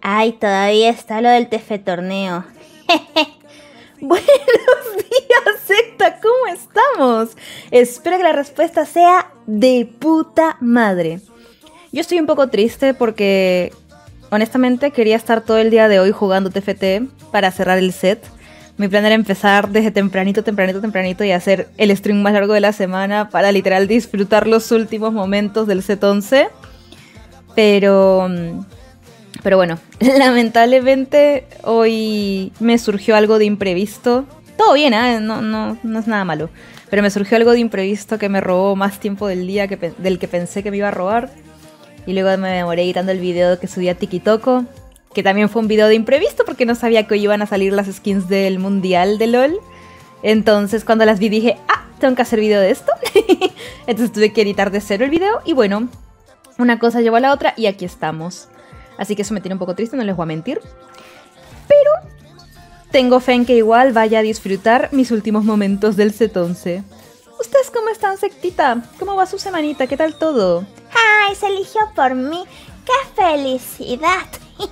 Ay, todavía está lo del TF torneo. Buenos días, secta, ¿cómo estamos? Espero que la respuesta sea de puta madre. Yo estoy un poco triste porque, honestamente, quería estar todo el día de hoy jugando TFT para cerrar el set. Mi plan era empezar desde tempranito y hacer el stream más largo de la semana para literal disfrutar los últimos momentos del set 11. Pero bueno, lamentablemente hoy me surgió algo de imprevisto. Todo bien, ¿eh? No es nada malo. Pero me surgió algo de imprevisto que me robó más tiempo del día del que pensé que me iba a robar. Y luego me demoré editando el video que subí a TikTok, que también fue un video de imprevisto porque no sabía que hoy iban a salir las skins del mundial de LOL. Entonces cuando las vi dije, tengo que hacer video de esto. Entonces tuve que editar de cero el video y bueno, una cosa llevó a la otra y aquí estamos. Así que eso me tiene un poco triste, no les voy a mentir. Pero tengo fe en que igual vaya a disfrutar mis últimos momentos del set 11. ¿Ustedes cómo están, sectita? ¿Cómo va su semanita? ¿Qué tal todo? ¡Ay, se eligió por mí! ¡Qué felicidad!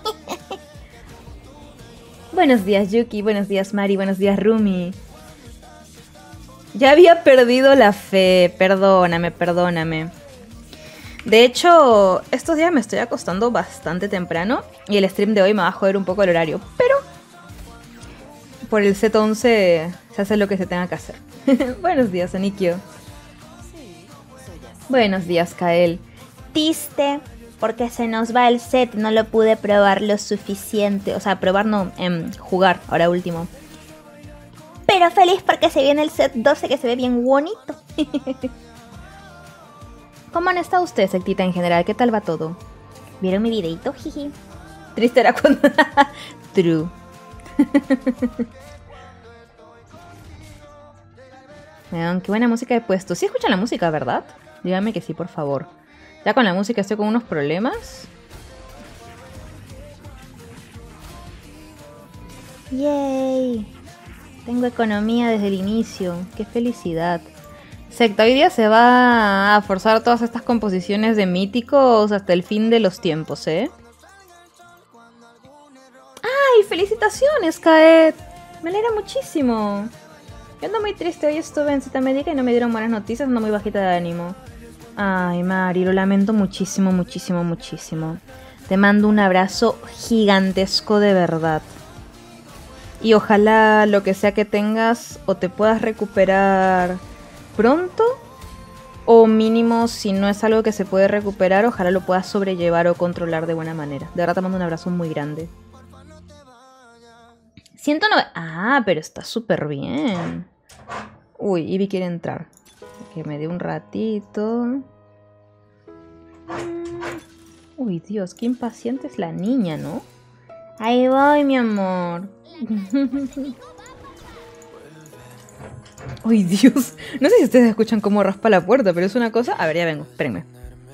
Buenos días, Yuki. Buenos días, Mari. Buenos días, Rumi. Ya había perdido la fe. Perdóname. De hecho, estos días me estoy acostando bastante temprano y el stream de hoy me va a joder un poco el horario. Pero por el set 11 se hace lo que se tenga que hacer. Buenos días, Anikio. Buenos días, Kael. Triste, porque se nos va el set, no lo pude probar lo suficiente. O sea, probar no, jugar, ahora último. Pero feliz porque se viene el set 12 que se ve bien bonito. ¿Cómo han estado ustedes, sectita, en general? ¿Qué tal va todo? ¿Vieron mi videito? Jiji. Triste era cuando... True. Vean, qué buena música he puesto. ¿Sí escuchan la música, verdad? Díganme que sí, por favor. Ya con la música estoy con unos problemas. ¡Yay! Tengo economía desde el inicio. ¡Qué felicidad! Secta, hoy día se va a forzar todas estas composiciones de míticos hasta el fin de los tiempos, ¿eh? ¡Ay, felicitaciones, Kaet! Me alegra muchísimo. Yo ando muy triste, hoy estuve en cita médica y no me dieron buenas noticias, ando muy bajita de ánimo. Ay, Mari, lo lamento muchísimo. Te mando un abrazo gigantesco de verdad. Y ojalá lo que sea que tengas o te puedas recuperar pronto, o mínimo, si no es algo que se puede recuperar, ojalá lo puedas sobrellevar o controlar de buena manera. De verdad te mando un abrazo muy grande. 109... pero está súper bien. Uy, Ivy quiere entrar. Que me dé un ratito. Uy, Dios, qué impaciente es la niña, ¿no? Ahí voy, mi amor. Uy, Dios. No sé si ustedes escuchan cómo raspa la puerta, pero es una cosa... A ver, ya vengo, espérenme.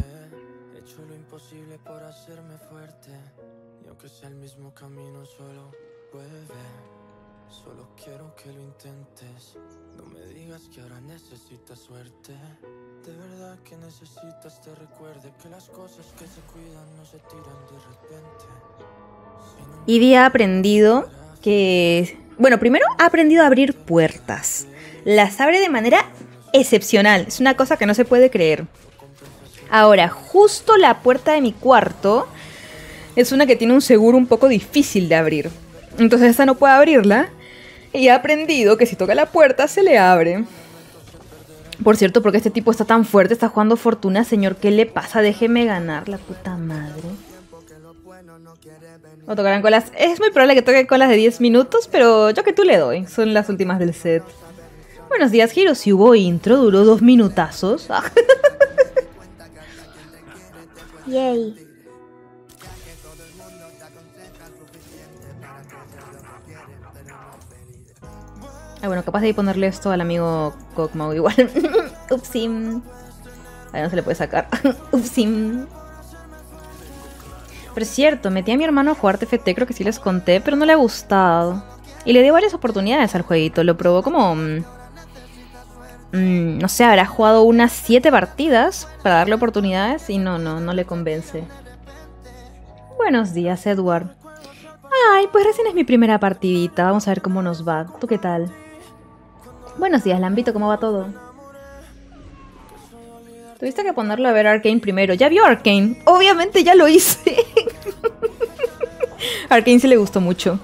Solo quiero que lo intentes. No me digas que ahora necesitas suerte. De verdad que necesitas te recuerde que las cosas que se cuidan no se tiran de repente. Ivy ha aprendido que... Bueno, primero ha aprendido a abrir puertas. Las abre de manera excepcional. Es una cosa que no se puede creer. Ahora, justo la puerta de mi cuarto es una que tiene un seguro un poco difícil de abrir. Entonces esa no puede abrirla. Y ha aprendido que si toca la puerta se le abre. Por cierto, porque este tipo está tan fuerte, está jugando fortuna. Señor, ¿qué le pasa? Déjeme ganar, la puta madre. O tocarán colas. Es muy probable que toque colas de 10 minutos, pero yo que tú le doy. Son las últimas del set. Buenos días, Hiro. Si hubo intro, duró 2 minutazos. Yay. Bueno, capaz de ponerle esto al amigo Kokmau igual. Upsim. Ahí no se le puede sacar. Upsim. Pero es cierto, metí a mi hermano a jugar TFT, creo que sí les conté, pero no le ha gustado. Y le di varias oportunidades al jueguito, lo probó como... no sé, habrá jugado unas 7 partidas para darle oportunidades y no le convence. Buenos días, Edward. Ay, pues recién es mi primera partidita. Vamos a ver cómo nos va. ¿Tú qué tal? Buenos días, Lambito. ¿Cómo va todo? Tuviste que ponerlo a ver Arcane primero. ¿Ya vio Arcane? Obviamente ya lo hice. Arcane sí le gustó mucho.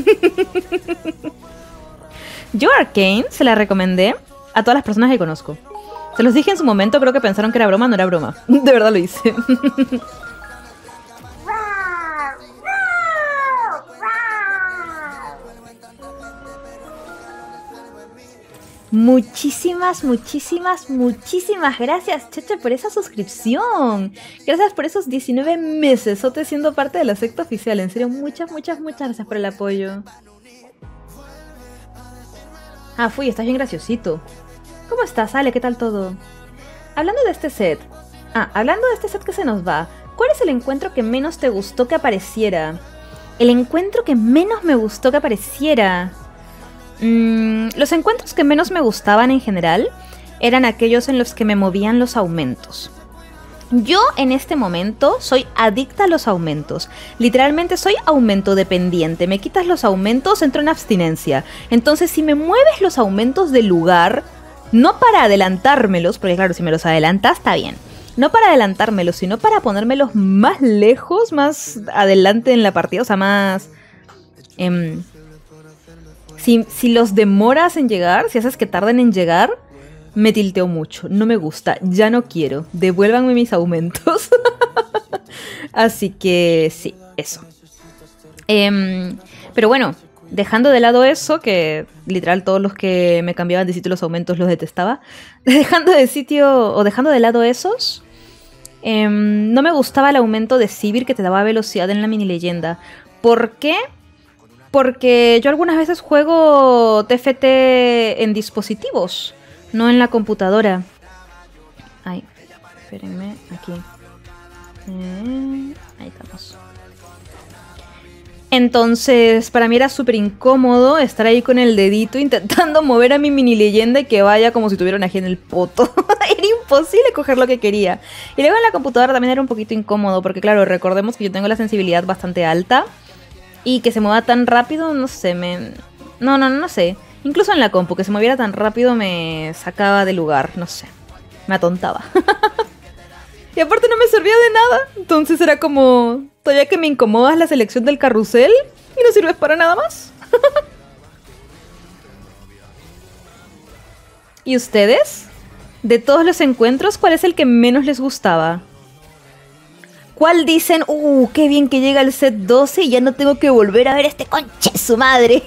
Yo Arcane se la recomendé a todas las personas que conozco. Se los dije en su momento, creo que pensaron que era broma, no era broma. De verdad lo hice. Muchísimas gracias, Cheche, por esa suscripción. Gracias por esos 19 meses siendo parte de la secta oficial. En serio, muchas gracias por el apoyo. Ah, estás bien graciosito. ¿Cómo estás, Ale? ¿Qué tal todo? Hablando de este set que se nos va, ¿cuál es el encuentro que menos te gustó que apareciera? El encuentro que menos me gustó que apareciera... los encuentros que menos me gustaban en general eran aquellos en los que me movían los aumentos. Yo en este momento soy adicta a los aumentos. Literalmente soy aumento dependiente. Me quitas los aumentos, entro en abstinencia. Entonces si me mueves los aumentos del lugar, no para adelantármelos, porque claro, si me los adelantas está bien. No para adelantármelos, sino para ponérmelos más lejos, más adelante en la partida, o sea, más... Si los demoras en llegar, si haces que tarden en llegar, me tilteo mucho. No me gusta, ya no quiero. Devuélvanme mis aumentos. Así que sí, eso. Pero bueno, dejando de lado eso, que literal todos los que me cambiaban de sitio los aumentos los detestaba. Dejando de lado esos, no me gustaba el aumento de Sivir que te daba velocidad en la mini leyenda. ¿Por qué? Porque yo algunas veces juego TFT en dispositivos, no en la computadora. Ay, espérenme, aquí. Ahí estamos. Entonces, para mí era súper incómodo estar ahí con el dedito intentando mover a mi mini leyenda y que vaya como si tuviera una G en el poto. Era imposible coger lo que quería. Y luego en la computadora también era un poquito incómodo, porque claro, recordemos que yo tengo la sensibilidad bastante alta. Y que se mueva tan rápido, no sé, no sé. Incluso en la compu, que se moviera tan rápido me sacaba de lugar, no sé. Me atontaba. Y aparte no me servía de nada. Entonces era como, todavía que me incomodas la selección del carrusel y no sirves para nada más. ¿Y ustedes? De todos los encuentros, ¿cuál es el que menos les gustaba? ¿Cuál dicen, qué bien que llega el set 12 y ya no tengo que volver a ver este conche su madre?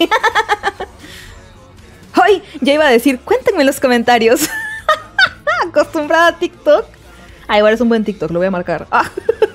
¡Ay! Ya iba a decir, cuéntenme en los comentarios. Acostumbrada a TikTok. Ah, igual es un buen TikTok, lo voy a marcar. Ah.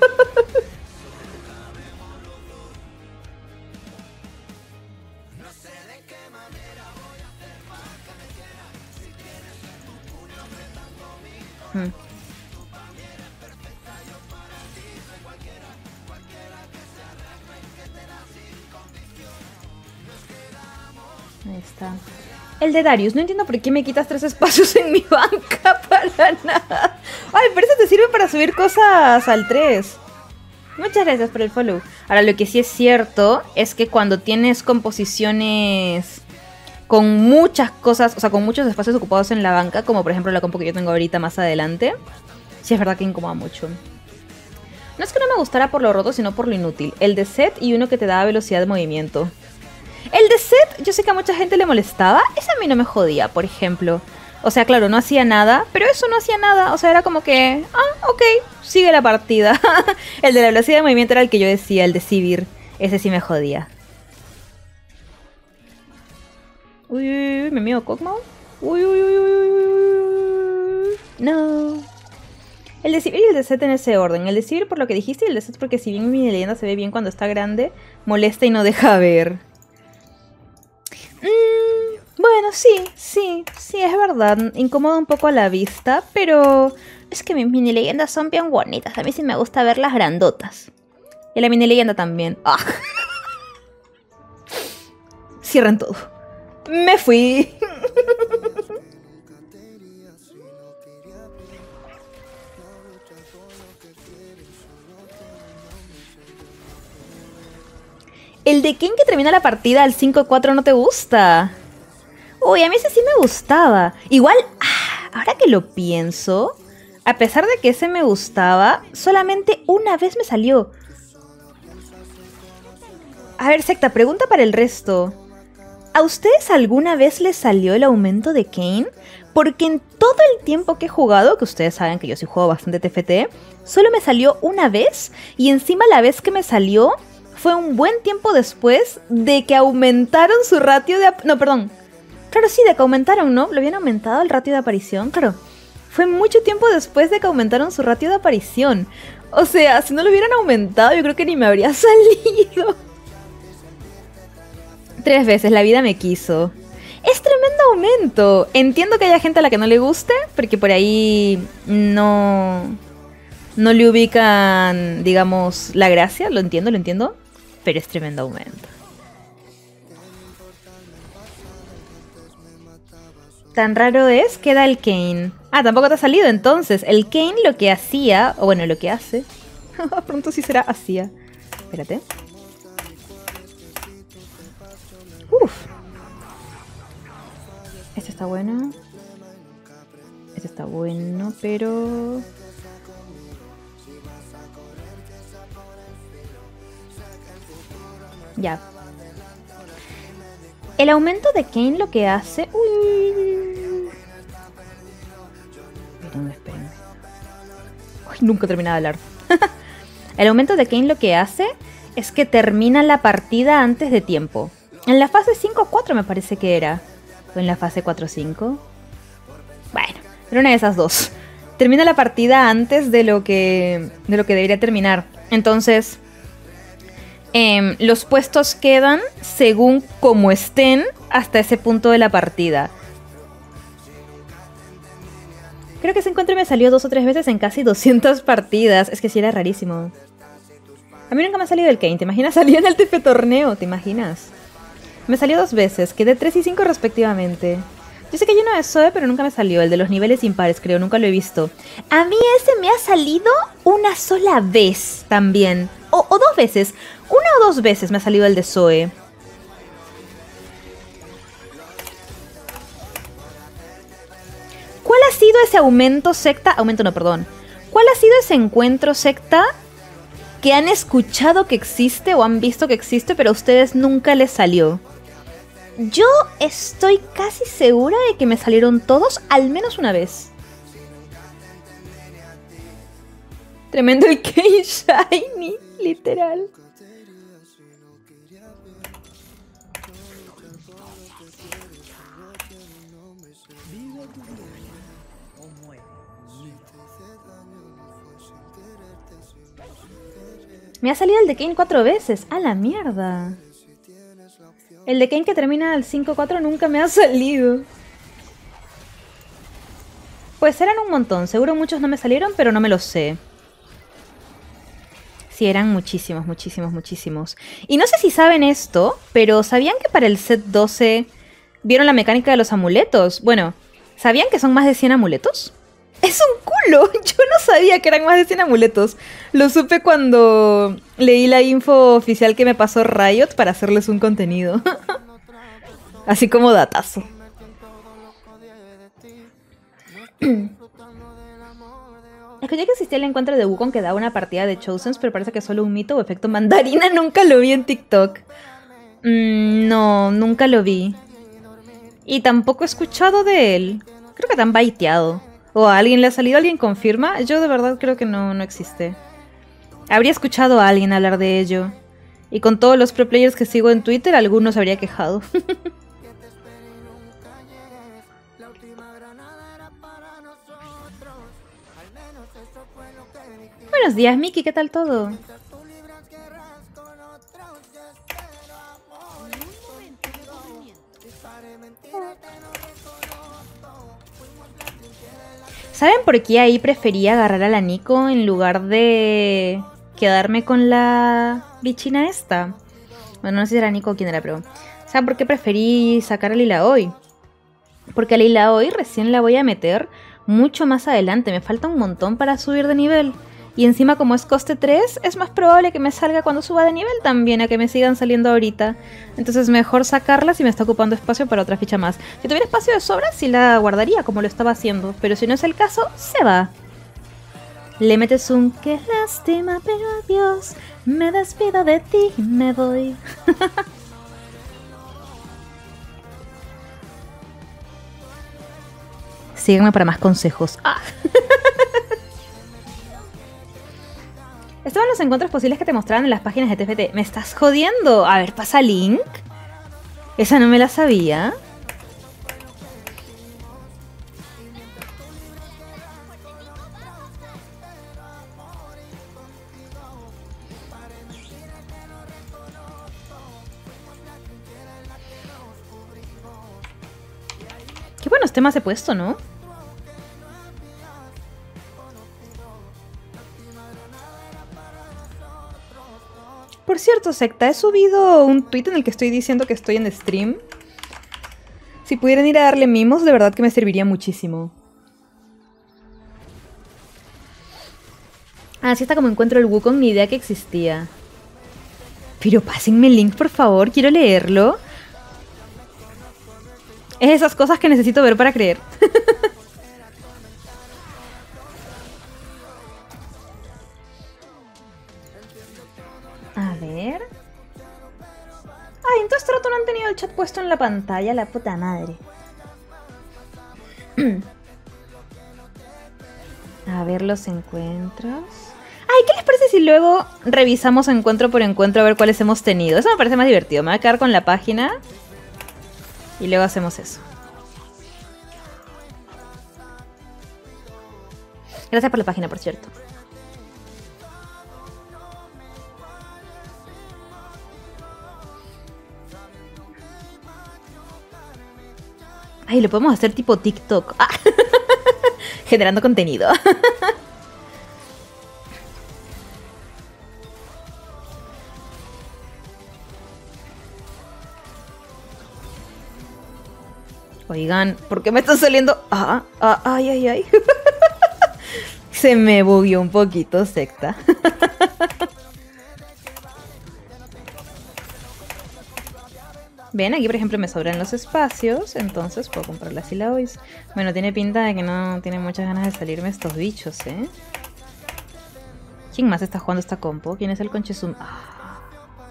Ahí está. El de Darius. No entiendo por qué me quitas 3 espacios en mi banca para nada. Ay, pero eso te sirve para subir cosas al 3. Muchas gracias por el follow. Ahora, lo que sí es cierto es que cuando tienes composiciones con muchas cosas, o sea, con muchos espacios ocupados en la banca, como por ejemplo la compo que yo tengo ahorita más adelante, sí es verdad que incomoda mucho. No es que no me gustara por lo roto, sino por lo inútil. El de set y uno que te daba velocidad de movimiento. El de set, yo sé que a mucha gente le molestaba. Ese a mí no me jodía, por ejemplo. O sea, claro, no hacía nada, pero eso no hacía nada. O sea, era como que, ok, sigue la partida. El de la velocidad de movimiento era el que yo decía, el de Sivir. Ese sí me jodía. Uy, me miedo Kog'Maw. Uy. No. El de Sivir y el de set en ese orden. El de Sivir por lo que dijiste y el de set porque si bien mi leyenda se ve bien cuando está grande, molesta y no deja ver. Bueno, sí, es verdad. Incomoda un poco a la vista, pero es que mis mini leyendas son bien bonitas. A mí sí me gusta verlas grandotas. Y la mini leyenda también. ¡Ah! Cierran todo. Me fui. El de Kane que termina la partida al 5-4 no te gusta. Uy, a mí ese sí me gustaba. Igual, ahora que lo pienso, a pesar de que ese me gustaba, solamente una vez me salió. A ver, secta, pregunta para el resto. ¿A ustedes alguna vez les salió el aumento de Kane? Porque en todo el tiempo que he jugado, que ustedes saben que yo sí juego bastante TFT, solo me salió una vez, y encima la vez que me salió fue un buen tiempo después de que aumentaron su ratio de... No, perdón. Claro, sí, de que aumentaron, ¿no? ¿Lo habían aumentado el ratio de aparición? Claro. Fue mucho tiempo después de que aumentaron su ratio de aparición. O sea, si no lo hubieran aumentado, yo creo que ni me habría salido. 3 veces, la vida me quiso. Es tremendo aumento. Entiendo que haya gente a la que no le guste, porque por ahí no le ubican, digamos, la gracia. Lo entiendo. Pero es tremendo aumento. Tan raro es que da el Kane. Ah, tampoco te ha salido entonces. El Kane lo que hacía, o bueno, lo que hace. Pronto sí será hacía. Espérate. Uf. Este está bueno. Este está bueno, pero... Ya. El aumento de Kane lo que hace... Uy. Espérenme. Uy, nunca he terminado de hablar. El aumento de Kane lo que hace es que termina la partida antes de tiempo. En la fase 5-4 me parece que era. O en la fase 4-5. Bueno, era una de esas dos. Termina la partida antes de lo que debería terminar. Entonces... los puestos quedan según como estén hasta ese punto de la partida. Creo que ese encuentro me salió 2 o 3 veces en casi 200 partidas. Es que sí era rarísimo. A mí nunca me ha salido el Kane. ¿Te imaginas? Salía en el TF torneo. ¿Te imaginas? Me salió 2 veces. Quedé 3 y 5 respectivamente. Yo sé que hay uno de Zoe, pero nunca me salió. El de los niveles impares, creo. Nunca lo he visto. A mí ese me ha salido una sola vez también. O 2 veces. 1 o 2 veces me ha salido el de Zoe. ¿Cuál ha sido ese aumento secta? Aumento no, perdón. ¿Cuál ha sido ese encuentro secta que han escuchado que existe o han visto que existe, pero a ustedes nunca les salió? Yo estoy casi segura de que me salieron todos al menos una vez. Tremendo el Kane Shiny, literal. Me ha salido el de Kane 4 veces. ¡A la mierda! El de Kane que termina al 5-4 nunca me ha salido. Pues eran un montón. Seguro muchos no me salieron, pero no me los sé. Sí, eran muchísimos. Y no sé si saben esto, pero ¿sabían que para el set 12 vieron la mecánica de los amuletos? Bueno, ¿sabían que son más de 100 amuletos? ¡Es un culo! Yo no sabía que eran más de 100 amuletos. Lo supe cuando leí la info oficial que me pasó Riot para hacerles un contenido. Así como datazo. Escuché que existía el encuentro de Wukong que daba una partida de Chosens, pero parece que es solo un mito o efecto mandarina. Nunca lo vi en TikTok. No, nunca lo vi. Y tampoco he escuchado de él. Creo que te han baiteado. ¿O a alguien le ha salido? ¿Alguien confirma? Yo de verdad creo que no existe. Habría escuchado a alguien hablar de ello. Y con todos los pro players que sigo en Twitter, algunos habría quejado. Buenos días, Miki, ¿qué tal todo? ¿Saben por qué ahí prefería agarrar a la Nico en lugar de quedarme con la bichina esta? Bueno, no sé si era Nico o quién era, pero... ¿Saben por qué preferí sacar a Lila hoy? Porque a Lila hoy recién la voy a meter mucho más adelante. Me falta un montón para subir de nivel. Y encima como es coste 3, es más probable que me salga cuando suba de nivel también, a que me sigan saliendo ahorita. Entonces mejor sacarla si me está ocupando espacio para otra ficha más. Si tuviera espacio de sobra, sí la guardaría como lo estaba haciendo. Pero si no es el caso, se va. Le metes un qué lástima, pero adiós. Me despido de ti y me voy. Síganme para más consejos. ¡Ah! Estaban los encuentros posibles que te mostraban en las páginas de TFT. ¿Me estás jodiendo? A ver, pasa link. Esa no me la sabía. Qué buenos temas he puesto, ¿no? Por cierto, secta, he subido un tweet en el que estoy diciendo que estoy en stream. Si pudieran ir a darle mimos, de verdad que me serviría muchísimo. Ah, sí está como encuentro el Wukong, ni idea que existía. Pero pásenme el link, por favor, quiero leerlo. Es esas cosas que necesito ver para creer. A ver. Ay, entonces este rato no han tenido el chat puesto en la pantalla, la puta madre. A ver los encuentros. Ay, ¿qué les parece si luego revisamos encuentro por encuentro a ver cuáles hemos tenido? Eso me parece más divertido. Me voy a quedar con la página y luego hacemos eso. Gracias por la página, por cierto. Ay, lo podemos hacer tipo TikTok. Ah. Generando contenido. Oigan, ¿por qué me están saliendo? Ay, ay, ay. Se me bugueó un poquito, secta. Ven, aquí por ejemplo me sobran los espacios, entonces puedo comprar la Silaois. Bueno, tiene pinta de que no tiene muchas ganas de salirme estos bichos, ¿eh? ¿Quién más está jugando esta compo? ¿Quién es el Conchesum? Ah.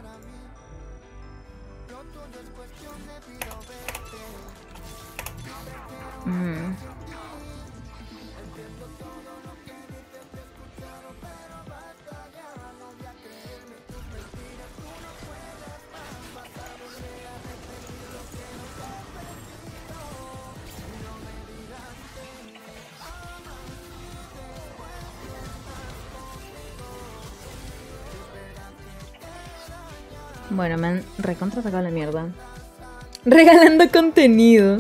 Bueno, me han recontra sacado la mierda. Regalando contenido.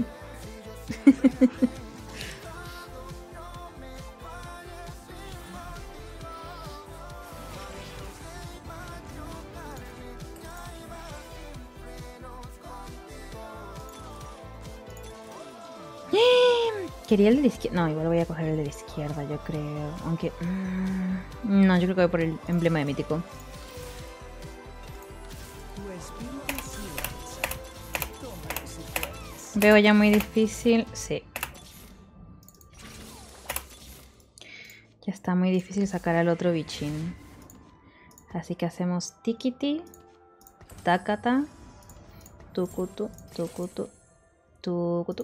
Quería el de la izquierda. No, igual voy a coger el de la izquierda, yo creo. Aunque... no, yo creo que voy por el emblema de mítico. Veo ya muy difícil. Sí. Ya está muy difícil sacar al otro bichín. Así que hacemos tikiti, takata, tukutu, tukutu, tukutu.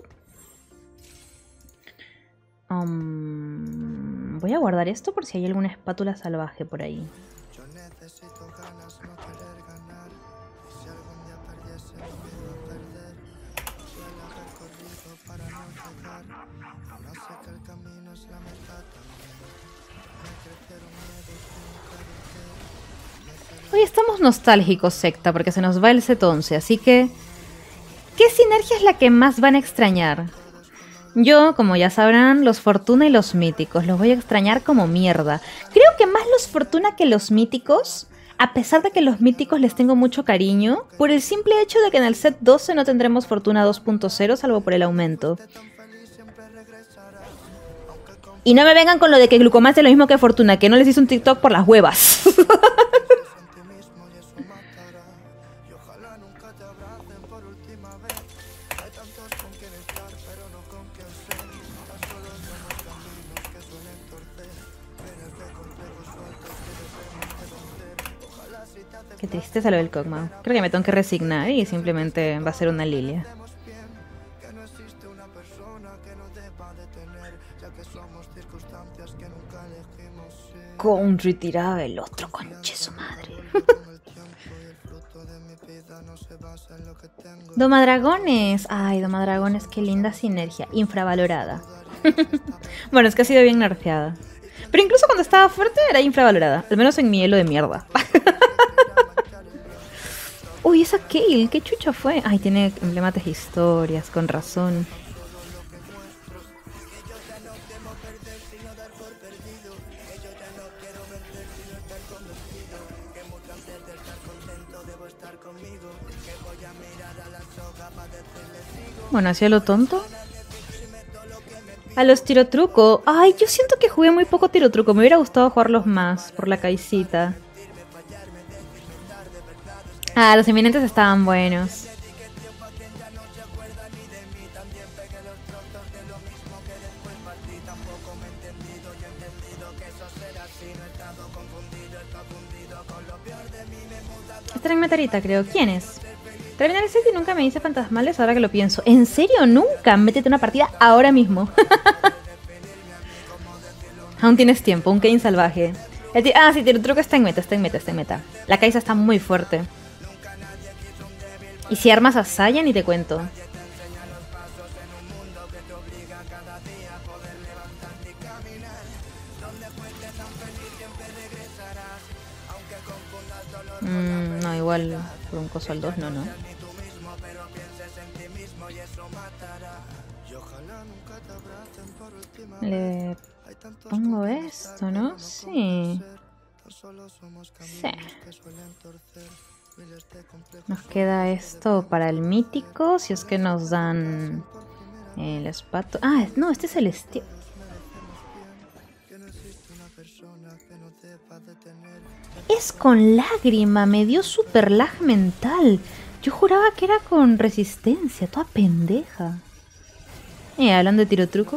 Voy a guardar esto por si hay alguna espátula salvaje por ahí. Yo necesito ganas, no querer ganar. Si algún día perdiese, no me iba a perder. Suelo recorrido para no llegar. No sé que el camino es la meta también. Me crecieron miedos que nunca dejé. Hoy estamos nostálgicos, secta, porque se nos va el set 11, así que... ¿qué sinergia es la que más van a extrañar? Yo, como ya sabrán, los Fortuna y los Míticos. Los voy a extrañar como mierda. Creo que más los Fortuna que los Míticos, a pesar de que los Míticos les tengo mucho cariño, por el simple hecho de que en el set 12 no tendremos Fortuna 2.0, salvo por el aumento. Y no me vengan con lo de que Glucomax es lo mismo que Fortuna, que no les hice un TikTok por las huevas. Qué tristeza lo del Kog'Maw. Creo que me tengo que resignar y simplemente va a ser una Lilia. Country tiraba el otro, conche su madre. Domadragones. Ay, Domadragones, qué linda sinergia. Infravalorada. Bueno, es que ha sido bien nerfeada. Pero incluso cuando estaba fuerte era infravalorada. Al menos en mi elo de mierda. Uy, esa Kayle, ¿qué chucha fue? Ay, tiene emblemáticas historias, con razón. Bueno, hacía lo tonto. A los tirotruco. Ay, yo siento que jugué muy poco tirotruco. Me hubiera gustado jugarlos más por la caicita. Ah, los eminentes estaban buenos. Está en Metarita, creo. ¿Quién es? Terminar el set y nunca me hice fantasmales ahora que lo pienso. ¿En serio? ¿Nunca? Métete una partida ahora mismo. Aún tienes tiempo. Un Kayn salvaje. Sí, Tirotruco está en meta, está en meta, está en meta. La Kai'Sa está muy fuerte. Y si armas a Saya, ni te cuento. No, igual por un coso al 2, no. Le pongo esto, ¿no? Sí. Sí. Nos queda esto para el mítico, si es que nos dan el espato. Ah, no, este es el estilo. Es con lágrima, me dio super lag mental. Yo juraba que era con resistencia, toda pendeja. Hablando de tirotruco.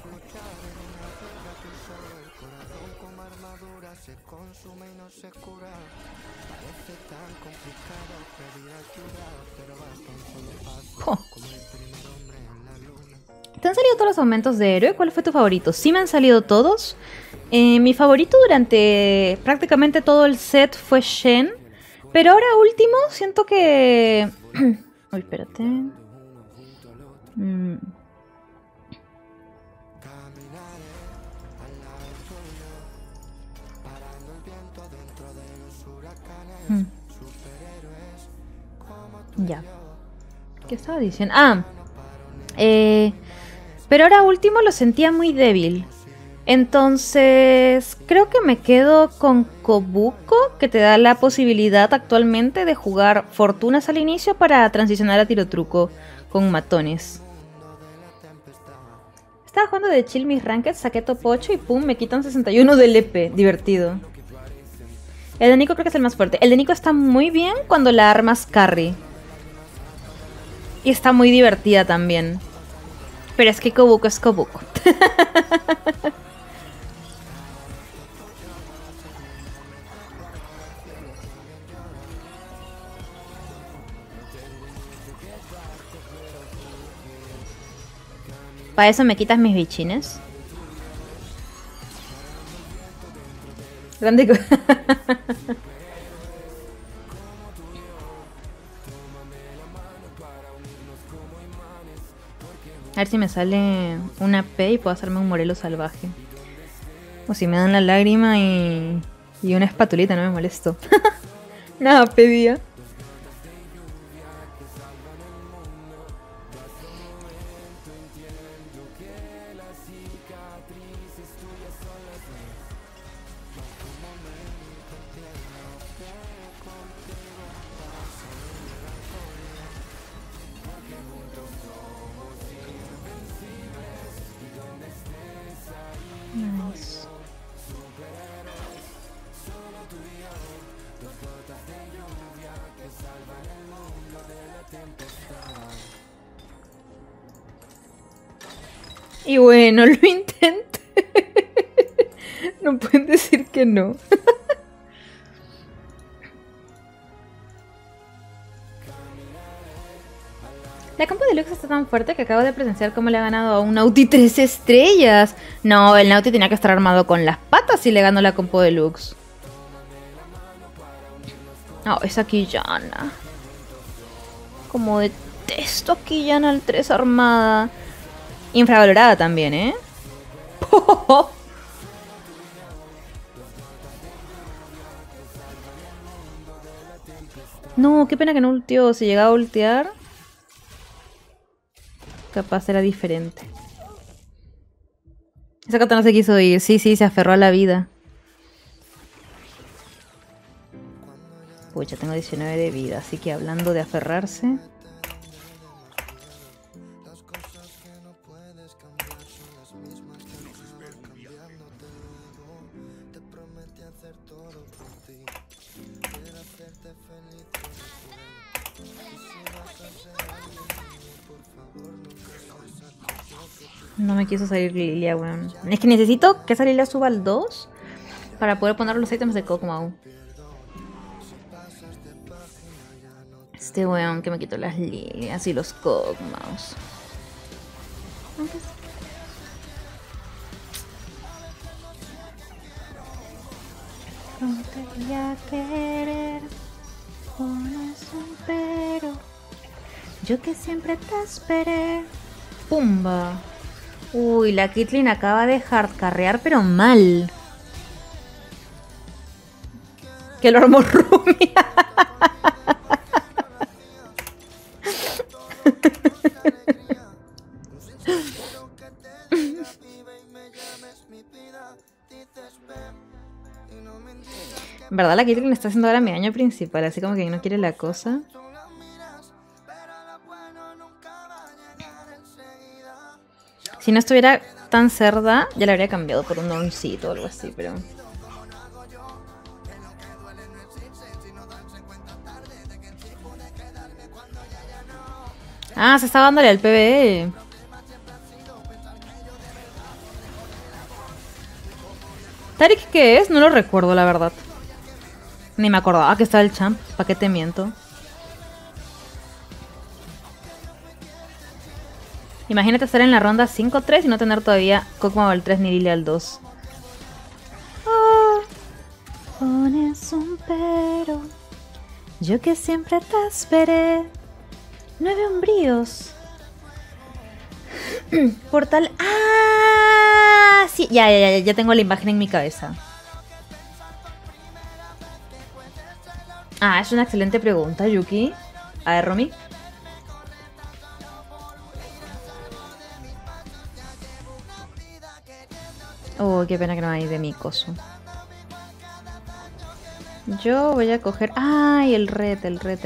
Oh. ¿Te han salido todos los aumentos de héroe? ¿Cuál fue tu favorito? Sí me han salido todos. Mi favorito durante prácticamente todo el set fue Shen. Pero ahora último siento que... Uy, espérate. Ya. ¿Qué estaba diciendo? Pero ahora último lo sentía muy débil. Entonces, creo que me quedo con Kobuko, que te da la posibilidad actualmente de jugar fortunas al inicio para transicionar a tirotruco con matones. Estaba jugando de chill mis rankeds, saqué top 8 y pum, me quitan 61 del EP. Divertido. El de Nico creo que es el más fuerte. El de Nico está muy bien cuando la armas carry. Y está muy divertida también. Pero es que Kobuko es Kobuko. Para eso me quitas mis bichines. Grande. A ver si me sale una P y puedo hacerme un Morelo salvaje. O si me dan la lágrima y una espatulita, no me molesto. Nada, pedía. Y bueno, lo intenté. No pueden decir que no. La compo de Lux está tan fuerte que acabo de presenciar cómo le ha ganado a un Nauti 3 estrellas. No, el Nauti tenía que estar armado con las patas y le ganó la compo de Lux. No, esa Quillana. Como detesto a Quillana al 3 armada. Infravalorada también, ¿eh? No, qué pena que no ultió. Si llegaba a ultear, capaz era diferente. Esa carta no se quiso ir. Sí, se aferró a la vida. Pucha, tengo 19 de vida, así que hablando de aferrarse... No me quiso salir Lilia, weón. Es que necesito que esa Lilia suba al 2 para poder poner los ítems de Kog'Maw. Este weón que me quitó las Lilias y los Kog'Maws. Frontería querer, pones un pero. Yo que siempre te esperé. Pumba. Uy, la Caitlyn acaba de hardcarrear, pero mal. Que lo armó Rumi. En verdad la Caitlyn está haciendo ahora mi daño principal, así como que no quiere la cosa. Si no estuviera tan cerda, ya la habría cambiado por un doncito o algo así, pero... Ah, se está dándole al PvE. ¿Tarik qué es? No lo recuerdo, la verdad. Ni me acordaba que estaba el champ. ¿Para qué te miento? Imagínate estar en la ronda 5-3 y no tener todavía Kog'Maw al 3 ni Lilia al 2. Oh, pones un pero. Yo que siempre te esperé. 9 umbríos. Portal. ¡Ah! Sí, ya tengo la imagen en mi cabeza. Ah, es una excelente pregunta, Yuki. A ver, Romy. Oh, qué pena que no hay de mi coso. Yo voy a coger... ¡Ay! El red.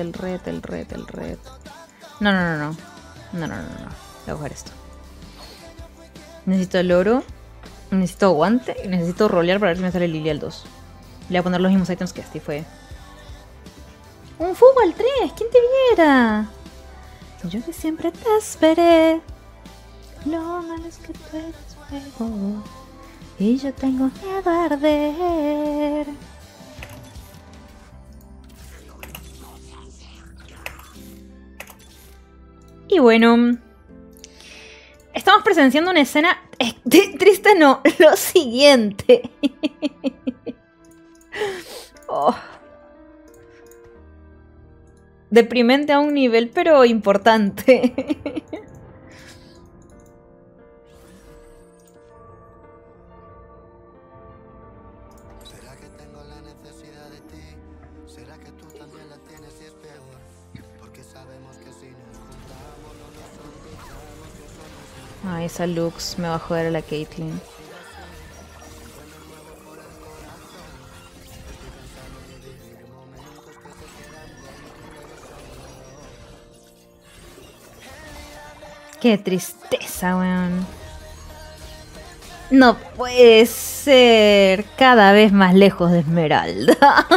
No. Voy a coger esto. Necesito el oro. Necesito guante. Y necesito rolear para ver si me sale Lilia al 2. Le voy a poner los mismos items que este fue. ¡Un fuego al 3! ¿Quién te viera? Yo que siempre te esperé. Lo malo es que tú eres fuego. Y yo tengo miedo a arder. Y bueno, estamos presenciando una escena triste, no, lo siguiente. Oh. Deprimente a un nivel, pero importante. Ay, esa Lux me va a joder a la Caitlyn. Qué tristeza, weón. No puede ser. Cada vez más lejos de Esmeralda.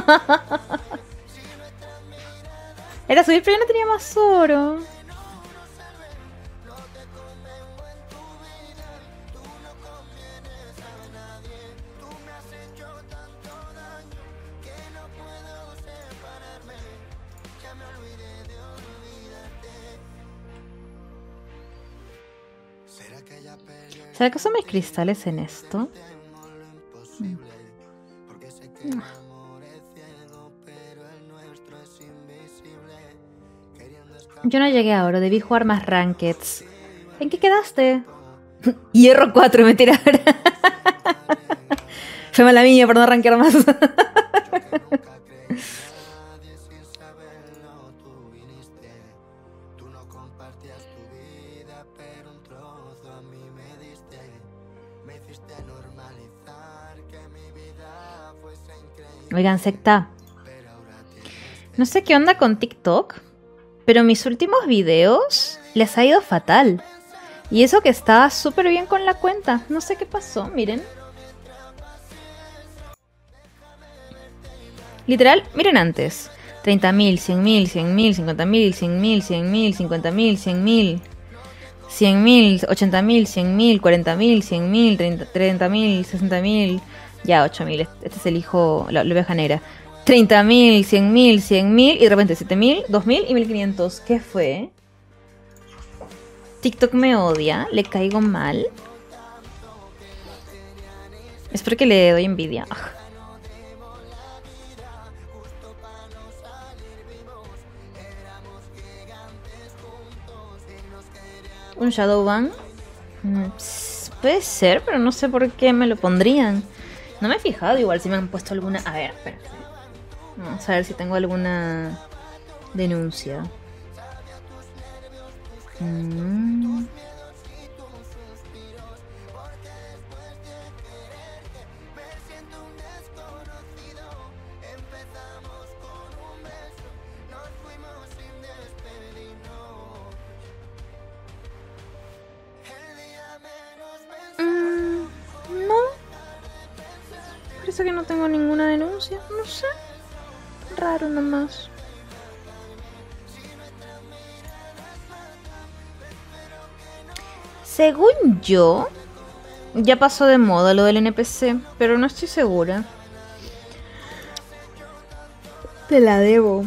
Era subir, pero yo no tenía más oro. ¿Será que son mis cristales en esto? Yo no llegué a oro, debí jugar más rankeds. ¿En qué quedaste? Hierro 4, me tiraron. Fue mala mía por no rankear más. Oigan, secta. No sé qué onda con TikTok, pero mis últimos videos les ha ido fatal. Y eso que estaba súper bien con la cuenta. No sé qué pasó, miren. Literal, miren antes. 30.000, 100.000, 100.000, 50.000, 100.000, 100.000, 50.000, 100.000. 100.000, 80.000, 100.000, 40.000, 100.000, 30.000, 60.000. Ya, 8.000. Este es el hijo, la oveja negra. 30.000, 100.000, 100.000 y de repente 7.000, 2.000 y 1.500. ¿Qué fue? TikTok me odia, le caigo mal. Es porque le doy envidia. Un Shadowban. Puede ser, pero no sé por qué me lo pondrían. No me he fijado, igual si me han puesto alguna... A ver, espérate. Vamos a ver si tengo alguna denuncia. No. Parece que no tengo ninguna denuncia. No sé. Raro nomás. Según yo, ya pasó de moda lo del NPC, pero no estoy segura. Te la debo.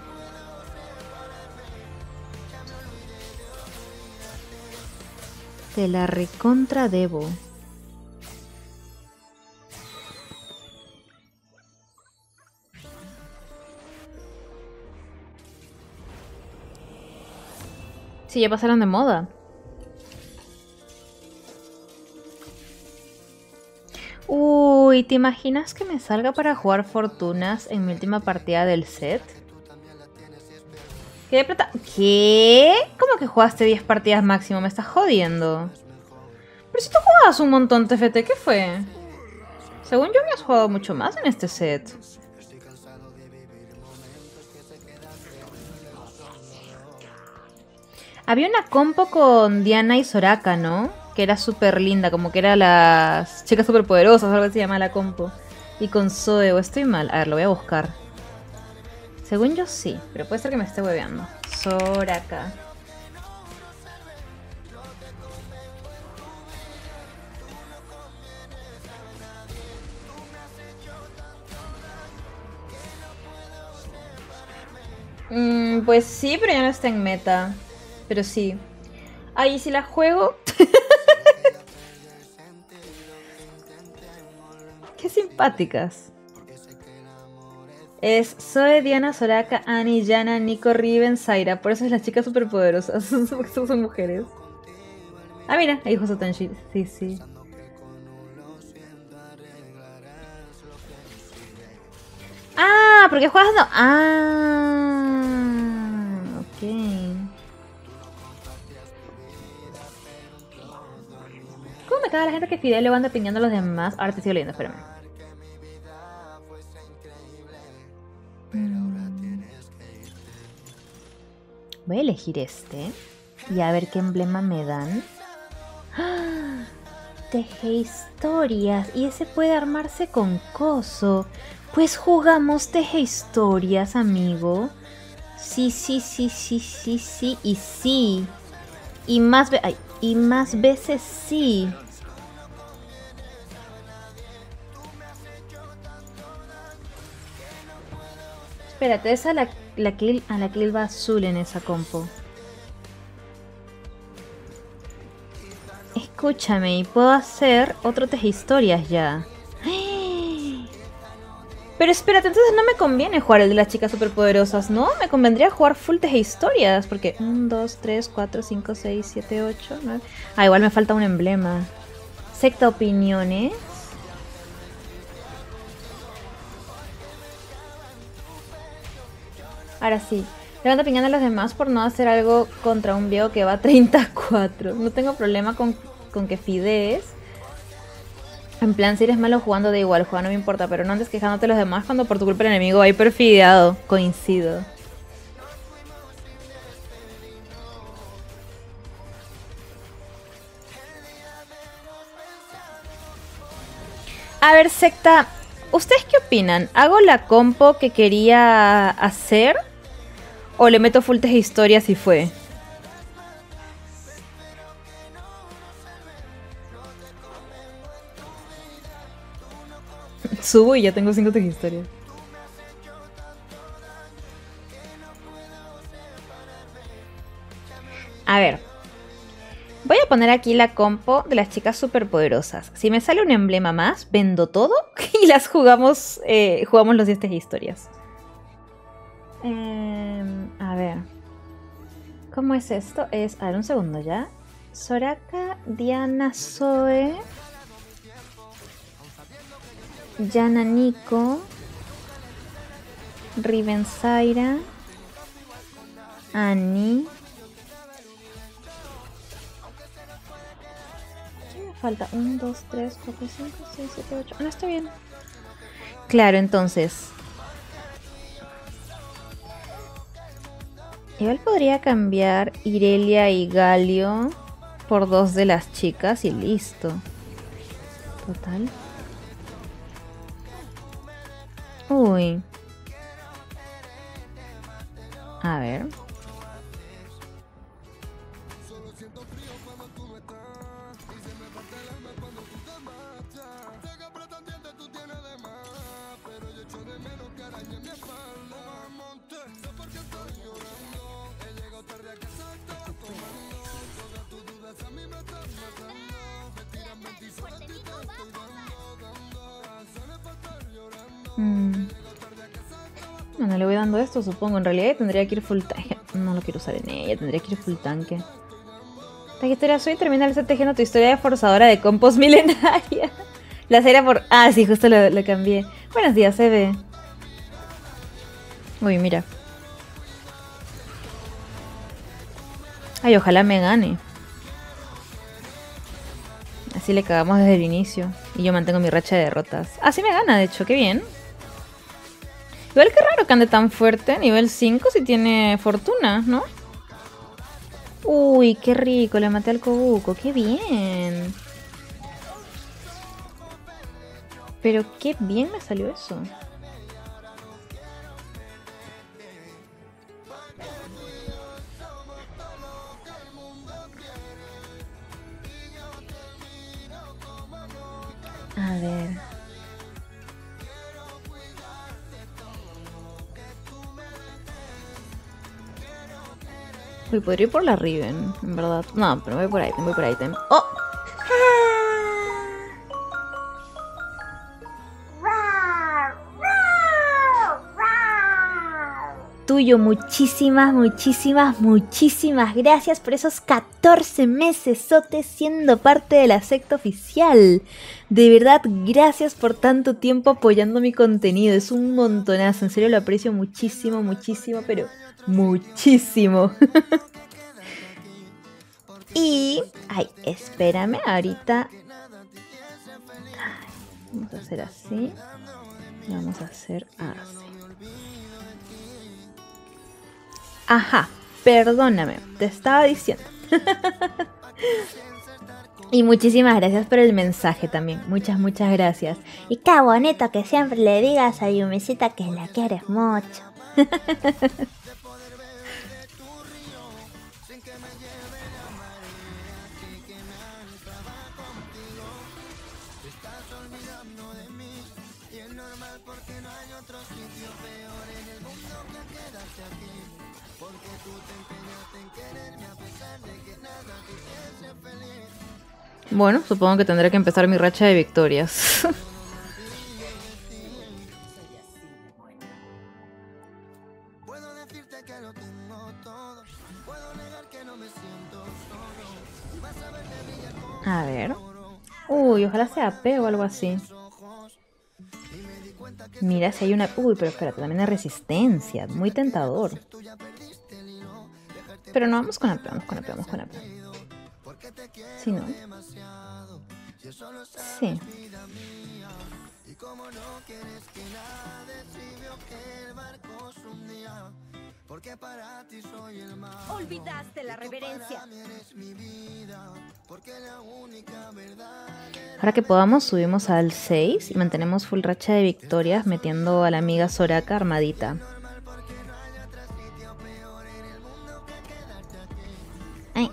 Te la recontra debo. Sí, ya pasaron de moda. Uy, ¿te imaginas que me salga para jugar fortunas en mi última partida del set? ¿Qué plata? ¿Qué? ¿Cómo que jugaste 10 partidas máximo? Me estás jodiendo. Pero si tú jugabas un montón, TFT, ¿qué fue? Según yo habías jugado mucho más en este set. Había una compo con Diana y Soraka, ¿no? Que era súper linda, como que era las chicas súper poderosas, algo así se llama la compo. Y con Zoe, o estoy mal. A ver, lo voy a buscar. Según yo sí, pero puede ser que me esté hueveando. Soraka. Pues sí, pero ya no está en meta. Pero sí. Ahí si la juego. Qué simpáticas. Es Zoe, Diana, Soraka, Annie, Yana, Nico, Riven, Zaira. Por eso es las chicas superpoderosas. Porque son mujeres. Ah, mira, ahí Josu Tenshi. Sí, sí. Ah, porque juegas no. Ah, ok. ¿Cómo me caga la gente que Fidel le anda piñando a los demás? Ahora te sigo leyendo, espérame. Voy a elegir este. Y a ver qué emblema me dan. ¡Ah! Teje historias. Y ese puede armarse con coso. Pues jugamos teje historias, amigo. Sí, sí, sí, sí, sí, sí. Y sí. Y más, y más veces sí. Espérate, esa a la que él va azul en esa compo. Escúchame, y puedo hacer otro tejehistorias ya. Pero espérate, entonces no me conviene jugar el de las chicas superpoderosas, ¿no? Me convendría jugar full tejehistorias, porque 1, 2, 3, 4, 5, 6, 7, 8, 9... Ah, igual me falta un emblema. Secta opiniones. Ahora sí. Levanta opinión de los demás por no hacer algo contra un viejo que va 34. No tengo problema con que fidees. En plan, si eres malo jugando da igual, jugar no me importa, pero no andes quejándote de los demás cuando por tu culpa el enemigo va hiperfideado. Coincido. A ver, secta, ¿ustedes qué opinan? ¿Hago la compo que quería hacer? ¿O le meto full historias y fue? Subo y ya tengo 5 historias. A ver. Voy a poner aquí la compo de las chicas superpoderosas. Si me sale un emblema más, vendo todo y las jugamos los 10 historias. A ver. ¿Cómo es esto? A ver, un segundo ya. Soraka, Diana, Zoe, Yana, Nico, Riven, Zaira, Annie. ¿Qué me falta? 1, 2, 3, 4, 5, 6, 7, 8. No, está bien. Claro, entonces. Igual podría cambiar Irelia y Galio por 2 de las chicas y listo. Total. Uy. A ver. Bueno, le voy dando esto, supongo. En realidad tendría que ir full tanque. No lo quiero usar en ella, tendría que ir full tanque. ¿Qué historia soy? Termina el set tejiendo tu historia de forzadora de compos milenaria. La serie por... Ah, sí, justo lo cambié. Buenos días, Eve. Uy, mira. Ay, ojalá me gane. Así le cagamos desde el inicio. Y yo mantengo mi racha de derrotas. Ah, sí me gana, de hecho, qué bien. Igual que raro que ande tan fuerte. Nivel 5 si tiene fortuna, ¿no? Uy, qué rico. Le maté al Kobuko. Qué bien. Pero qué bien me salió eso. A ver. Uy, podría ir por la Riven, en verdad. No, pero voy por item, ¡Oh! Tuyo, muchísimas gracias por esos 14 meses siendo parte de la secta oficial. De verdad, gracias por tanto tiempo apoyando mi contenido. Es un montonazo, en serio lo aprecio muchísimo, pero muchísimo. Y... ay, espérame, ahorita... vamos a hacer así. Y vamos a hacer así. Ajá, perdóname, te estaba diciendo. Y muchísimas gracias por el mensaje también. Muchas gracias. Y qué bonito que siempre le digas a Yumisita que la quieres mucho. Y es normal porque no hay otro sitio peor en el mundo que quedarte aquí. Porque tú te empeñaste en quererme a pesar de que nada te hiciese feliz. Bueno, supongo que tendré que empezar mi racha de victorias. Puedo decirte que lo tengo todo. Puedo negar que no me siento solo. Y vas a ver que brilla como A ver. Uy, ojalá sea P o algo así. ojos. Y me di cuenta que Mira si hay una... Uy, pero espérate, también hay resistencia. Muy tentador. tú ya perdiste el hilo. Dejarte Pero no, vamos con AP, vamos con AP, vamos con AP. porque te quiero Sí, ¿no? demasiado. Y eso lo sabes, Sí. vida mía. Y como no quieres que nada decidió que el barco se hundía. Porque para ti soy el mar. Olvidaste la reverencia. Eres mi vida. Porque la única verdad. Ahora que podamos, subimos al 6 y mantenemos full racha de victorias metiendo a la amiga Soraka armadita. Ay.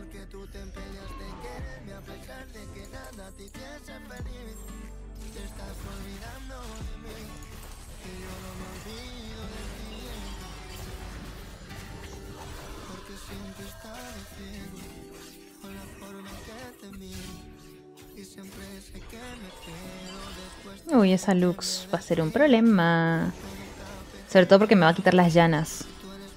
Uy, esa Lux va a ser un problema. Sobre todo porque me va a quitar las llanas.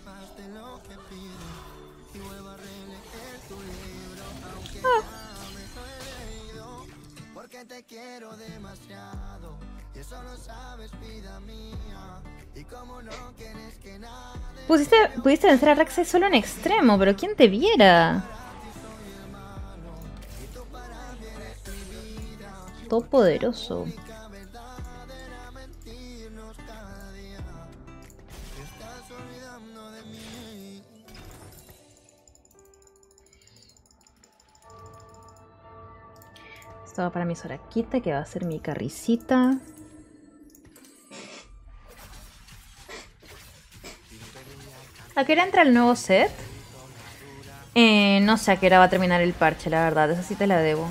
Porque te quiero demasiado. Y eso lo sabes, vida mía. Y como no quieres que nada. Pudiste vencer a Rek'Sai solo en extremo, pero ¿quién te viera? Todo poderoso. Esto va para mi Soraquita, que va a ser mi carricita. ¿A qué hora entra el nuevo set? No sé a qué hora va a terminar el parche, la verdad. Esa sí te la debo.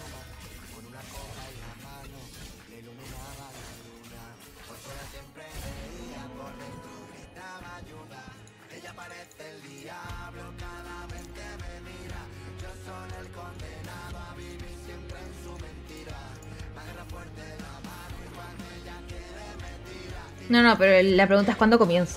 No, pero la pregunta es ¿cuándo comienza?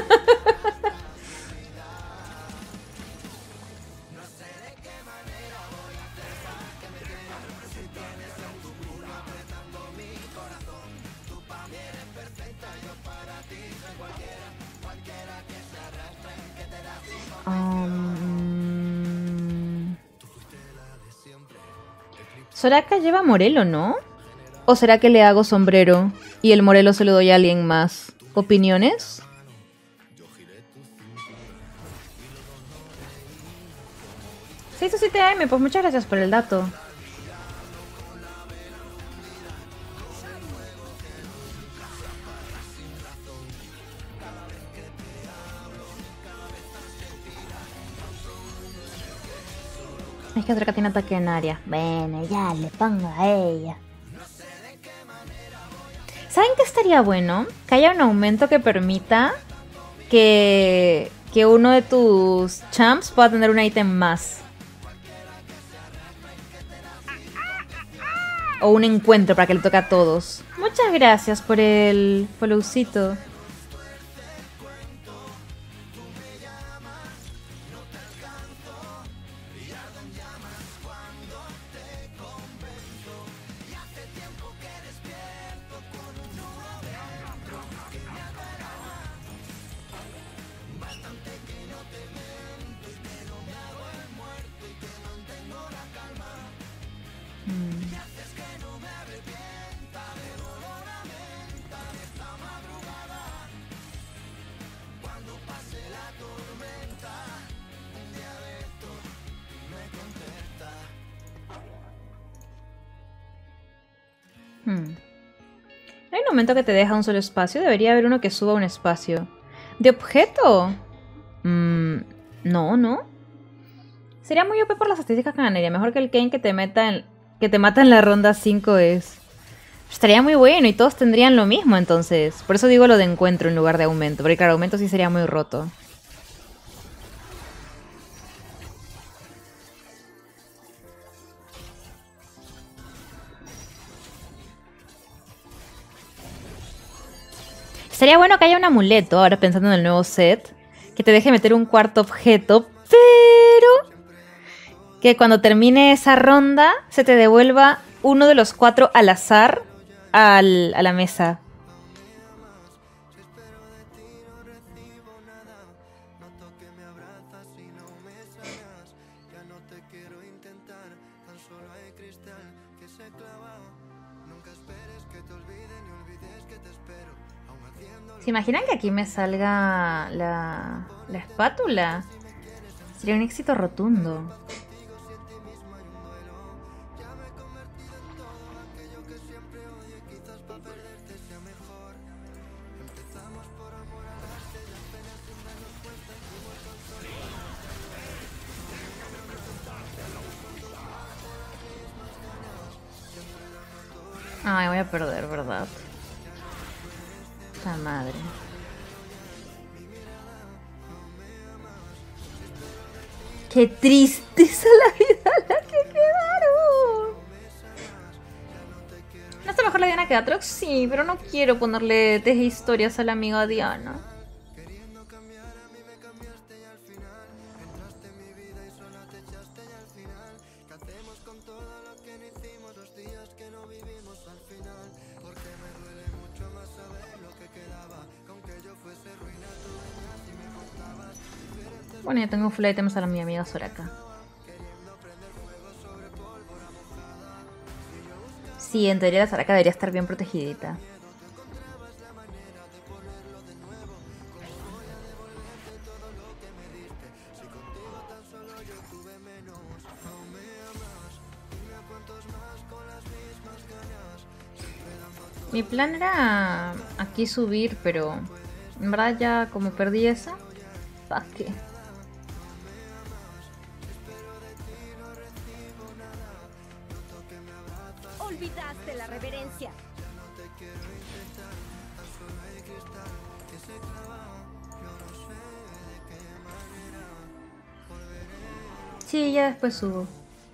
Soraka lleva Morelo, ¿no? ¿O será que le hago sombrero y el Morelo se lo doy a alguien más? ¿Opiniones? ¿6 o 7 AM? Pues muchas gracias por el dato. Es que Soraka tiene ataque en área. Bueno, ya le pongo a ella. ¿Saben qué estaría bueno? Que haya un aumento que permita que uno de tus champs pueda tener un ítem más. O un encuentro para que le toque a todos. Muchas gracias por el followcito. ¿Hay un momento que te deja un solo espacio? Debería haber uno que suba un espacio. ¿De objeto? No. Sería muy OP por las estadísticas que ganaría. Mejor que el Kayn que te mata en la ronda 5 es. Estaría muy bueno y todos tendrían lo mismo entonces. Por eso digo lo de encuentro en lugar de aumento. Porque claro, aumento sí sería muy roto. Sería bueno que haya un amuleto, ahora pensando en el nuevo set, que te deje meter un cuarto objeto, pero que cuando termine esa ronda se te devuelva uno de los 4 al azar a la mesa. ¿Se imaginan que aquí me salga la espátula? Sería un éxito rotundo. Ay, voy a perder, ¿verdad? La madre. Qué tristeza la vida a la que quedaron. ¿No está mejor la Diana que Atrox? Sí, pero no quiero ponerle teje historias a la amiga Diana. Bueno, ya tengo full items a mi amiga Soraka. Sí, en teoría la Soraka debería estar bien protegidita. Mi plan era aquí subir, pero en verdad ya como perdí esa, ¿para qué? Olvidaste la reverencia. Sí, ya después subo.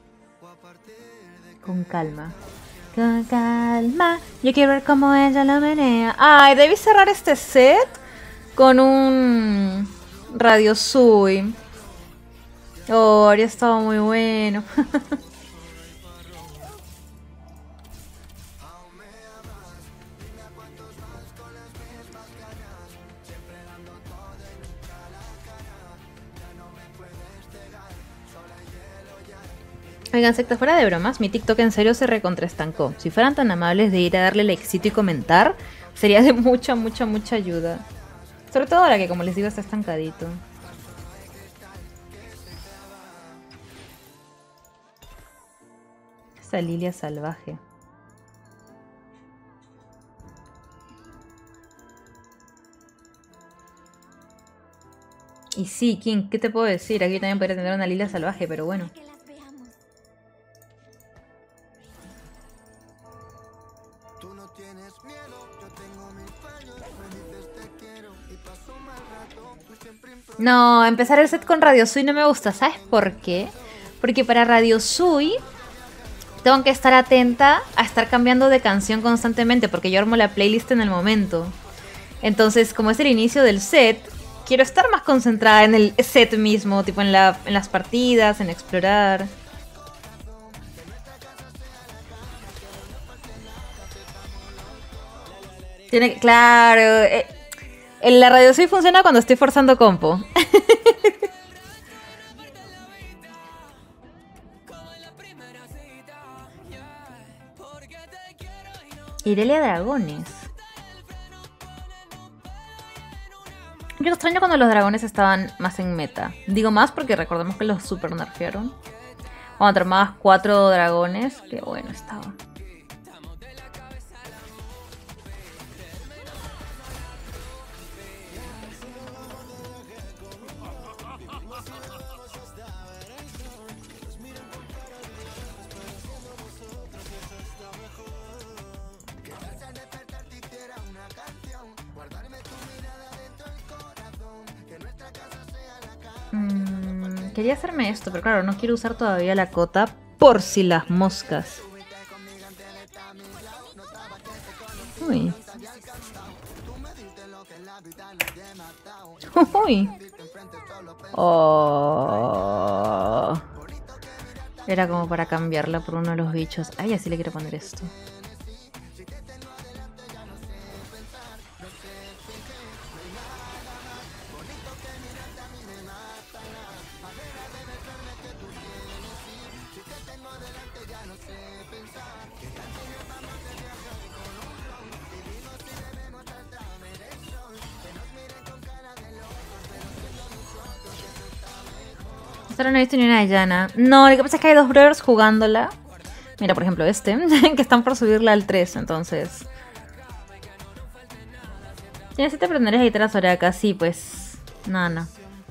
Con calma. Con calma. Yo quiero ver cómo ella lo menea. Ay, debí cerrar este set con un Radio Sui. Oh, habría estado muy bueno. Oigan, secta, fuera de bromas, mi TikTok en serio se recontraestancó. Si fueran tan amables de ir a darle likecito y comentar, sería de mucha, mucha, mucha ayuda. Sobre todo ahora que, como les digo, está estancadito. Esa Lilia salvaje. Y sí, King, ¿qué te puedo decir? Aquí también podría tener una Lilia salvaje, pero bueno. No, empezar el set con Radio Sui no me gusta. ¿Sabes por qué? Porque para Radio Sui tengo que estar atenta a estar cambiando de canción constantemente, porque yo armo la playlist en el momento. Entonces, como es el inicio del set, quiero estar más concentrada en el set mismo, tipo en las partidas, en explorar. Claro, la Radio Sui funciona cuando estoy forzando compo. Irelia Dragones. Yo extraño cuando los dragones estaban más en meta. Digo más porque recordemos que los super nerfearon. Cuando te armabas 4 dragones, qué bueno estaba. quería hacerme esto, pero claro, no quiero usar todavía la cota por si las moscas. Uy. Uy. Oh. Era como para cambiarla por uno de los bichos. Ay, así le quiero poner esto. Ahora no he visto ni una de Yana. No, lo que pasa es que hay dos brothers jugándola. Mira, por ejemplo, este, que están por subirla al 3, entonces. Si necesito aprender a editar a Soraka, sí, pues. No.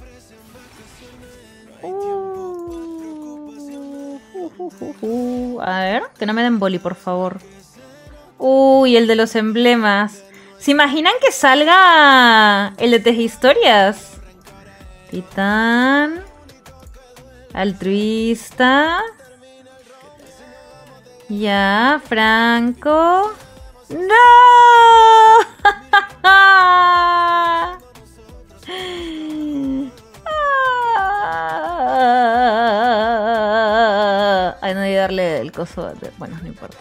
A ver, que no me den boli, por favor. Uy, el de los emblemas. ¿Se imaginan que salga el de Tejihistorias? Titán. Altruista. Ya, Franco. ¡No! Ay, no debí darle el coso de... Bueno, no importa.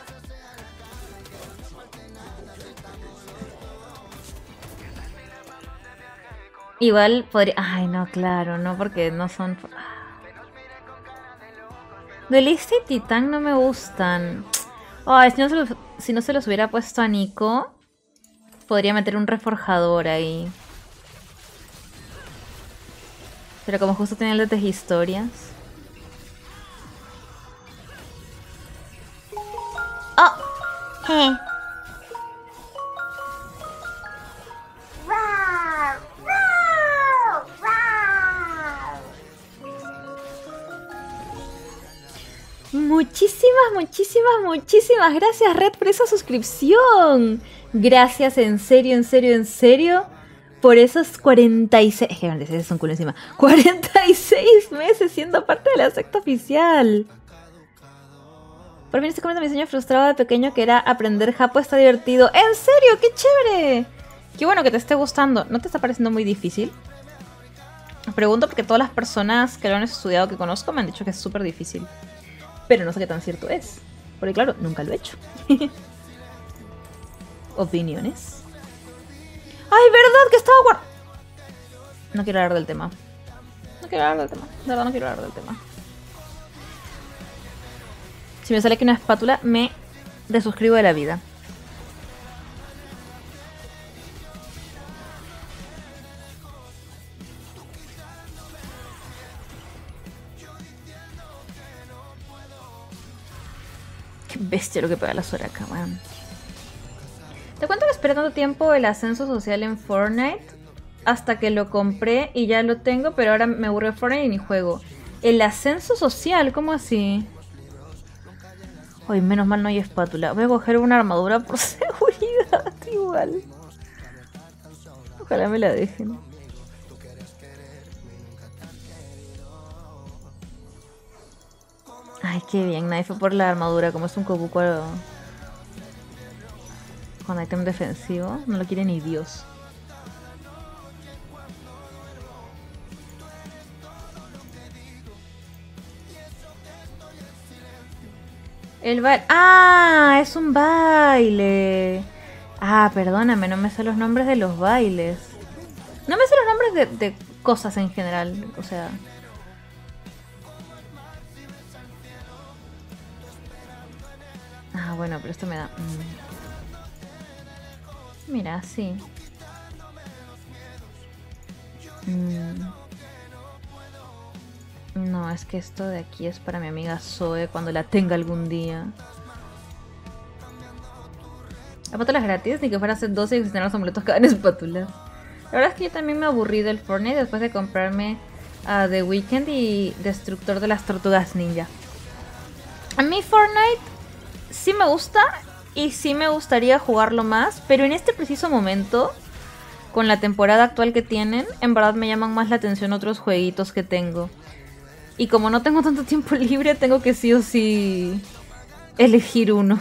Igual podría... Ay, no, claro, no, porque no son... Duelista y Titán no me gustan. Ay, si no se los hubiera puesto a Nico, podría meter un reforjador ahí. Pero como justo tenía el de Tejihistorias. ¡Oh! Muchísimas gracias, Red, por esa suscripción. Gracias, en serio, por esos 46... Es que 46 son culo encima. 46 meses siendo parte de la secta oficial. Por fin estoy comiendo mi sueño frustrado de pequeño, que era aprender japo. Está divertido. ¡En serio! ¡Qué chévere! Qué bueno que te esté gustando. ¿No te está pareciendo muy difícil? Pregunto porque todas las personas que lo han estudiado que conozco me han dicho que es súper difícil. Pero no sé qué tan cierto es. Porque claro, nunca lo he hecho. ¿Opiniones? ¡Ay, verdad que estaba guardando! No quiero hablar del tema. De verdad no quiero hablar del tema. Si me sale aquí una espátula, me desuscribo de la vida. Qué bestia lo que pega la Soraka, man. Te cuento que esperé tanto tiempo el ascenso social en Fortnite hasta que lo compré y ya lo tengo, pero ahora me aburre Fortnite y ni juego. El ascenso social, ¿cómo así? Uy, menos mal no hay espátula. Voy a coger una armadura por seguridad igual. Ojalá me la dejen. Ay, qué bien, nadie fue por la armadura, como es un Kobuko con ítem defensivo, no lo quiere ni Dios. El baile... ¡Ah! Es un baile. Ah, perdóname, no me sé los nombres de los bailes. No me sé los nombres de cosas en general, o sea... Ah, bueno, pero esto me da... Mira, sí. No, es que esto de aquí es para mi amiga Zoe cuando la tenga algún día. Espátulas gratis, ni que fuera a hacer 12 y gestionar los amuletos cada en espátulas. La verdad es que yo también me aburrí del Fortnite después de comprarme a The Weeknd y Destructor de las Tortugas Ninja. A mí Fortnite sí me gusta y sí me gustaría jugarlo más, pero en este preciso momento, con la temporada actual que tienen, en verdad me llaman más la atención otros jueguitos que tengo. Y como no tengo tanto tiempo libre, tengo que sí o sí elegir uno.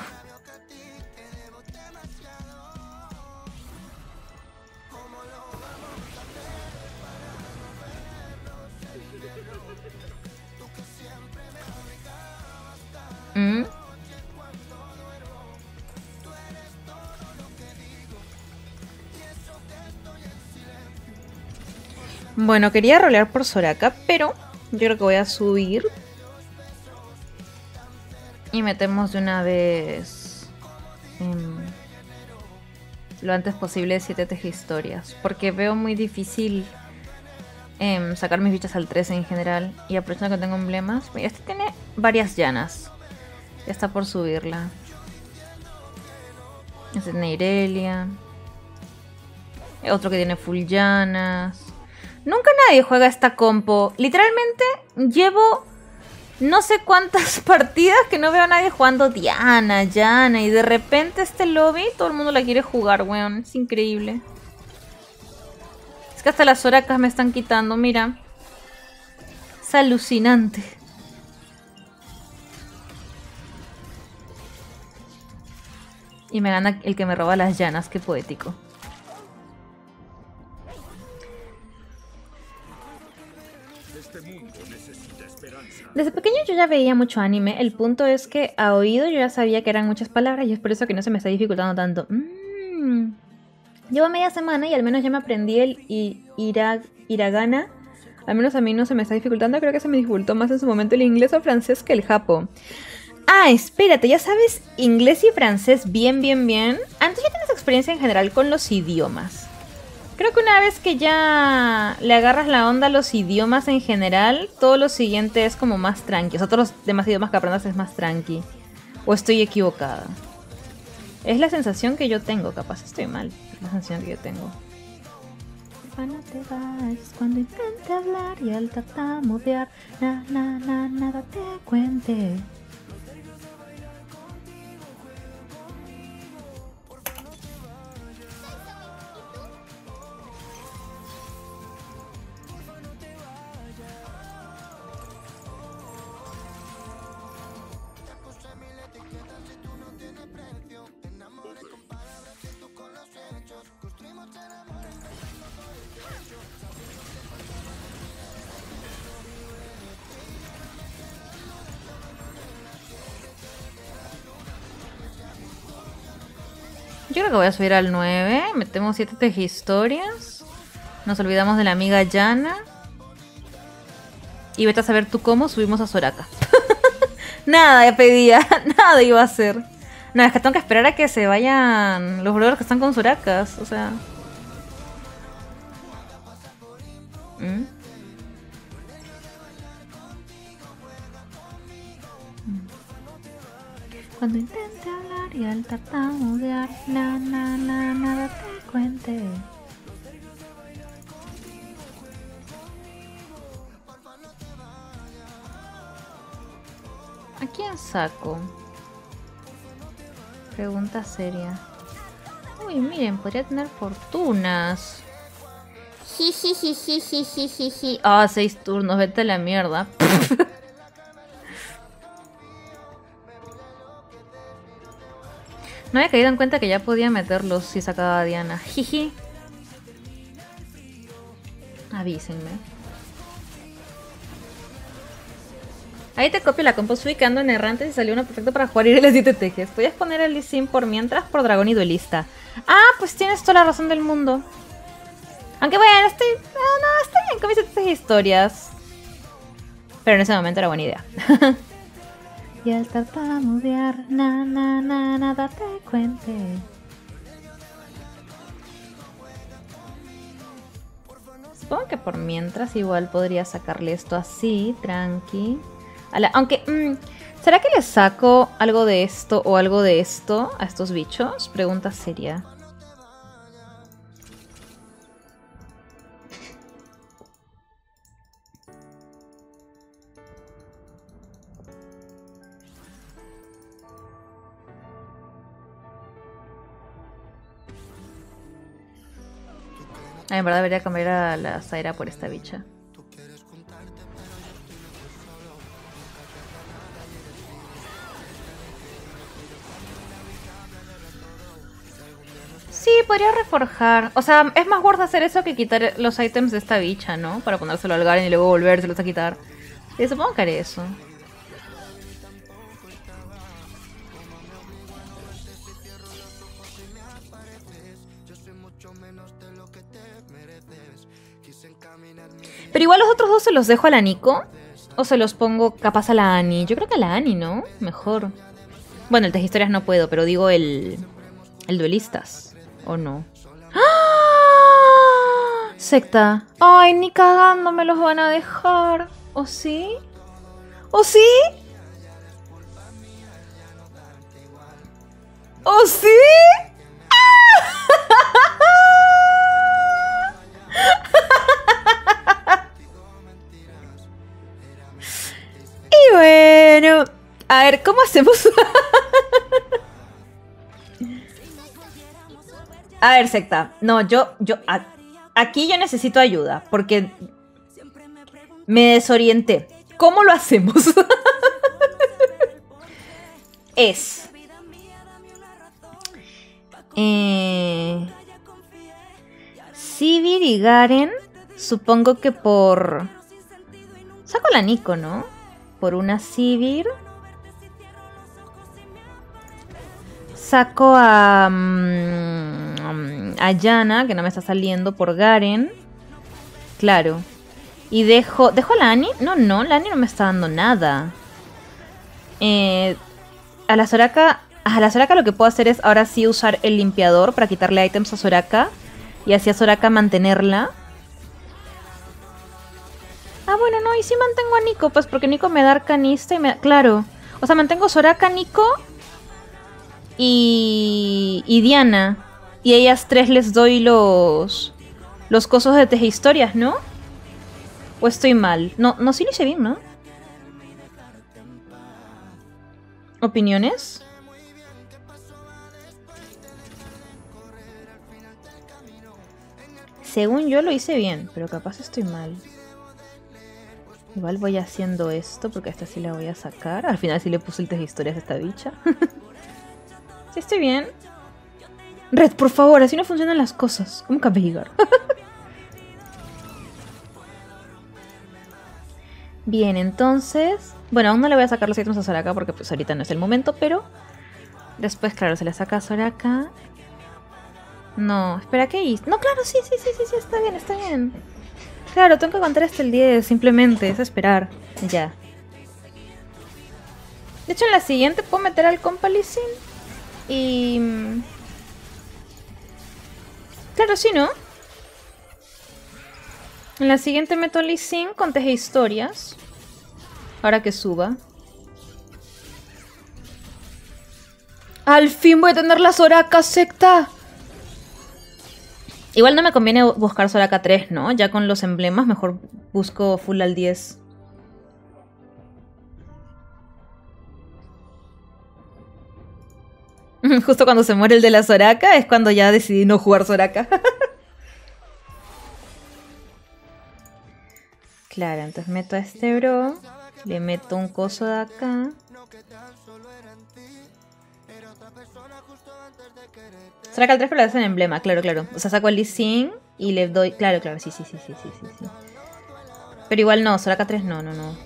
¿Mm? Bueno, quería rolear por Soraka, pero yo creo que voy a subir. Y metemos de una vez lo antes posible 7 tejehistorias. Porque veo muy difícil sacar mis bichas al 13 en general. Y aprovechando que tengo emblemas. Mira, este tiene varias llanas. Ya está por subirla. Este tiene Irelia. Otro que tiene full llanas. Nunca nadie juega esta compo. Literalmente llevo no sé cuántas partidas que no veo a nadie jugando Diana, Yana. Y de repente este lobby todo el mundo la quiere jugar, weón. Es increíble. Es que hasta las Sorakas me están quitando, mira. Es alucinante. Y me gana el que me roba las llanas, qué poético. Desde pequeño yo ya veía mucho anime. El punto es que a oído yo ya sabía que eran muchas palabras y es por eso que no se me está dificultando tanto. Llevo media semana y al menos ya me aprendí el hiragana. Al menos a mí no se me está dificultando. Creo que se me dificultó más en su momento el inglés o francés que el japo. Ah, espérate, ¿ya sabes inglés y francés bien? Antes ya tienes experiencia en general con los idiomas. Creo que una vez que ya le agarras la onda a los idiomas en general, todo lo siguiente es como más tranqui. O sea, todos los demás idiomas que aprendas es más tranqui. O estoy equivocada. Es la sensación que yo tengo, capaz estoy mal. Es la sensación que yo tengo. No te vayas cuando intente hablar y al tartamudear, nada te cuente. Yo creo que voy a subir al 9. Metemos 7 tejehistorias. Nos olvidamos de la amiga Yana. Y vete a saber tú cómo subimos a Soraka. Nada ya pedía. Nada iba a hacer. Nada, es que tengo que esperar a que se vayan los brothers que están con Sorakas. O sea... Cuando intente hablar y al tartamudear, nada te cuente. ¿A quién saco? Pregunta seria. Uy, miren, podría tener fortunas. Jiji. Ah, 6 turnos, vete a la mierda. No había caído en cuenta que ya podía meterlos si sacaba a Diana. Jiji. Avísenme. Ahí te copio la compo. Estoy quedando en errantes y salió uno perfecto para jugar y las 7 tejes. Podías poner el Lee Sin por mientras por dragón y duelista. Ah, pues tienes toda la razón del mundo. Aunque bueno, estoy bien con mis 7 historias. Pero en ese momento era buena idea. Y al tartamudear, nada te cuente. Supongo que por mientras igual podría sacarle esto así, tranqui. Aunque, ¿será que le saco algo de esto o algo de esto a estos bichos? Pregunta seria. En verdad debería cambiar a la Zaira por esta bicha. podría reforjar. O sea, es más worth hacer eso que quitar los ítems de esta bicha, ¿no? Para ponérselo al Garen y luego volvérselos a quitar. Sí, supongo que haré eso. Pero igual los otros dos se los dejo a la Nico. O se los pongo capaz a la Annie. Yo creo que a la Annie, ¿no? Mejor. Bueno, el Tejehistorias no puedo, pero digo el Duelistas. ¿O no? ¡Ah! Secta. Ay, ni cagando me los van a dejar. ¿O sí? ¿O sí? ¿O sí? Y bueno, a ver, ¿cómo hacemos? A ver, secta. No, aquí yo necesito ayuda porque me desorienté. ¿Cómo lo hacemos? Es Sivir y Garen. Supongo que por... Saco a la Nico, ¿no? Por una Sivir. Saco a Yana, que no me está saliendo, por Garen. Claro. Y dejo a la Annie. No, la Annie no me está dando nada. A la Soraka lo que puedo hacer es ahora sí usar el limpiador para quitarle ítems a Soraka. Y así a Soraka mantenerla. Ah, bueno, no, y sí mantengo a Nico, pues porque Nico me da arcanista y me... Claro. O sea, mantengo Soraka, Nico y Diana. Y a ellas tres les doy los cosos de Tejehistorias, ¿no? ¿O estoy mal? No, sí lo hice bien, ¿no? ¿Opiniones? Según yo lo hice bien, pero capaz estoy mal. Igual voy haciendo esto porque a esta sí la voy a sacar. Al final sí le puse el Tejehistorias a esta bicha. Sí estoy bien. Red, por favor, así no funcionan las cosas. ¿Cómo castigar? Bien, entonces... Bueno, aún no le voy a sacar los ítems a Soraka porque pues ahorita no es el momento, pero... Después, claro, se le saca a Soraka. No, espera, ¿qué hice? No, claro, sí, está bien, está bien. Claro, tengo que aguantar hasta el 10, simplemente, es esperar. Ya. De hecho, en la siguiente puedo meter al compa Lee Sin. Y... Claro, sí, ¿no? En la siguiente meto a Lee Sin con Tejehistorias. Ahora que suba. ¡Al fin voy a tener la Soraka, secta! Igual no me conviene buscar Soraka 3, ¿no? Ya con los emblemas mejor busco full al 10. Justo cuando se muere el de la Soraka es cuando ya decidí no jugar Soraka. Claro, entonces meto a este bro. Le meto un coso de acá. Soraka al 3 pero le hacen emblema, claro. O sea, saco el Lee Sin y le doy... Claro, sí. Pero igual no, Soraka 3 no. No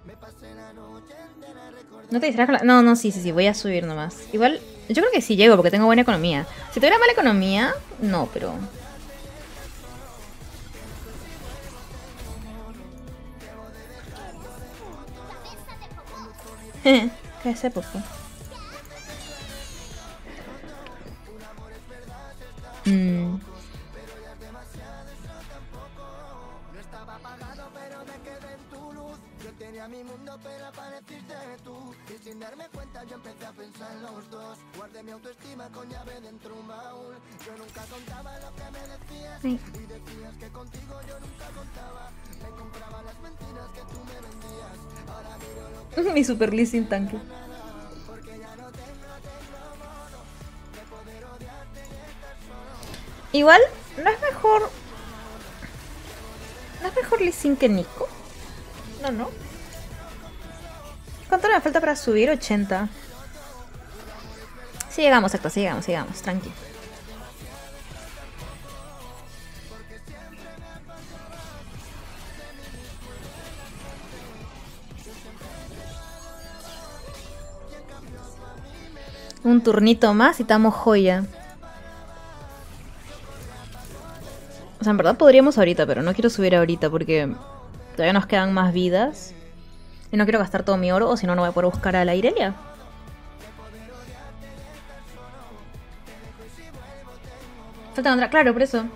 te distraigas. No, sí, voy a subir nomás. Igual, yo creo que sí llego porque tengo buena economía. Si tuviera mala economía, no, pero... Cabeza de popó. Ay. Mi super Lee Sin tanque. Igual, ¿no es mejor Lee Sin que Nico? No. ¿Cuánto me falta para subir? 80. Sí llegamos, exacto, sí llegamos, tranqui. Un turnito más y estamos joya. O sea, en verdad podríamos ahorita, pero no quiero subir ahorita porque todavía nos quedan más vidas. Y no quiero gastar todo mi oro, o si no, no voy a poder buscar a la Irelia. Falta otra, claro, por eso.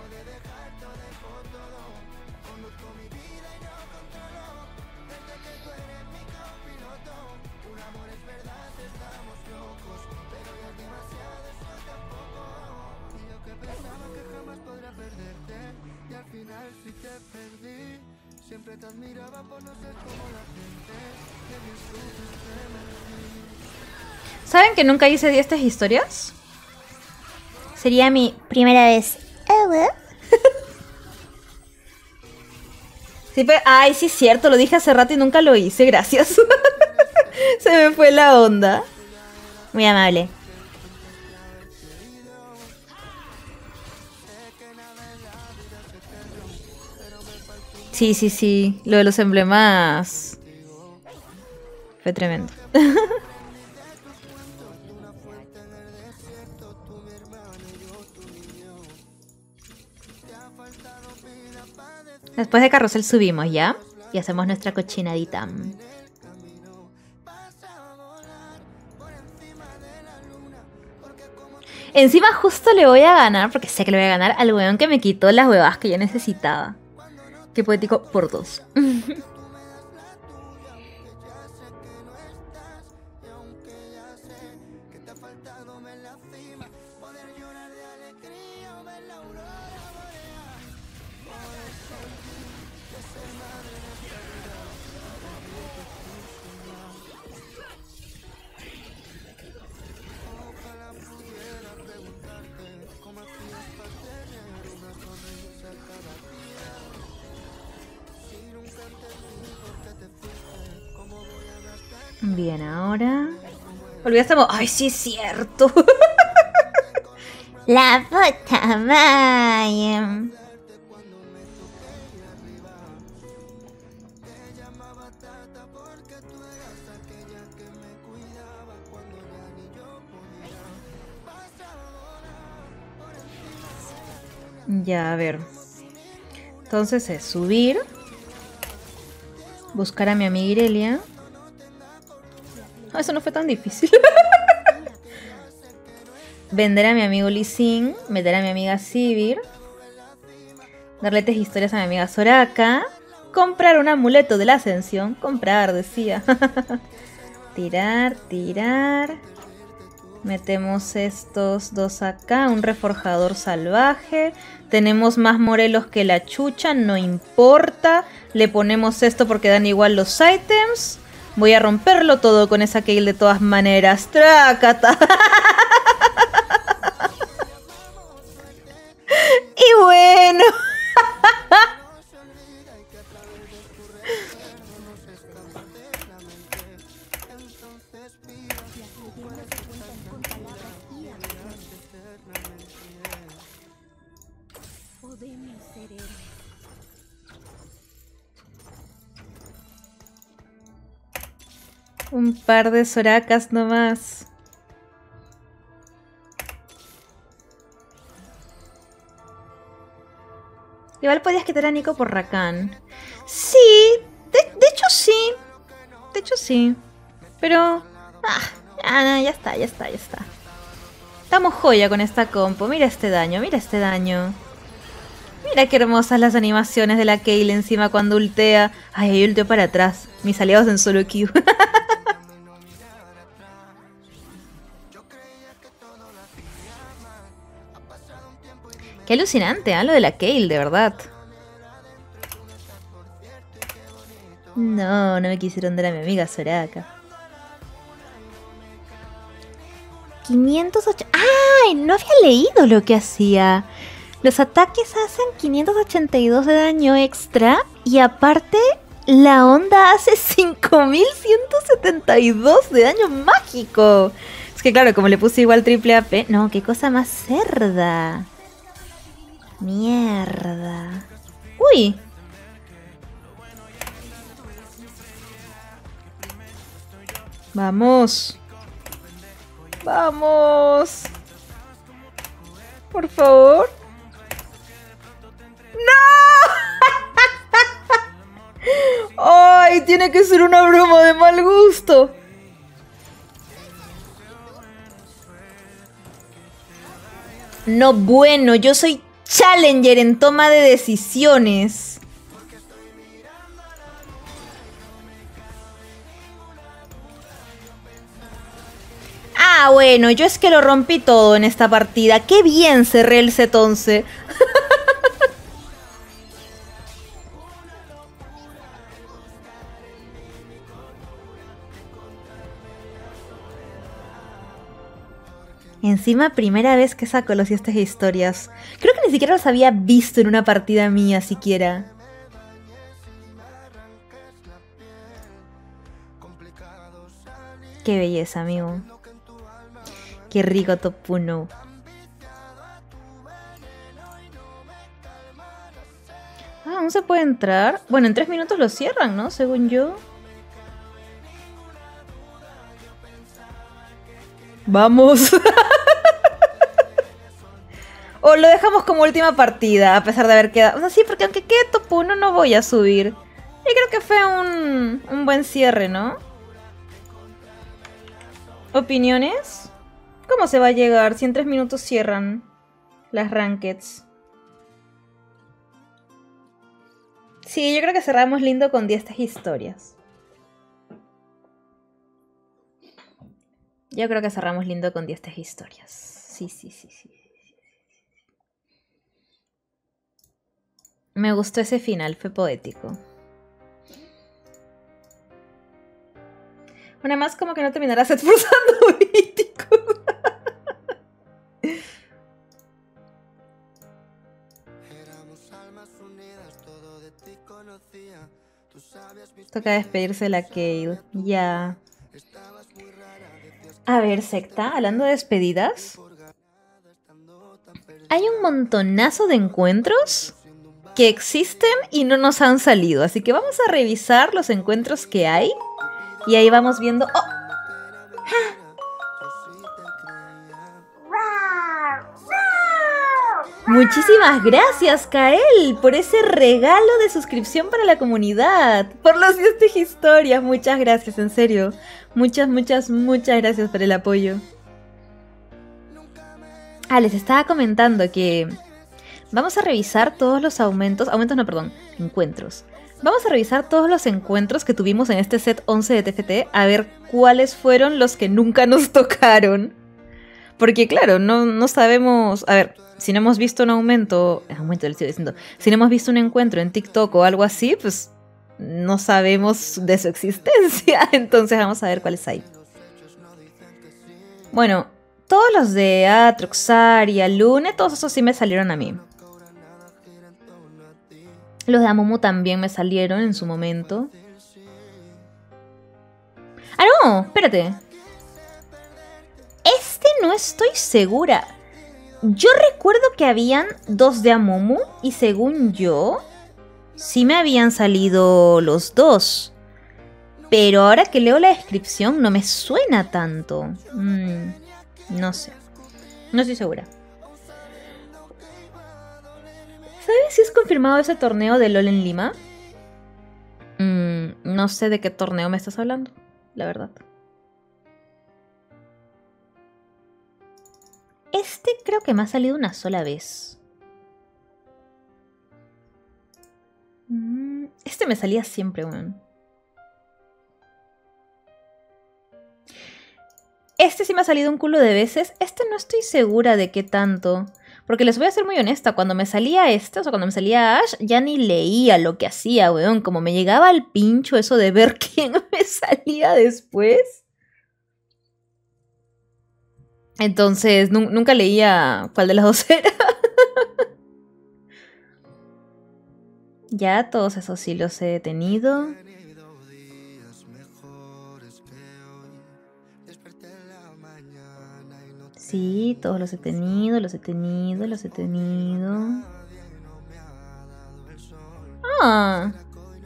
¿Saben que nunca hice estas historias? Sería mi primera vez. Sí, pero... Ay, sí es cierto, lo dije hace rato y nunca lo hice, gracias. Se me fue la onda. Muy amable. Sí, sí, sí. Lo de los emblemas fue tremendo. Después de carrusel subimos, ¿ya? Y hacemos nuestra cochinadita. Encima justo le voy a ganar, porque sé que le voy a ganar al weón que me quitó las huevas que yo necesitaba. Qué poético, por 2. Bien, ahora... Olvidaste... ¡Ay, sí es cierto! La puta madre. Ya, a ver. Entonces es subir. Buscar a mi amiga Irelia. Eso no fue tan difícil. Vender a mi amigo Lee Sin. Meter a mi amiga Sivir. Darle 3 historias a mi amiga Soraka. Comprar un amuleto de la ascensión. Comprar, decía. Tirar, tirar. Metemos estos 2 acá. Un reforjador salvaje. Tenemos más morelos que la chucha. No importa. Le ponemos esto porque dan igual los ítems. Voy a romperlo todo con esa Kayle de todas maneras. ¡Trácata! Y bueno. Un par de Sorakas nomás. Igual podías quitar a Nico por Rakan. Sí, de hecho sí. De hecho sí. Pero... ya está, ya está, ya está. Estamos joya con esta compo. Mira este daño, mira este daño. Mira qué hermosas las animaciones de la Kayle encima cuando ultea. Ay, ahí ulteo para atrás. Mis aliados en solo Q. Qué alucinante, ¿eh? Lo de la Kayle, de verdad. No, no me quisieron dar a mi amiga Soraka. 508. ¡Ay! No había leído lo que hacía. Los ataques hacen 582 de daño extra. Y aparte, la onda hace 5172 de daño mágico. Es que claro, como le puse igual triple AP. No, qué cosa más cerda. Mierda. Uy. Vamos. Vamos. Por favor. ¡No! ¡Ay! Tiene que ser una broma de mal gusto. No, bueno, yo soy challenger en toma de decisiones. Ah, bueno, yo es que lo rompí todo en esta partida. ¡Qué bien cerré el set 11! Encima, primera vez que saco los estas historias. Creo que ni siquiera los había visto en una partida mía siquiera. Qué belleza, amigo. Qué rico top 1. Ah, ¿aún se puede entrar? Bueno, en 3 minutos lo cierran, ¿no? Según yo. ¡Vamos! O lo dejamos como última partida, a pesar de haber quedado... O sea, sí, porque aunque quede top 1 no voy a subir. Yo creo que fue un buen cierre, ¿no? ¿Opiniones? ¿Cómo se va a llegar si en 3 minutos cierran las rankeds? Sí, yo creo que cerramos lindo con 10 historias. Yo creo que cerramos lindo con 10 historias. Sí, sí, sí, sí. Me gustó ese final, fue poético. Una más como que no terminarás esforzando mítico. Toca despedirse de la Kale. Ya. A ver, secta, hablando de despedidas. Hay un montonazo de encuentros que existen y no nos han salido. Así que vamos a revisar los encuentros que hay. Y ahí vamos viendo... ¡Oh! Muchísimas gracias, Kael, por ese regalo de suscripción para la comunidad. Por las 10 historias. Muchas gracias, en serio. Muchas gracias por el apoyo. Ah, les estaba comentando que vamos a revisar todos los encuentros. Vamos a revisar todos los encuentros que tuvimos en este set 11 de TFT, a ver cuáles fueron los que nunca nos tocaron. Porque claro, no sabemos... A ver, si no hemos visto si no hemos visto un encuentro en TikTok o algo así, pues no sabemos de su existencia. Entonces vamos a ver cuáles hay. Bueno, todos los de Aatrox, Zarya, Lune, todos esos sí me salieron a mí. Los de Amumu también me salieron en su momento. ¡Ah, no! Espérate. Este no estoy segura. Yo recuerdo que habían 2 de Amumu y según yo, sí me habían salido los 2. Pero ahora que leo la descripción no me suena tanto. No sé. No estoy segura. ¿Sabes si es confirmado ese torneo de LOL en Lima? No sé de qué torneo me estás hablando, la verdad. Este creo que me ha salido una sola vez. Este me salía siempre, weón. Este sí me ha salido un culo de veces. Este no estoy segura de qué tanto. Porque les voy a ser muy honesta, cuando me salía cuando me salía Ash, ya ni leía lo que hacía, weón. Como me llegaba al pincho eso de ver quién me salía después. Entonces, nunca leía cuál de las dos era. Ya, todos esos sí los he detenido. Sí, todos los he tenido. Ah.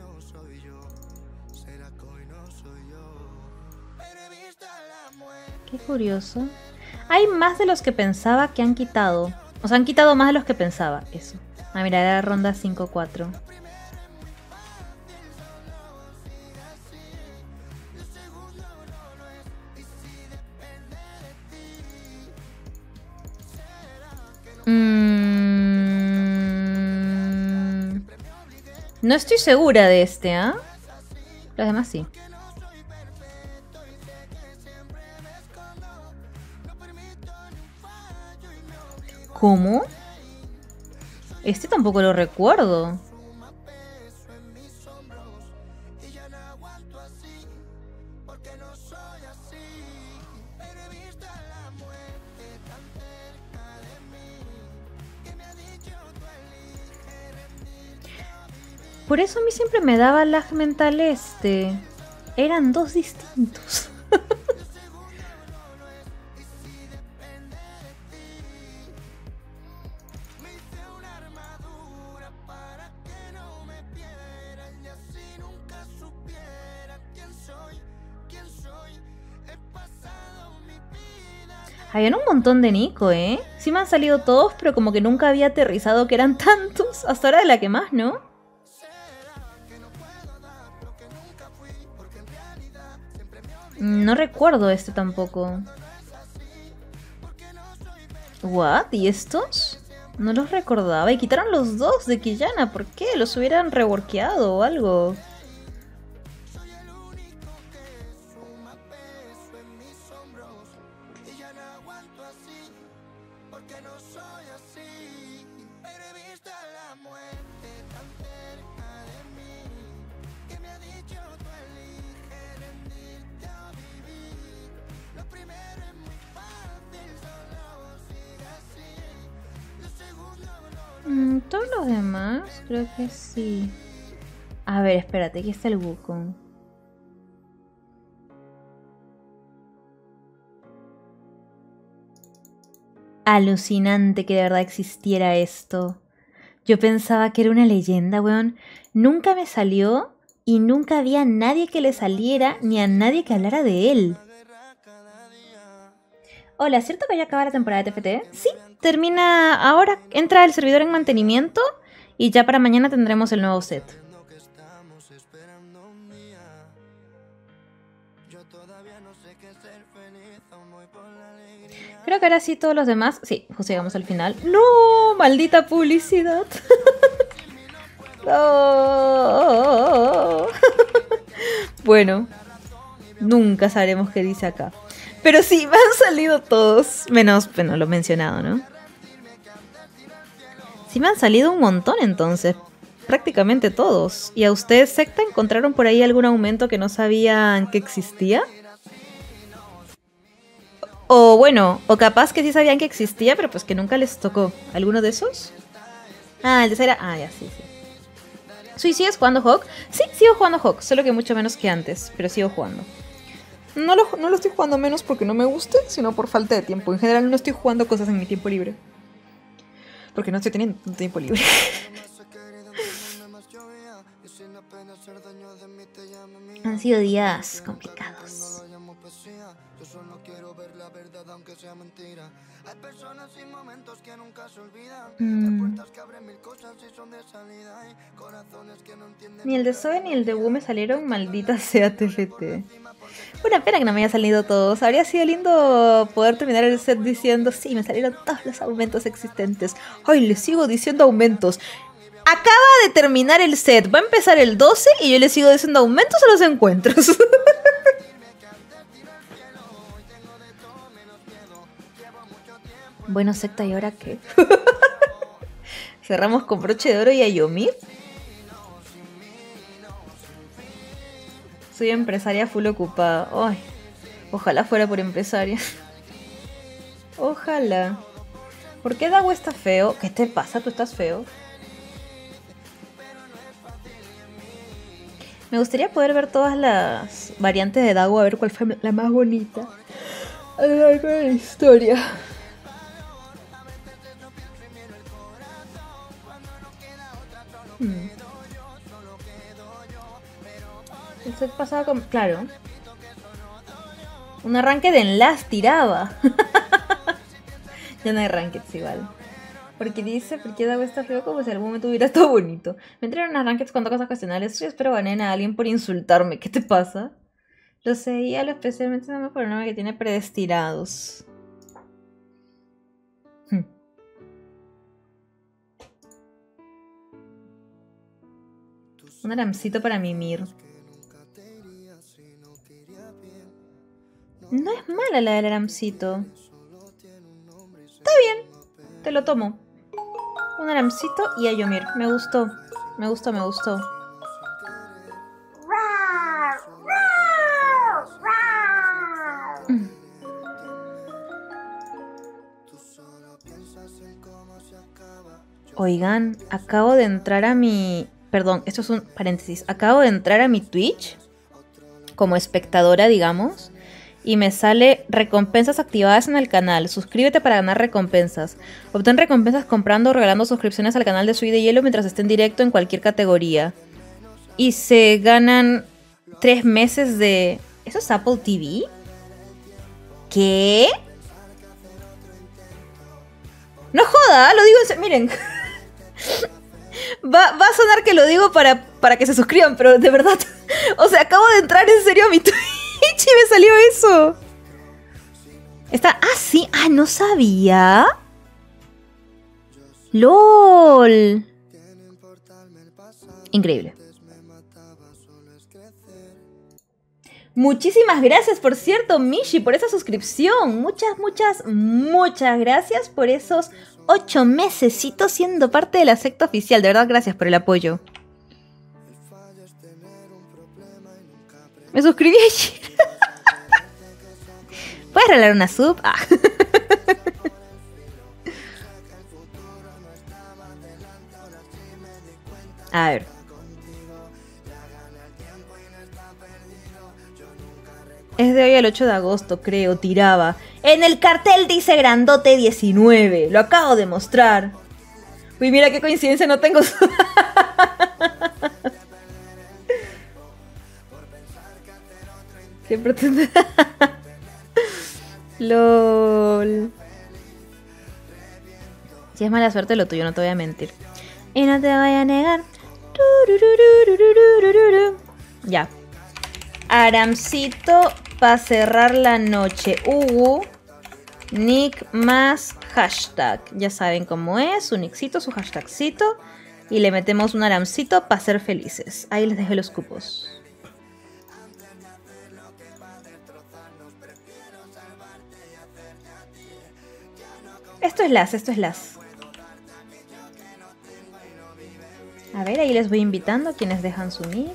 Ok. Qué curioso. Hay más de los que pensaba que han quitado. O sea, han quitado más de los que pensaba. Eso. Ah, mira, era ronda 5-4. No estoy segura de este, ¿ah? Los demás sí. ¿Cómo? Este tampoco lo recuerdo. Por eso a mí siempre me daba lag mental este. Eran dos distintos. Habían un montón de Nico, ¿eh? Sí me han salido todos, pero como que nunca había aterrizado que eran tantos. Hasta ahora de la que más, ¿no? No recuerdo este tampoco. ¿What? ¿Y estos? No los recordaba. Y quitaron los dos de Quillana. ¿Por qué? ¿Los hubieran reworkeado o algo? Todos los demás, creo que sí. A ver, espérate, aquí está el Wukong. Alucinante que de verdad existiera esto. Yo pensaba que era una leyenda, weón. Nunca me salió y nunca había nadie que le saliera ni a nadie que hablara de él. Hola, ¿es cierto que ya acaba la temporada de TFT? Sí, termina ahora, entra el servidor en mantenimiento y ya para mañana tendremos el nuevo set. Creo que ahora sí todos los demás... Sí, justo llegamos al final. ¡No! ¡Maldita publicidad! ¡No! Bueno, nunca sabremos qué dice acá. Pero sí, me han salido todos. Menos, bueno, lo mencionado, ¿no? Sí me han salido un montón entonces. Prácticamente todos. ¿Y a ustedes, secta, encontraron por ahí algún aumento que no sabían que existía? O bueno, o capaz que sí sabían que existía, pero pues que nunca les tocó. ¿Alguno de esos? Ah, el de Zaira. Ah, ya, sí, sí. ¿Sí, sigues jugando Hawk? Sí, sigo jugando Hawk, solo que mucho menos que antes, pero sigo jugando. No lo estoy jugando menos porque no me guste, sino por falta de tiempo. En general no estoy jugando cosas en mi tiempo libre. Porque no estoy teniendo tiempo libre. Han sido días complicados. Ni el de Zoe ni el de Wu me salieron, maldita sea TFT. Una pena que no me haya salido todos. Habría sido lindo poder terminar el set diciendo: sí, me salieron todos los aumentos existentes. Ay, le sigo diciendo aumentos. Acaba de terminar el set, va a empezar el 12 y yo le sigo diciendo aumentos a los encuentros. Bueno, secta, ¿y ahora qué? ¿Cerramos con broche de oro y a Yomir? Soy empresaria full ocupada. Ay, ojalá fuera por empresaria. Ojalá. ¿Por qué Dago está feo? ¿Qué te pasa? ¿Tú estás feo? Me gustaría poder ver todas las variantes de Dago, a ver cuál fue la más bonita a lo largo de la historia. El set pasado con... Claro. Un arranque de enlace tiraba. Ya no hay rankeds igual. Porque dice, ¿por qué Dago está feo? Como si en algún momento hubiera estado bonito. Me entraron a rankeds con cosas cuestionables. Yo espero banen a alguien por insultarme. ¿Qué te pasa? Lo sé, y lo especialmente no me por el nombre que tiene predestinados. Un aramcito para mimir. No es mala la del aramcito. Está bien, te lo tomo. Un aramcito y a Yomir. Me gustó, me gustó, me gustó. Oigan, acabo de entrar a mi... Perdón, esto es un paréntesis. Acabo de entrar a mi Twitch como espectadora, digamos, y me sale recompensas activadas en el canal. Suscríbete para ganar recompensas. Obtén recompensas comprando o regalando suscripciones al canal de Soy de Hielo mientras esté en directo en cualquier categoría. Y se ganan 3 meses de... ¿Eso es Apple TV? ¿Qué? No joda, lo digo en serio. Miren. Va a sonar que lo digo para que se suscriban, pero de verdad. O sea, acabo de entrar en serio a mi Twitch y me salió eso. Está... Ah, sí. Ah, no sabía. LOL. Increíble. Muchísimas gracias, por cierto, Mishi, por esa suscripción. Muchas gracias por esos 8 mesecitos siendo parte de la secta oficial. De verdad, gracias por el apoyo. Me suscribí ayer. ¿Puedes regalar una sub? Ah. A ver. Es de hoy al 8 de agosto, creo, tiraba. En el cartel dice grandote 19. Lo acabo de mostrar. Uy, mira qué coincidencia, no tengo... ¿Qué pretende? LOL. Si es mala suerte lo tuyo, no te voy a mentir. Y no te voy a negar. Ya. Aramcito para cerrar la noche. Nick más hashtag. Ya saben cómo es. Su nickcito, su hashtagcito. Y le metemos un aramcito para ser felices. Ahí les dejé los cupos. Esto es las. A ver, ahí les voy invitando a quienes dejan su nick.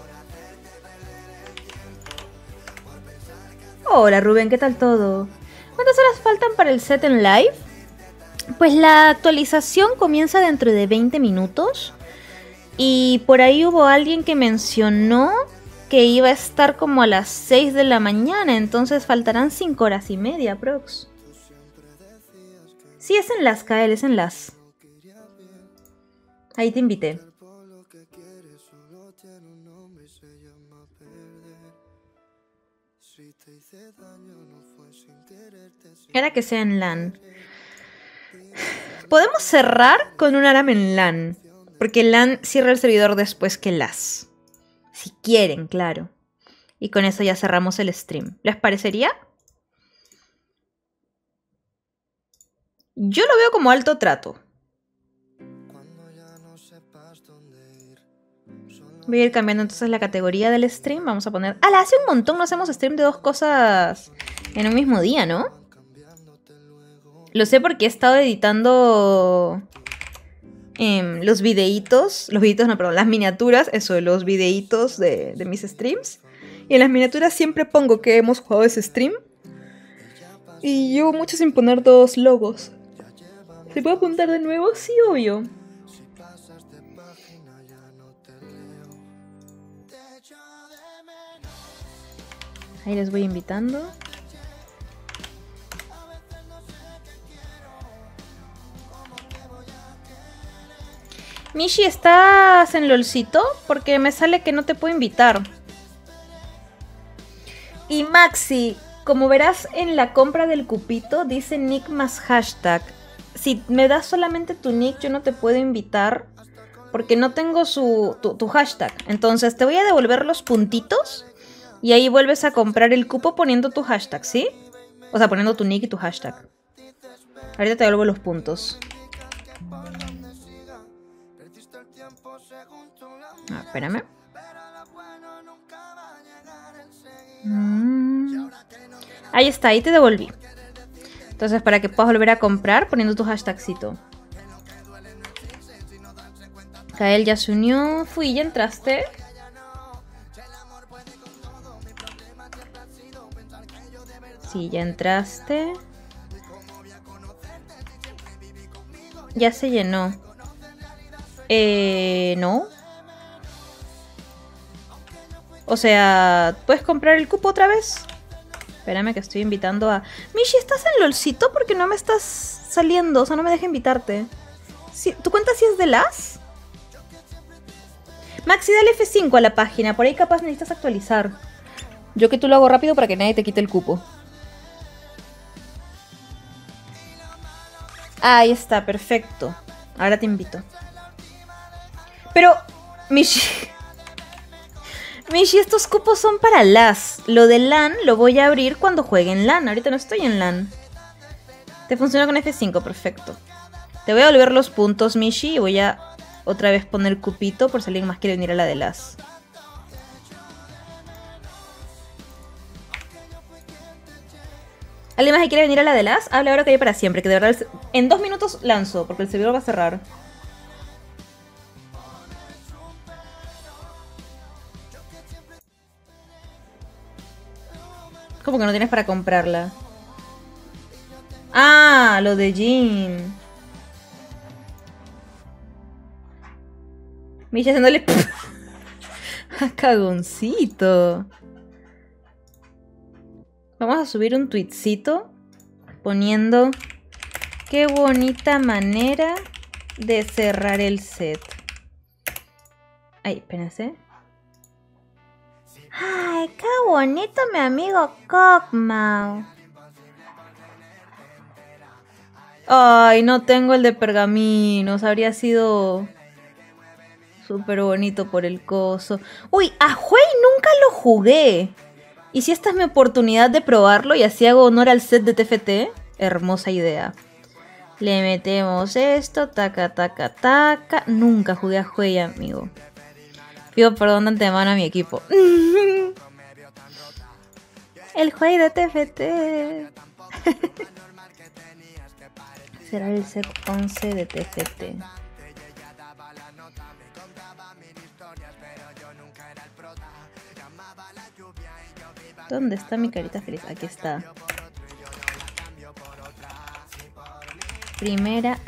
Hola Rubén, ¿qué tal todo? ¿Cuántas horas faltan para el set en live? Pues la actualización comienza dentro de 20 minutos. Y por ahí hubo alguien que mencionó que iba a estar como a las 6 de la mañana. Entonces faltarán 5 horas y media, prox. Sí, es en las, Kael, es en las. Ahí te invité. Era que sea en LAN. Podemos cerrar con un ARAM en LAN. Porque LAN cierra el servidor después que las. Si quieren, claro. Y con eso ya cerramos el stream. ¿Les parecería? Yo lo veo como alto trato. Voy a ir cambiando entonces la categoría del stream. Vamos a poner... ¡Hala! Hace un montón no hacemos stream de 2 cosas en un mismo día, ¿no? Lo sé porque he estado editando los videitos. Las miniaturas. Eso, los videitos de mis streams. Y en las miniaturas siempre pongo que hemos jugado ese stream. Y llevo mucho sin poner 2 logos. ¿Se puede apuntar de nuevo? Sí, obvio. Ahí les voy invitando. Mishi, ¿estás en LOLcito? Porque me sale que no te puedo invitar. Y Maxi, como verás en la compra del cupito, dice nick más hashtag. Si me das solamente tu nick, yo no te puedo invitar porque no tengo tu hashtag. Entonces te voy a devolver los puntitos y ahí vuelves a comprar el cupo poniendo tu hashtag, ¿sí? O sea, poniendo tu nick y tu hashtag. Ahorita te devuelvo los puntos. Ah, espérame. Ahí está, ahí te devolví. Entonces, para que puedas volver a comprar poniendo tu hashtagcito. Kael ya se unió. Fui, ya entraste. Sí, ya entraste. Ya se llenó. No. O sea, ¿puedes comprar el cupo otra vez? Espérame que estoy invitando a... Mishi, ¿estás en LOLcito? Porque no me estás saliendo. O sea, no me deja invitarte. ¿Sí? ¿Tu cuenta sí es de las? Maxi, dale F5 a la página. Por ahí capaz necesitas actualizar. Yo que tú lo hago rápido para que nadie te quite el cupo. Ahí está, perfecto. Ahora te invito. Pero, Mishi... Mishi, estos cupos son para las. Lo de LAN lo voy a abrir cuando juegue en LAN. Ahorita no estoy en LAN. Te funciona con F5, perfecto. Te voy a devolver los puntos, Mishi. Y voy a otra vez poner cupito por si alguien más quiere venir a la de las. ¿Alguien más que quiere venir a la de las? Habla ahora que hay para siempre. Que de verdad en 2 minutos lanzo, porque el servidor va a cerrar. ¿Cómo que no tienes para comprarla? Ah, lo de Jin. Misha haciéndole... Cagoncito. Vamos a subir un tweetcito poniendo... Qué bonita manera de cerrar el set. Ay, espérense. Ay, qué bonito mi amigo Cockmau. Ay, no tengo el de pergaminos. Habría sido súper bonito por el coso. Uy, a Huey nunca lo jugué. ¿Y si esta es mi oportunidad de probarlo y así hago honor al set de TFT? Hermosa idea. Le metemos esto, taca, taca, taca. Nunca jugué a Huey, amigo. Pido perdón de antemano a mi equipo. El Huey de TFT. Será el set 11 de TFT. ¿Dónde está mi carita feliz? Aquí está. Primera.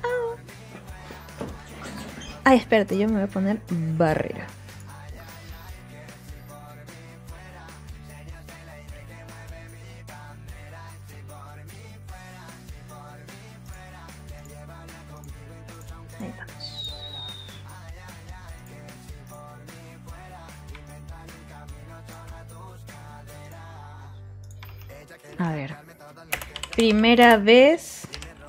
Ay, espérate, yo me voy a poner barrera. Ahí vamos. A ver. Primera vez.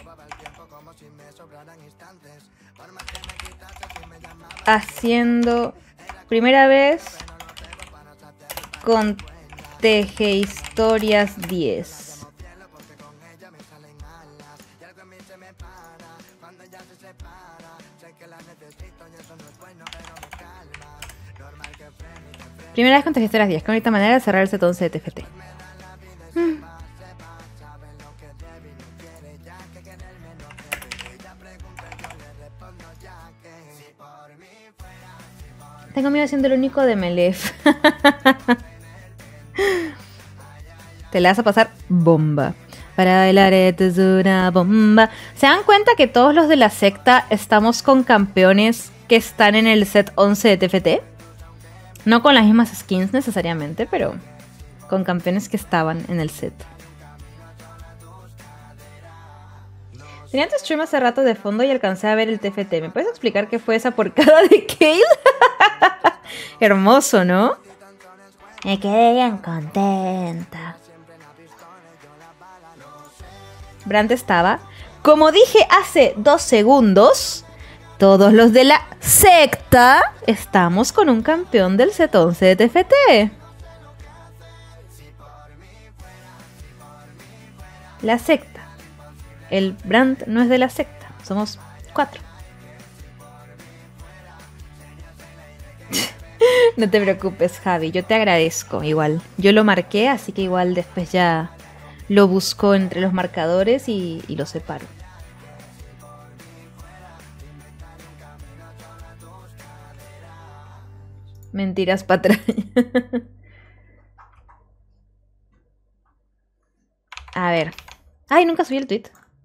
Haciendo. Primera vez. Con Teje Historias 10. Primera vez con Teje Historias 10. Qué bonita manera de cerrar el set 11 de TFT. Tengo miedo siendo el único de Melef. Te la vas a pasar bomba. Para bailar esto es una bomba. ¿Se dan cuenta que todos los de la secta estamos con campeones que están en el set 11 de TFT? No con las mismas skins necesariamente, pero con campeones que estaban en el set. Tenía tu stream hace rato de fondo y alcancé a ver el TFT. ¿Me puedes explicar qué fue esa porcada de Kayle? Hermoso, ¿no? Me quedé bien contenta. Brandt estaba. Como dije hace 2 segundos, todos los de la secta estamos con un campeón del set 11 de TFT. La secta. El Brandt no es de la secta. Somos 4. No te preocupes, Javi. Yo te agradezco igual. Yo lo marqué, así que igual después ya lo busco entre los marcadores y lo separo. Mentiras patrañas. A ver. Ay, nunca subí el tweet.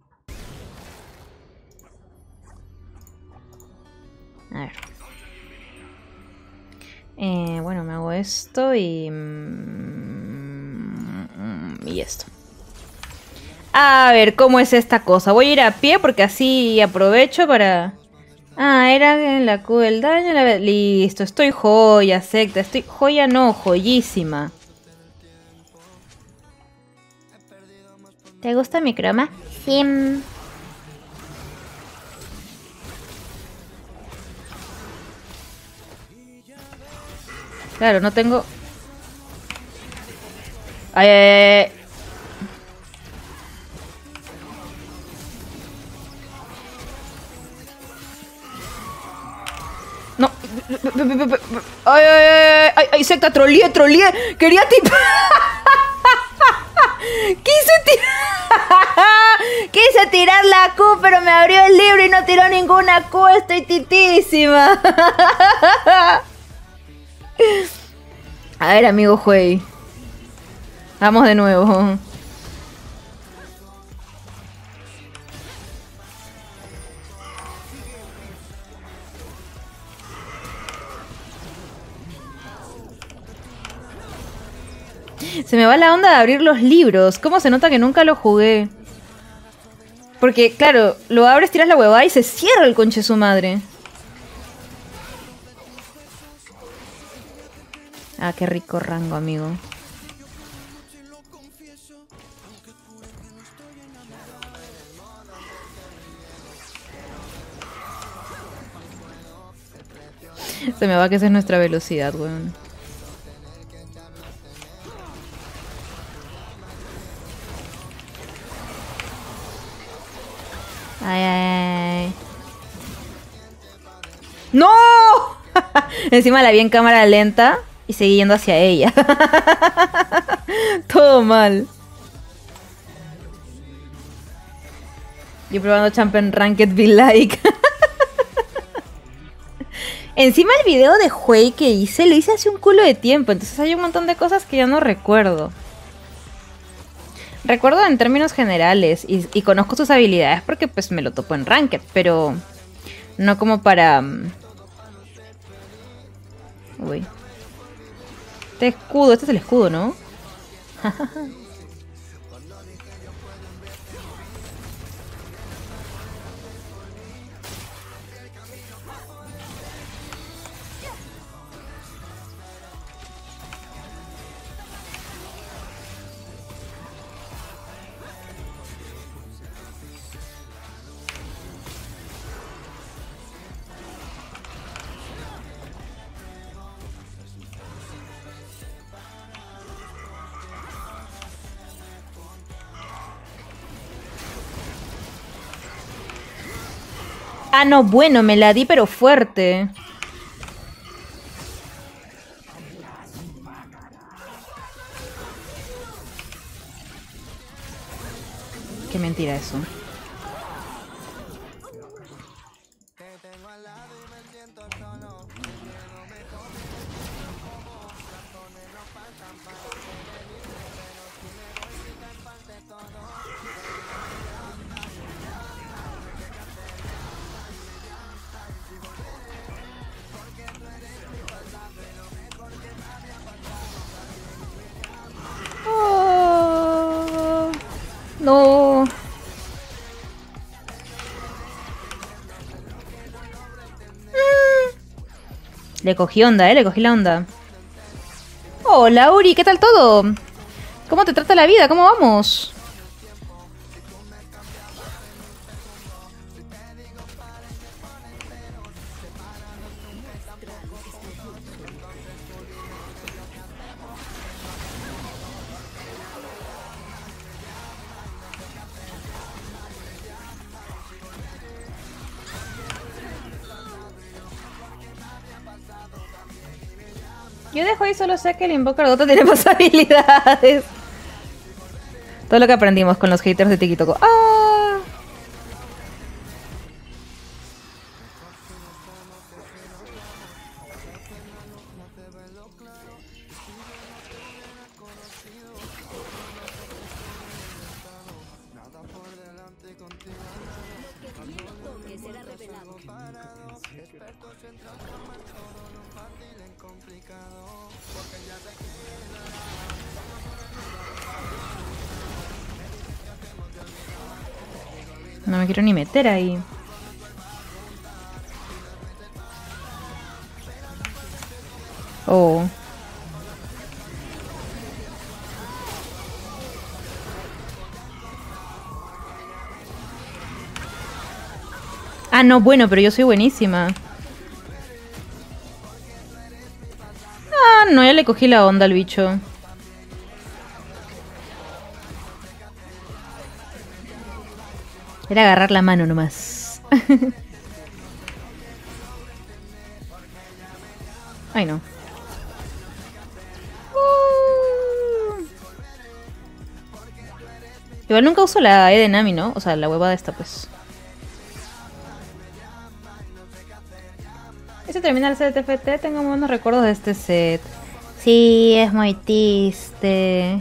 A ver. Bueno, me hago esto y esto. A ver, ¿cómo es esta cosa? Voy a ir a pie porque así aprovecho para... Ah, era en la Q del daño. Listo, estoy joya, secta. Estoy joya, no, joyísima. ¿Te gusta mi croma? Sí. Claro, no tengo... Ay, ay, ay. No. Ay, ay, ay, ay, ay, secta, troleé. Quería tipar. Quise tirar la Q, pero me abrió el libro y no tiró ninguna Q. Estoy titísima. A ver, amigo Huey. Vamos de nuevo. Se me va la onda de abrir los libros. ¿Cómo se nota que nunca lo jugué? Porque, claro, lo abres, tiras la huevada y se cierra el conche su madre. Ah, qué rico rango, amigo. Se me va que esa es nuestra velocidad, weón. Ay, ay, ay. ¡No! Encima la vi en cámara lenta y seguí yendo hacia ella. Todo mal. Yo probando Champion Ranked Be Like. Encima el video de Huey que hice, lo hice hace un culo de tiempo. Entonces hay un montón de cosas que ya no recuerdo. Recuerdo en términos generales y conozco sus habilidades porque pues me lo topo en Ranked, pero no como para... Uy. Este escudo, este es el escudo, ¿no? Ah, no, bueno, me la di pero fuerte. Qué mentira eso. No. Le cogí onda, le cogí la onda. Hola, Uri, ¿qué tal todo? ¿Cómo te trata la vida? ¿Cómo vamos? Yo dejo ahí, solo sé que el Invocar Dota tiene más habilidades. Todo lo que aprendimos con los haters de Tiki Toko. ¡Ah! No me quiero ni meter ahí. Oh. Ah, no, bueno, pero yo soy buenísima. Ah, no, ya le cogí la onda al bicho. Era agarrar la mano nomás. Ay, no. Igual nunca uso la E de Nami, ¿no? O sea, la huevada esta, pues. Ese termina el set de TFT. Tengo buenos recuerdos de este set. Sí, es muy triste.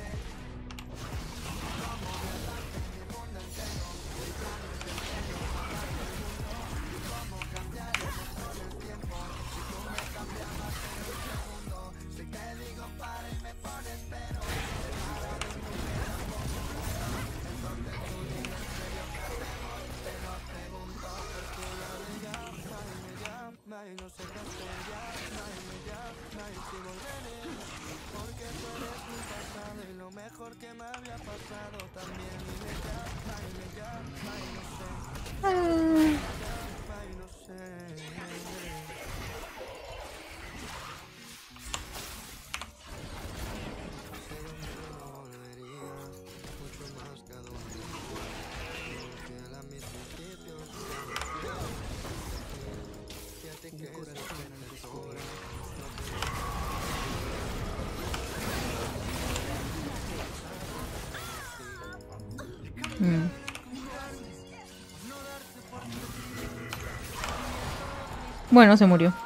Bueno, se murió.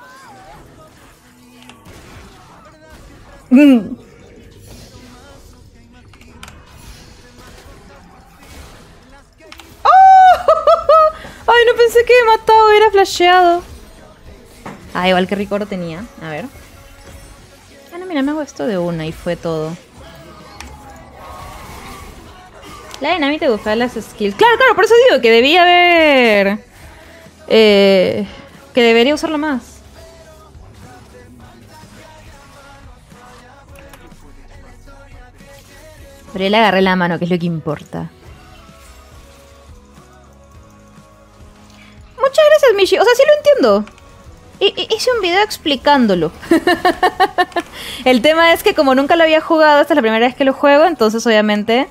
Ay, no pensé que me matado, hubiera flasheado. Ah, igual que rico lo tenía. A ver. Ah, no, mira, me hago esto de una y fue todo. La dinámica te gustaba las skills. Claro, claro, por eso digo que debía haber... que debería usarlo más. Pero le agarré la mano, que es lo que importa. Muchas gracias, Mishi. O sea, sí lo entiendo. Hice un video explicándolo. El tema es que como nunca lo había jugado, esta es la primera vez que lo juego, entonces obviamente...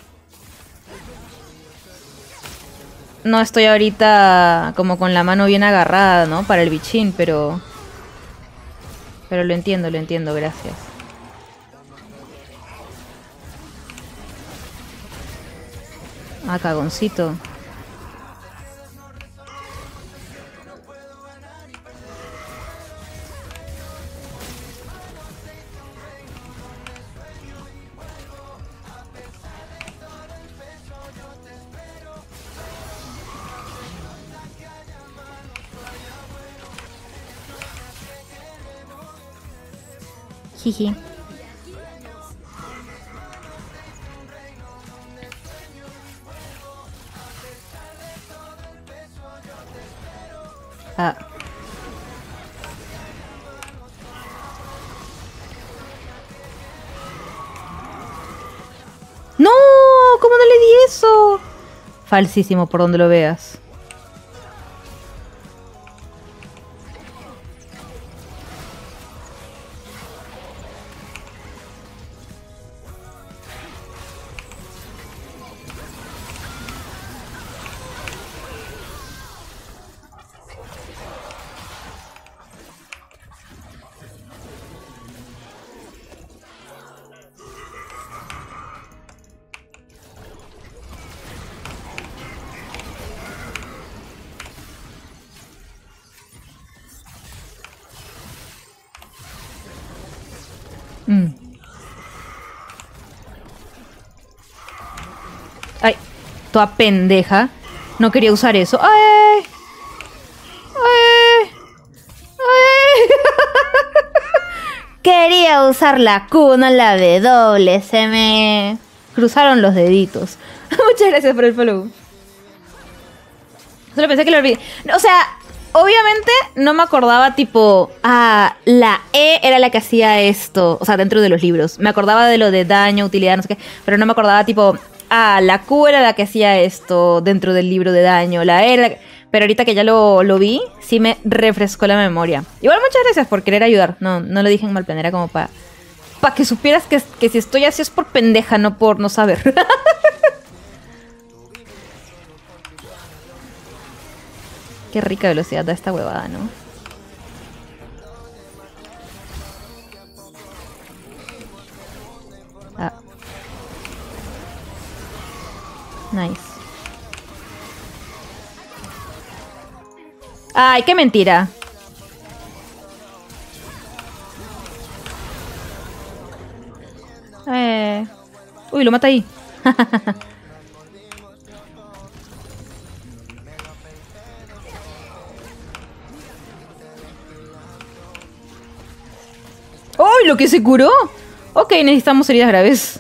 No estoy ahorita como con la mano bien agarrada, ¿no? Para el bichín, pero... Pero lo entiendo, gracias. Ah, cagoncito. Jiji. Ah. ¡No! ¿Cómo no le di eso? Falsísimo por donde lo veas. Mm. Ay, toda pendeja. No quería usar eso. ¡Ay! ¡Ay! ¡Ay! Quería usar la Q, no la W. Se me cruzaron los deditos. Muchas gracias por el follow. Solo pensé que lo olvidé. O sea, obviamente no me acordaba tipo... Ah, la E era la que hacía esto. O sea, dentro de los libros. Me acordaba de lo de daño, utilidad, no sé qué. Pero no me acordaba tipo... Ah, la Q era la que hacía esto dentro del libro de daño. La E era la que... Pero ahorita que ya lo vi, sí me refrescó la memoria. Igual muchas gracias por querer ayudar. No lo dije en mal plan, era como para que supieras que si estoy así es por pendeja, no por no saber. Qué rica velocidad da esta huevada, ¿no? Ah. Nice. Ay, qué mentira. Uy, lo mata ahí. ¡Uy, lo que se curó! Ok, necesitamos heridas graves.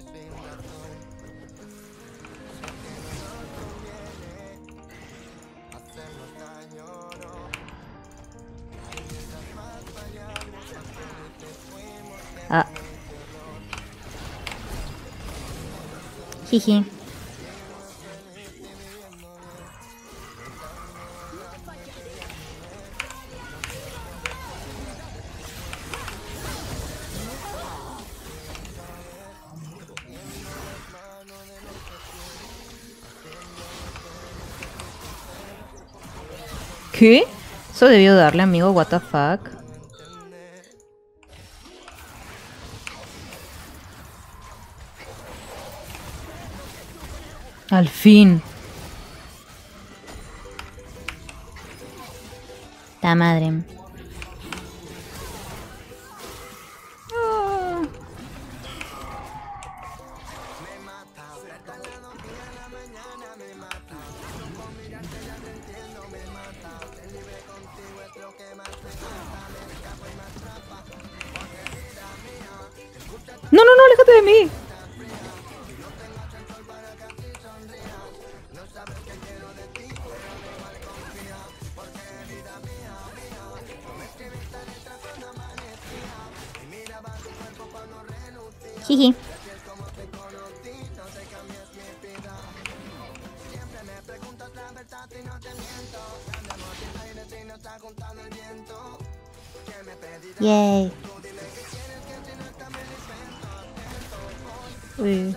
Ah. Jiji. ¿Qué? Eso debió darle, amigo, what the fuck. Al fin. La madre. No, aléjate de mí. Jiji. Yay. Uy.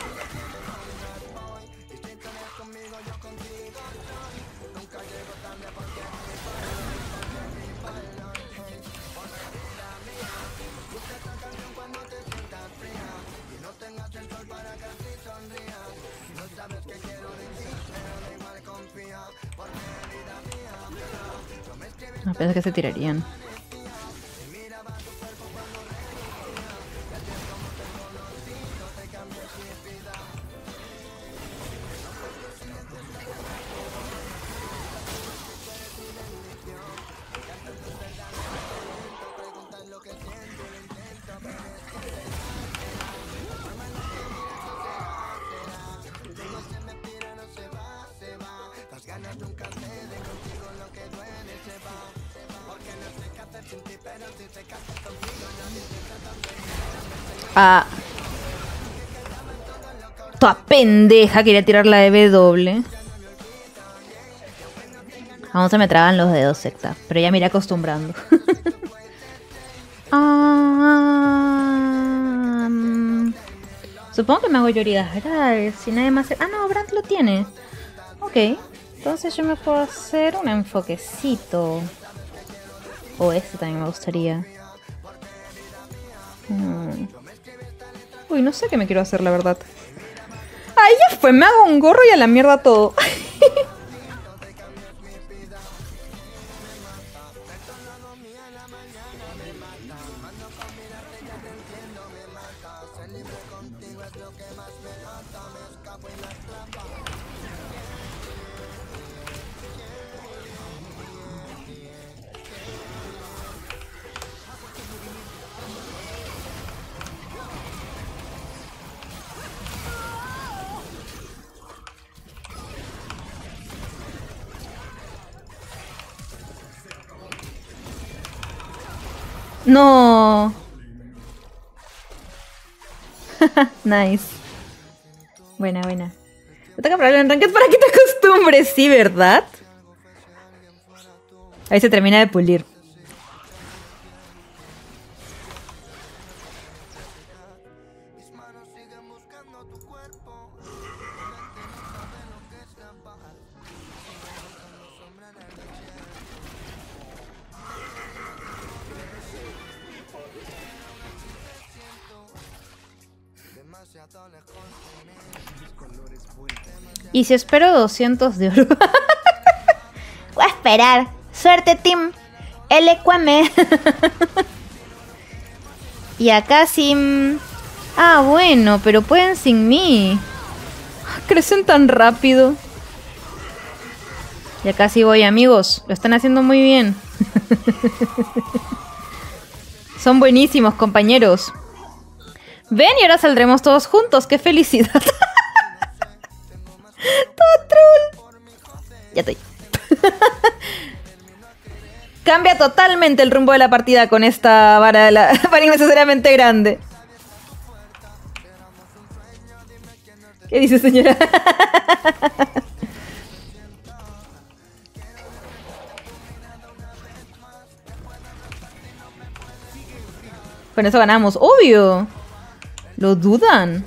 No, pensé que se tirarían. Ah. Toda pendeja, quería tirar la W. Aún se me traban los dedos, secta. Pero ya me iré acostumbrando. Supongo que me hago lloridas, ¿verdad? Si nadie más... Ah, no, Brand lo tiene. Ok. Entonces yo me puedo hacer un enfoquecito. O este también me gustaría. Uy, no sé qué me quiero hacer, la verdad. ¡Ay, ya fue! Me hago un gorro y a la mierda todo. No. Nice. Buena, buena. Te toca probarlo en ranked para que te acostumbres, sí, ¿verdad? Ahí se termina de pulir. ¿Y si espero 200 de oro? Voy a esperar. Suerte, team. L-Cuame. Y acá sin... Ah, bueno, pero pueden sin mí. Crecen tan rápido. Ya casi voy, amigos. Lo están haciendo muy bien. Son buenísimos, compañeros. Ven y ahora saldremos todos juntos. ¡Qué felicidad! Todo troll. Ya estoy. Cambia totalmente el rumbo de la partida con esta vara innecesariamente grande. ¿Qué dice, señora? Con eso ganamos, obvio. Lo dudan.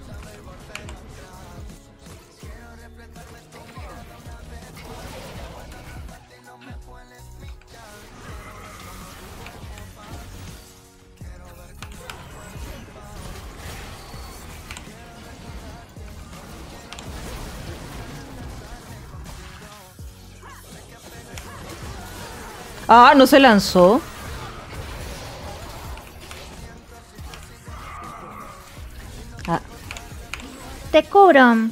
Ah, no se lanzó. Ah. Te cubro.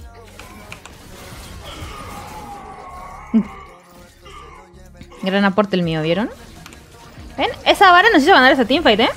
Gran aporte el mío, ¿vieron? ¿Ven? Esa vara nos hizo ganar esa teamfight, ¿eh?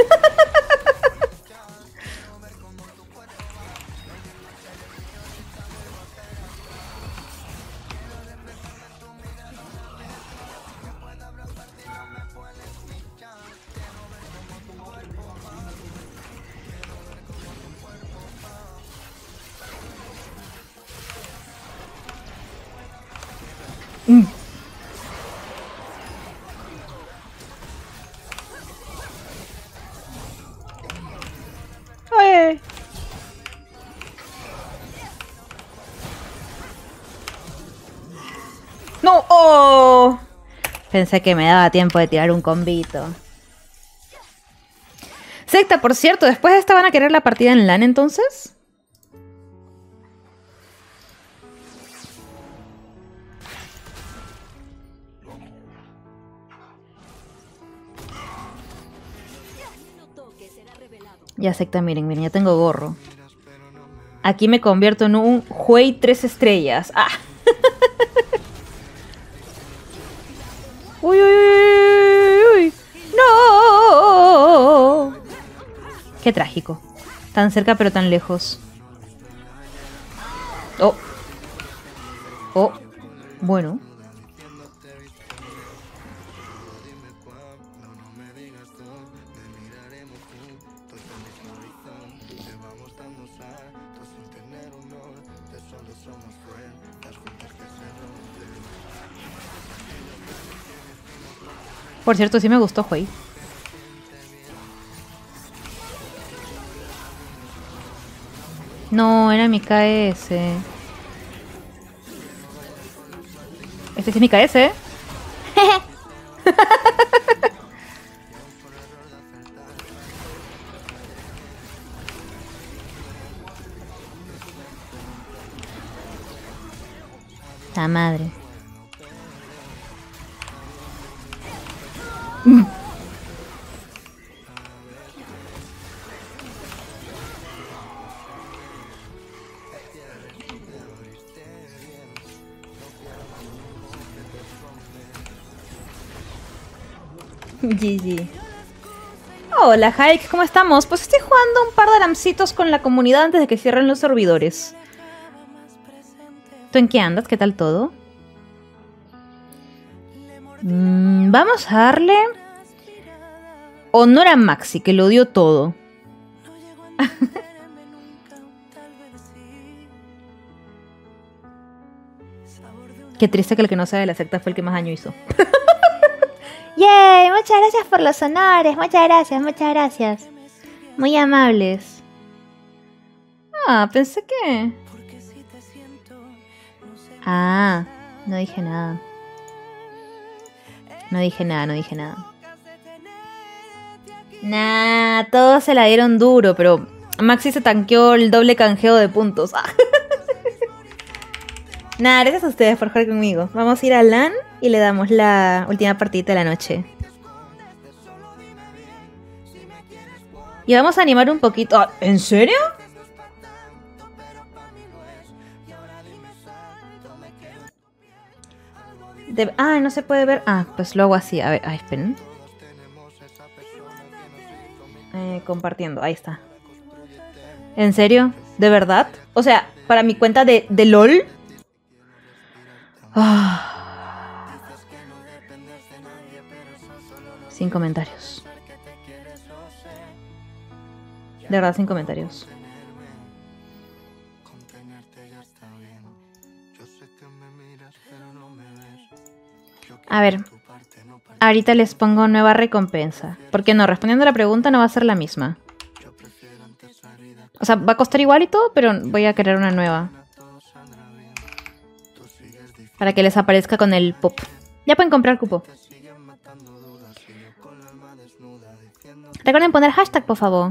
Ay. ¡No! ¡Oh! Pensé que me daba tiempo de tirar un combito. Secta, por cierto, ¿después de esta van a querer la partida en LAN entonces? Ya, Secta, miren, miren, ya tengo gorro. Aquí me convierto en un Huey 3 estrellas. ¡Ah! ¡Uy, uy, uy, uy! ¡No! Qué trágico. Tan cerca pero tan lejos. Oh. Oh. Bueno. Por cierto, sí me gustó Huey. No, era mi KS. Este sí es mi KS, ¿eh? La madre. GG. Hola, Hike, ¿cómo estamos? Pues estoy jugando un par de ramcitos con la comunidad antes de que cierren los servidores. ¿Tú en qué andas? ¿Qué tal todo? Vamos a darle honor a Maxi, que lo dio todo. Qué triste que el que no sabe de la secta fue el que más daño hizo. ¡Yay! Muchas gracias por los honores. Muchas gracias, muchas gracias. Muy amables. Ah, pensé que... Ah, no dije nada. No dije nada, no dije nada. Nah, todos se la dieron duro, pero Maxi se tanqueó el doble canjeo de puntos. Nada, gracias a ustedes por jugar conmigo. Vamos a ir a LAN y le damos la última partida de la noche. Y vamos a animar un poquito. Ah, ¿en serio? No se puede ver. Ah, pues lo hago así. A ver, esperen. Compartiendo, ahí está. ¿En serio? ¿De verdad? O sea, para mi cuenta de LOL. Sin comentarios. De verdad, sin comentarios. A ver, ahorita les pongo nueva recompensa. Porque no, respondiendo a la pregunta no va a ser la misma. O sea, va a costar igual y todo, pero voy a crear una nueva. Para que les aparezca con el pop. Ya pueden comprar cupo. Recuerden poner hashtag, por favor.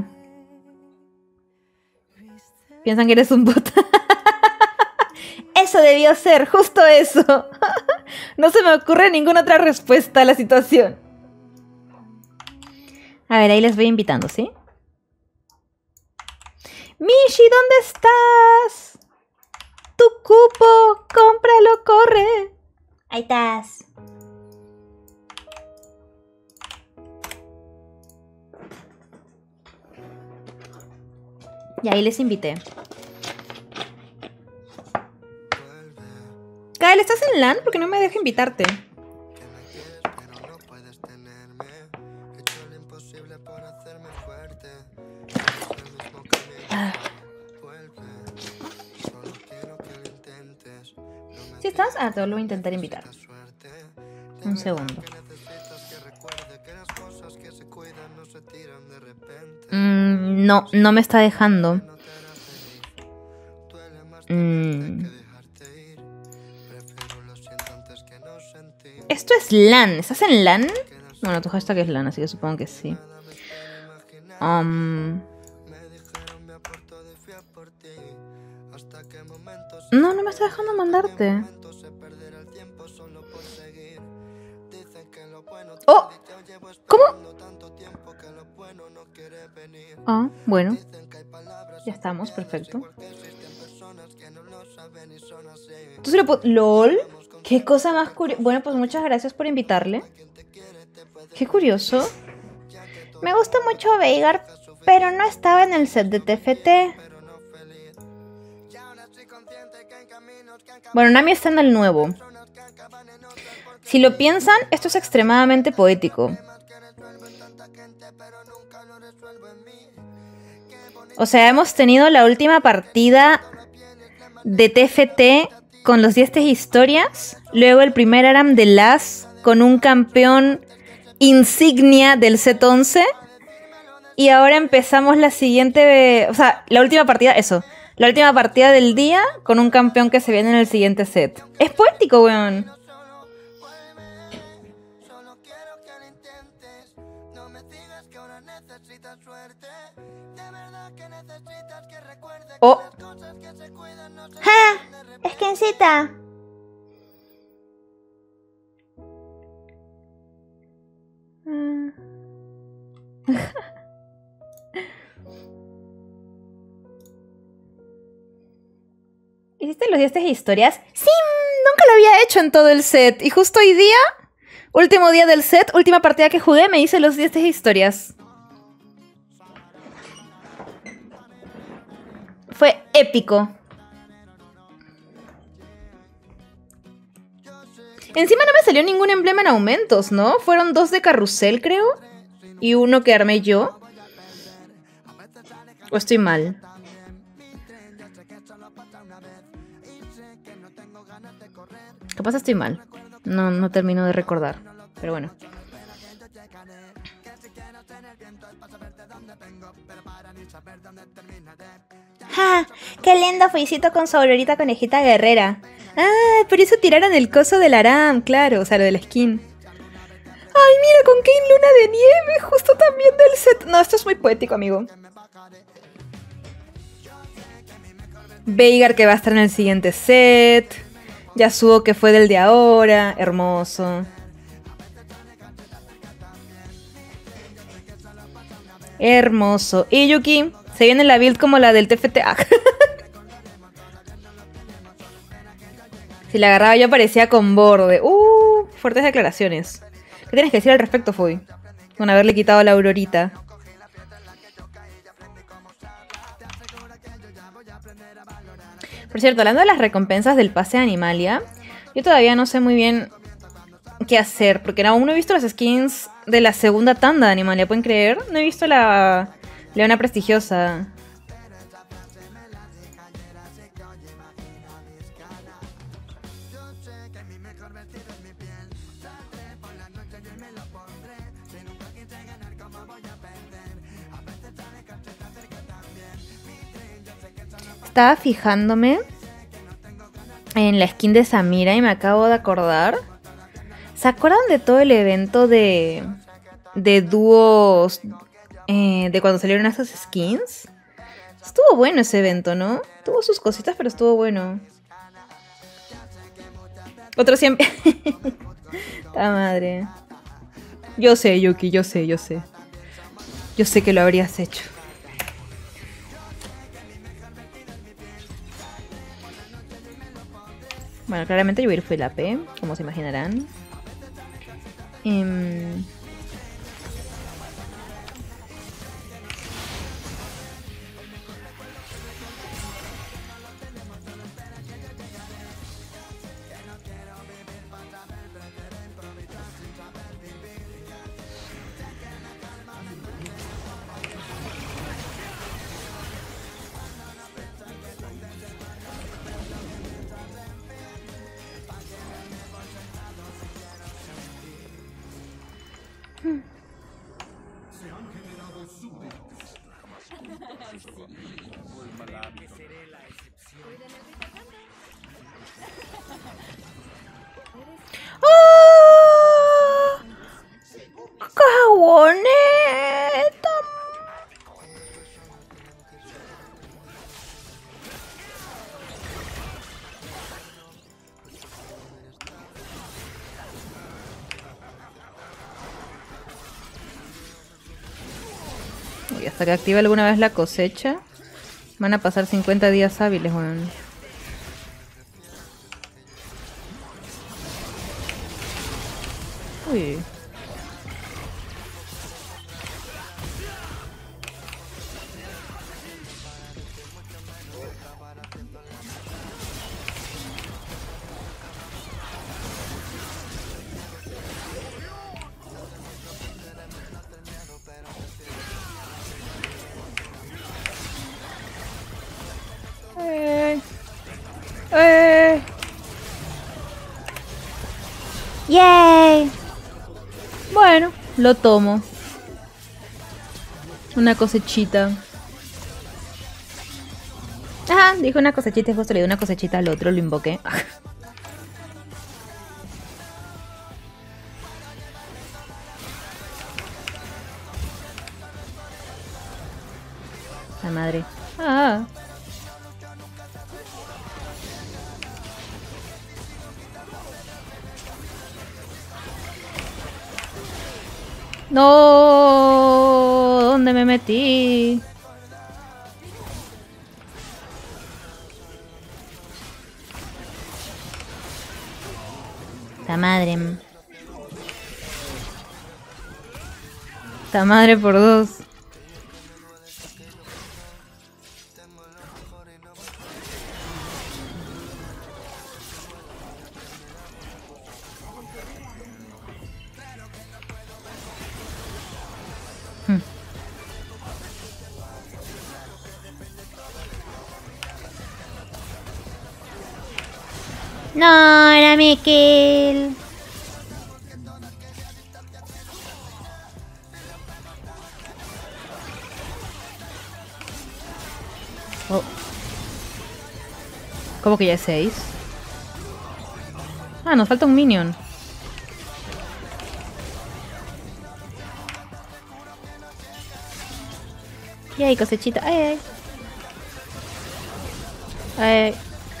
Piensan que eres un bot. Eso debió ser, justo eso. No se me ocurre ninguna otra respuesta a la situación. A ver, ahí les voy invitando, ¿sí? Mishi, ¿dónde estás? Tu cupo, cómpralo, corre. Ahí estás. Y ahí les invité. Kael, ¿estás en LAN? Porque no me deja invitarte. ¿Sí estás? Ah, te lo voy a intentar invitar. Un segundo. No me está dejando. Esto es LAN. ¿Estás en LAN? Bueno, tu hashtag es LAN, así que supongo que sí. No me está dejando mandarte. ¡Oh! ¿Cómo? Ah, bueno. Ya estamos, perfecto. Entonces lo puedo... ¿LOL? ¿Qué cosa más curiosa? Bueno, pues muchas gracias por invitarle. Qué curioso. Me gusta mucho Veigar, pero no estaba en el set de TFT. Bueno, Nami está en el nuevo. Si lo piensan, esto es extremadamente poético. O sea, hemos tenido la última partida de TFT con los 10 historias. Luego el primer ARAM de LAS con un campeón insignia del set 11. Y ahora empezamos la siguiente... O sea, la última partida, eso. La última partida del día con un campeón que se viene en el siguiente set. Es poético, weón. Oh. ¡Ja! ¡Esquencita! ¿Hiciste los 10 historias? Sí, nunca lo había hecho en todo el set. Y justo hoy día Último día del set, última partida que jugué, me hice los 10 de historias. Fue épico. Encima no me salió ningún emblema en aumentos, ¿no? Fueron 2 de carrusel, creo. Y 1 que armé yo. ¿O estoy mal? Capaz estoy mal. No termino de recordar. Pero bueno. ¡Ja! ¡Qué lindo fuisito con su aurorita conejita guerrera! Ah, por eso tiraron el coso del Aram, claro. O sea, lo de la skin. ¡Ay, mira! Con Kane Luna de Nieve. Justo también del set. No, esto es muy poético, amigo. Veigar que va a estar en el siguiente set. Yasuo que fue del de ahora. Hermoso. Hermoso. Y Yuki, se viene la build como la del TFT. Si la agarraba yo parecía con borde. Fuertes declaraciones. ¿Qué tienes que decir al respecto, Foy? Con haberle quitado la aurorita. Por cierto, hablando de las recompensas del pase de Animalia, yo todavía no sé muy bien qué hacer, porque aún no he visto las skins de la segunda tanda de Animalia, ¿pueden creer? No he visto la Leona Prestigiosa. Estaba fijándome en la skin de Samira y me acabo de acordar. ¿Se acuerdan de todo el evento de dúos de cuando salieron esas skins? Estuvo bueno ese evento, ¿no? Tuvo sus cositas, pero estuvo bueno. Otro siempre... ¡Ta madre! Yo sé, Yuki, yo sé. Yo sé que lo habrías hecho. Bueno, claramente yo voy a ir full AP, como se imaginarán. ¡Oh! ¡Caboneta! Y hasta que active alguna vez la cosecha, van a pasar 50 días hábiles, weón. Uy. ¡Yay! Bueno, lo tomo. Una cosechita. Ajá, dijo una cosechita y justo le di una cosechita al otro, lo invoqué. La madre. Ah. No, ¿dónde me metí? La madre. Ta madre por dos. No, era mi kill. Oh. ¿Cómo que ya es 6? Ah, nos falta un minion. Y ahí, cosechita. Ay, ay. Ay.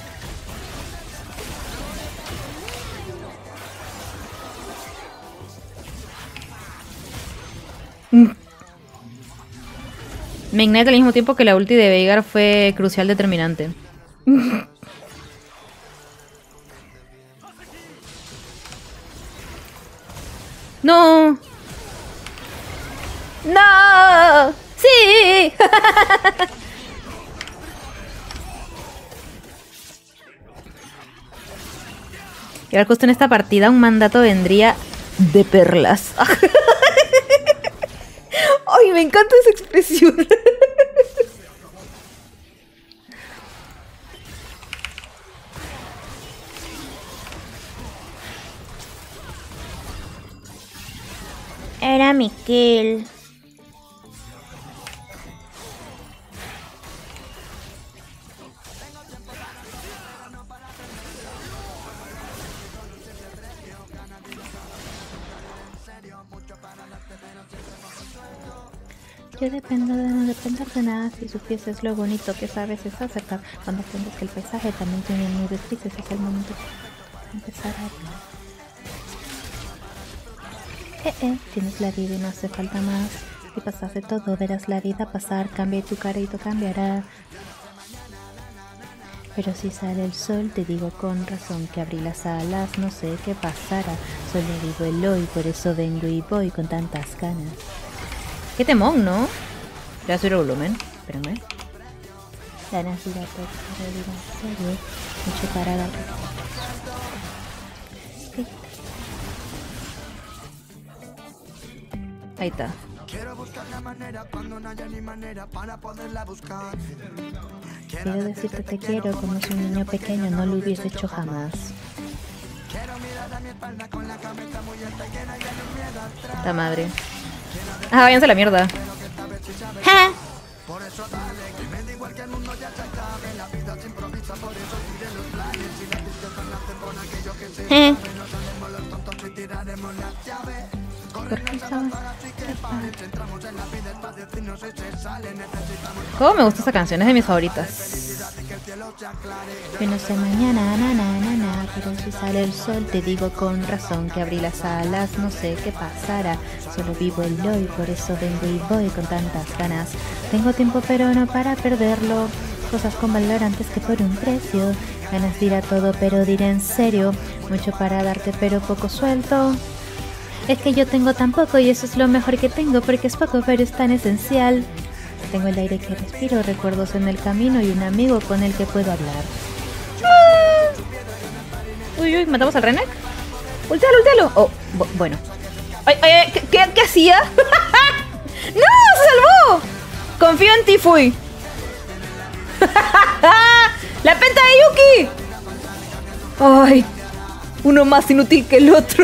Me ignite al mismo tiempo que la ulti de Veigar fue crucial determinante. ¡No! ¡No! ¡Sí! Y ahora justo en esta partida un mandato vendría de perlas. ¡Ay, me encanta esa expresión! Era mi kill. Yo dependo de no depender de nada. Si supieses lo bonito que sabes es aceptar. Cuando aprendes que el paisaje también tiene nubes grises, es el momento de empezar a hablar. Tienes la vida y no hace falta más. Si pasas de todo, verás la vida pasar. Cambia y tu carito cambiará. Pero si sale el sol, te digo con razón que abrí las alas, no sé qué pasará. Solo vivo el hoy, por eso vengo y voy con tantas ganas. Qué temón, ¿no? Le voy a subir el volumen. Espérenme. Ganas de ir a todo, serio. Mucho para dar. Ahí está. Quiero buscar la manera cuando no haya ni manera para poderla buscar. Quiero decirte te quiero como si un niño pequeño no lo hubiese hecho jamás. Quiero mirar a mi espalda con la cabeza muy alta y que no haya ni miedo atrás. La madre. Ah, váyanse a la mierda. ¡Ja! Por eso dale, que me da igual que el mundo ya se acabe. La vida se improvisa, por eso tiré los planes. Y la tristeza nace por aquello que se sabe. No seremos los tontos y tiraremos las llaves. ¿Cómo me gusta esta canción? Es de mis favoritas. Que no sé mañana, na, na, na, na, pero si sale el sol te digo con razón que abrí las alas, no sé qué pasará, solo vivo el hoy, por eso vengo y voy con tantas ganas. Tengo tiempo pero no para perderlo, cosas con valor antes que por un precio, ganas de ir a todo pero diré en serio, mucho para darte pero poco suelto. Es que yo tengo tan poco y eso es lo mejor que tengo porque es poco pero es tan esencial. Tengo el aire que respiro, recuerdos en el camino y un amigo con el que puedo hablar. Uy, uy, ¿matamos al Renek? ¡Ultealo, ultealo! Oh, bueno. Ay, ay, ¿qué hacía? ¡No! ¡Se salvó! Confío en ti, Fui. ¡La penta de Yuki! ¡Ay! Uno más inútil que el otro.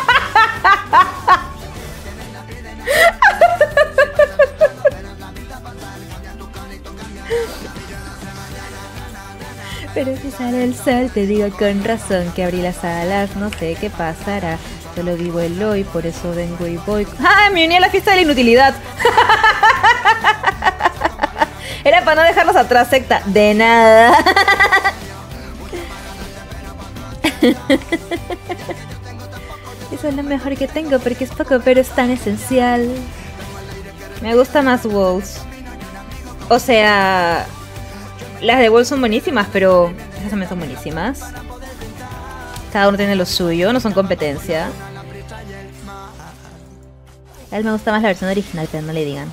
Pero si sale el sol te digo con razón que abrí las alas, no sé qué pasará, solo vivo el hoy, por eso vengo y voy. ¡Ah! Me uní a la fiesta de la inutilidad. Era para no dejarlos atrás, secta. De nada. Eso es lo mejor que tengo porque es poco pero es tan esencial. Me gusta más Wolves. O sea, las de Wolves son buenísimas, pero esas también son buenísimas. Cada uno tiene lo suyo, no son competencia. A él me gusta más la versión original, pero no le digan.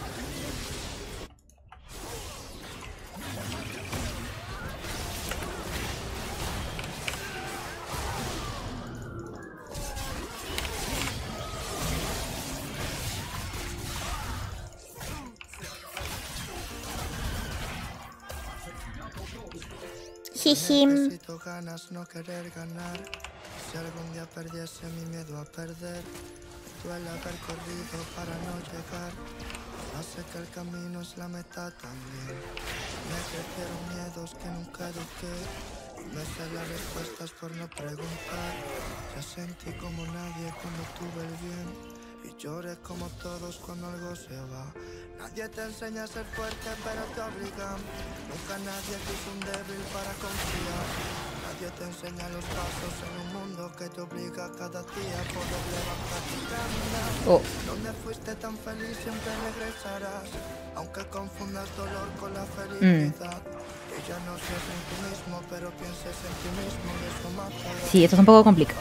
Jijim. Necesito ganas, no querer ganar. Si algún día perdiese mi miedo a perder, duele haber corrido para no llegar. No sé que el camino es la meta también. Me crecieron miedos que nunca eduqué. No sé las respuestas por no preguntar. Ya sentí como nadie cuando tuve el bien. Y lloré como todos cuando algo se va. Nadie te enseña a ser fuerte, pero te obligan. Nunca nadie quiso un débil para confiar. Nadie te enseña los pasos en un mundo que te obliga cada día a poder levantar y caminar. Donde fuiste tan feliz siempre regresarás. Aunque confundas dolor con la felicidad. Que ya no seas en ti mismo, pero pienses en ti mismo. Y eso matará. Sí, esto es un poco complicado.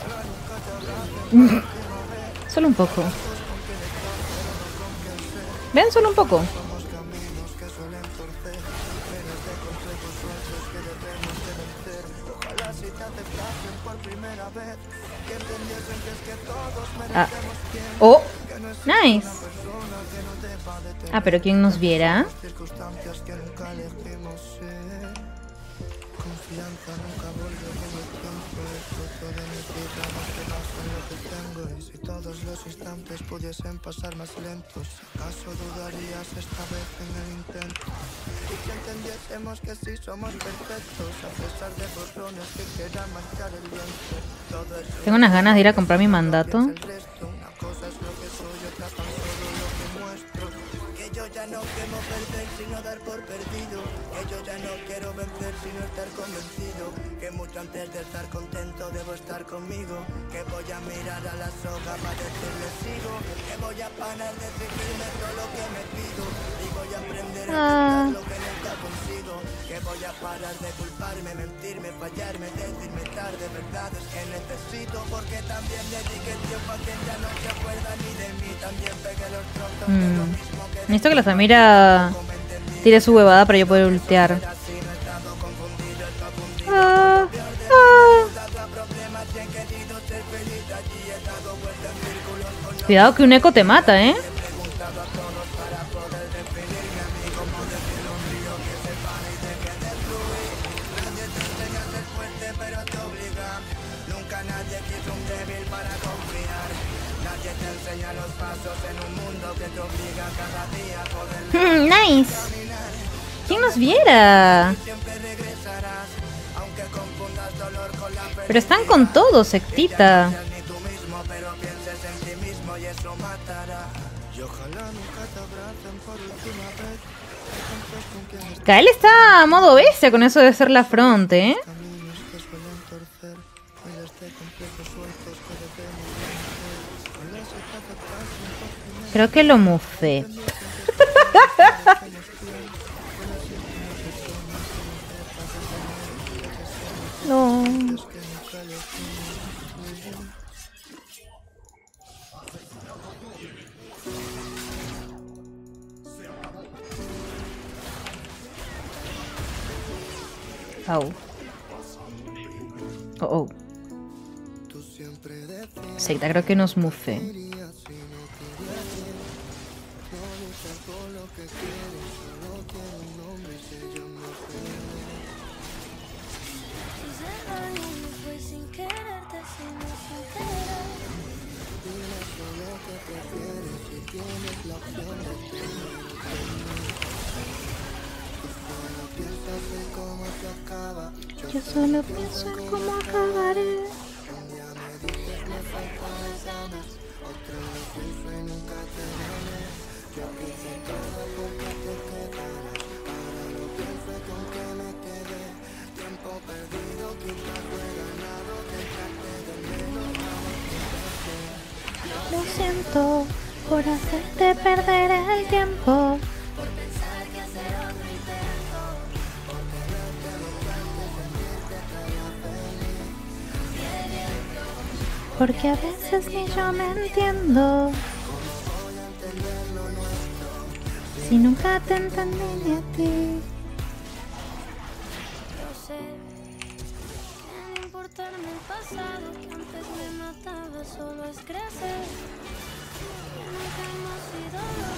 Solo un poco. Ven, solo un poco. Somos caminos que suelen torcer, llenos de complejos sueños que debemos de vencer. Ojalá si te aceptasen por primera vez, que entendiesen que es que todos merecemos bien. Oh, Que no es nice. una persona que no deba de tener Ah, pero ¿quién nos viera? circunstancias que nunca elegimos ser. Confianza nunca vuelve con el tiempo. El fruto de mi vida no se basa en lo que tengo. Y si todos los instantes pudiesen pasar más lentos, ¿acaso dudarías esta vez en el intento? Y si entendiésemos que sí somos perfectos, a pesar de borrones que quieran marcar el lienzo. Todo es Tengo unas ganas de ir a comprar mi mandato. el resto. Una cosa es lo que soy, otra tan solo lo que muestro. Que yo ya no temo perder sino dar por perdido. Que yo ya no quiero vencer sino estar convencido. Que mucho antes de estar contento debo estar conmigo. Que voy a mirar a la soga para decirle sigo. Que voy a parar de exigirme todo lo que me pido. Y voy a aprender a aceptar lo que nunca consigo. Que voy a parar de culparme, mentirme, fallarme, decirme tarde. Verdades que necesito porque también dediqué tiempo a quien ya no se acuerda ni de mí. También pegué los trozos de lo mismo que Necesito que la Samira tire su huevada para yo poder ultear. Ah, ah. Cuidado que un eco te mata, ¿eh? Nunca nadie quiso un débil para confiar. Nadie te enseña los pasos en un mundo que te obliga cada día a poder Nice. ¿Quién nos viera? siempre regresarás. Aunque confundas dolor con la Pero están con todo, sectita. ni tú mismo, pero pienses en ti mismo y eso matará. Y ojalá nunca te abracen por última vez. Entonces con quien Kael está a modo bestia con eso de ser la front, ¿eh? caminos que suelen torcer, miles de complejos sueltos que debemos vencer. Ojalá se te aceptasen por primera Creo que lo mufé. No. vez que nunca elegimos fluir. Au. Oh, oh. Tú siempre decías Secta, creo que nos mufé. si no tuviese. No luchas por lo que quieres, solo quiero un nombre y se llama Fue sin quererte, sino sin querer. dime solo que prefieres si tienes la opción de tener. Solo piensas en cómo se acaba. Yo solo pienso en cómo acabaré. Un día me dices me faltan ganas, otro lo pienso y nunca te gané. Yo quise todo porque te quedaras, ahora lo pienso y con que me quedé. Tiempo perdido, quizás fue ganado, dejarte de menos, Lo siento por hacerte perder el tiempo. Porque a veces ni yo me entiendo. Si nunca te entendí ni a ti. Yo sé que no importarme el pasado que antes me mataba, solo es crecer. Que nunca hemos sido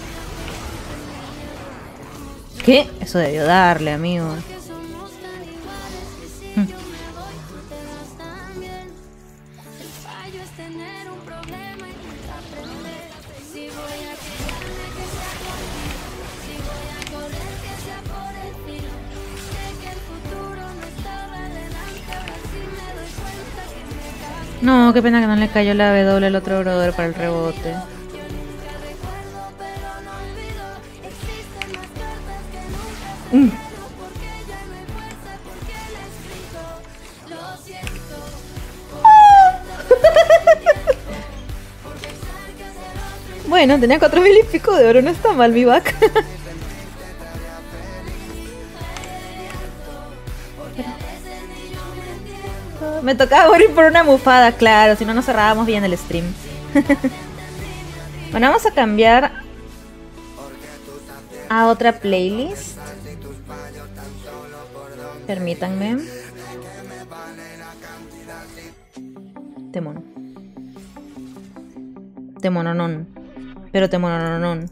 lo que ¿Qué? Eso debió darle, amigo. porque somos tan iguales. Y si yo me voy, tú te vas también. El fallo es tener un problema y nunca aprender. Si voy a quedarme, que sea contigo. Si voy a correr, que sea por el filo. Sé que el futuro no estaba delante, ahora sí me doy cuenta que me cagué. No, qué pena que no le cayó la W al otro brother para el rebote. Yo nunca recuerdo, pero no olvido. Existen más cartas que nunca se dieron. Porque ya no hay fuerza, porque le explico. Lo siento. Por pensar que es el otro. Bueno, tenía 4000 y pico de oro, no está mal mi vaca. Me tocaba morir por una mufada, claro, si no nos cerrábamos bien el stream. Bueno, vamos a cambiar a otra playlist. Permítanme. Temón. Temononón. Pero temononón.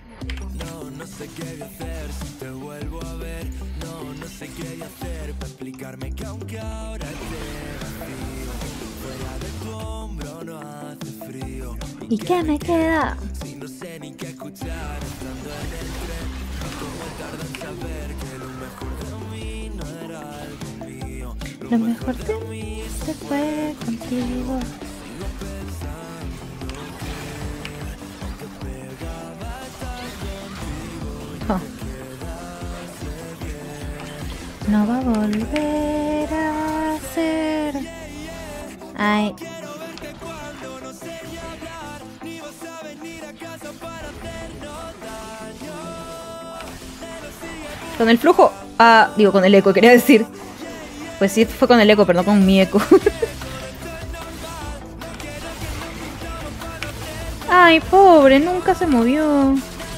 ¿Y qué me queda? Lo mejor de mí se fue contigo. Oh. No va a volver a ser. Ay. Con el flujo. Ah, digo, con el eco, quería decir. Pues sí, fue con el eco, pero no con mi eco. Ay, pobre, nunca se movió.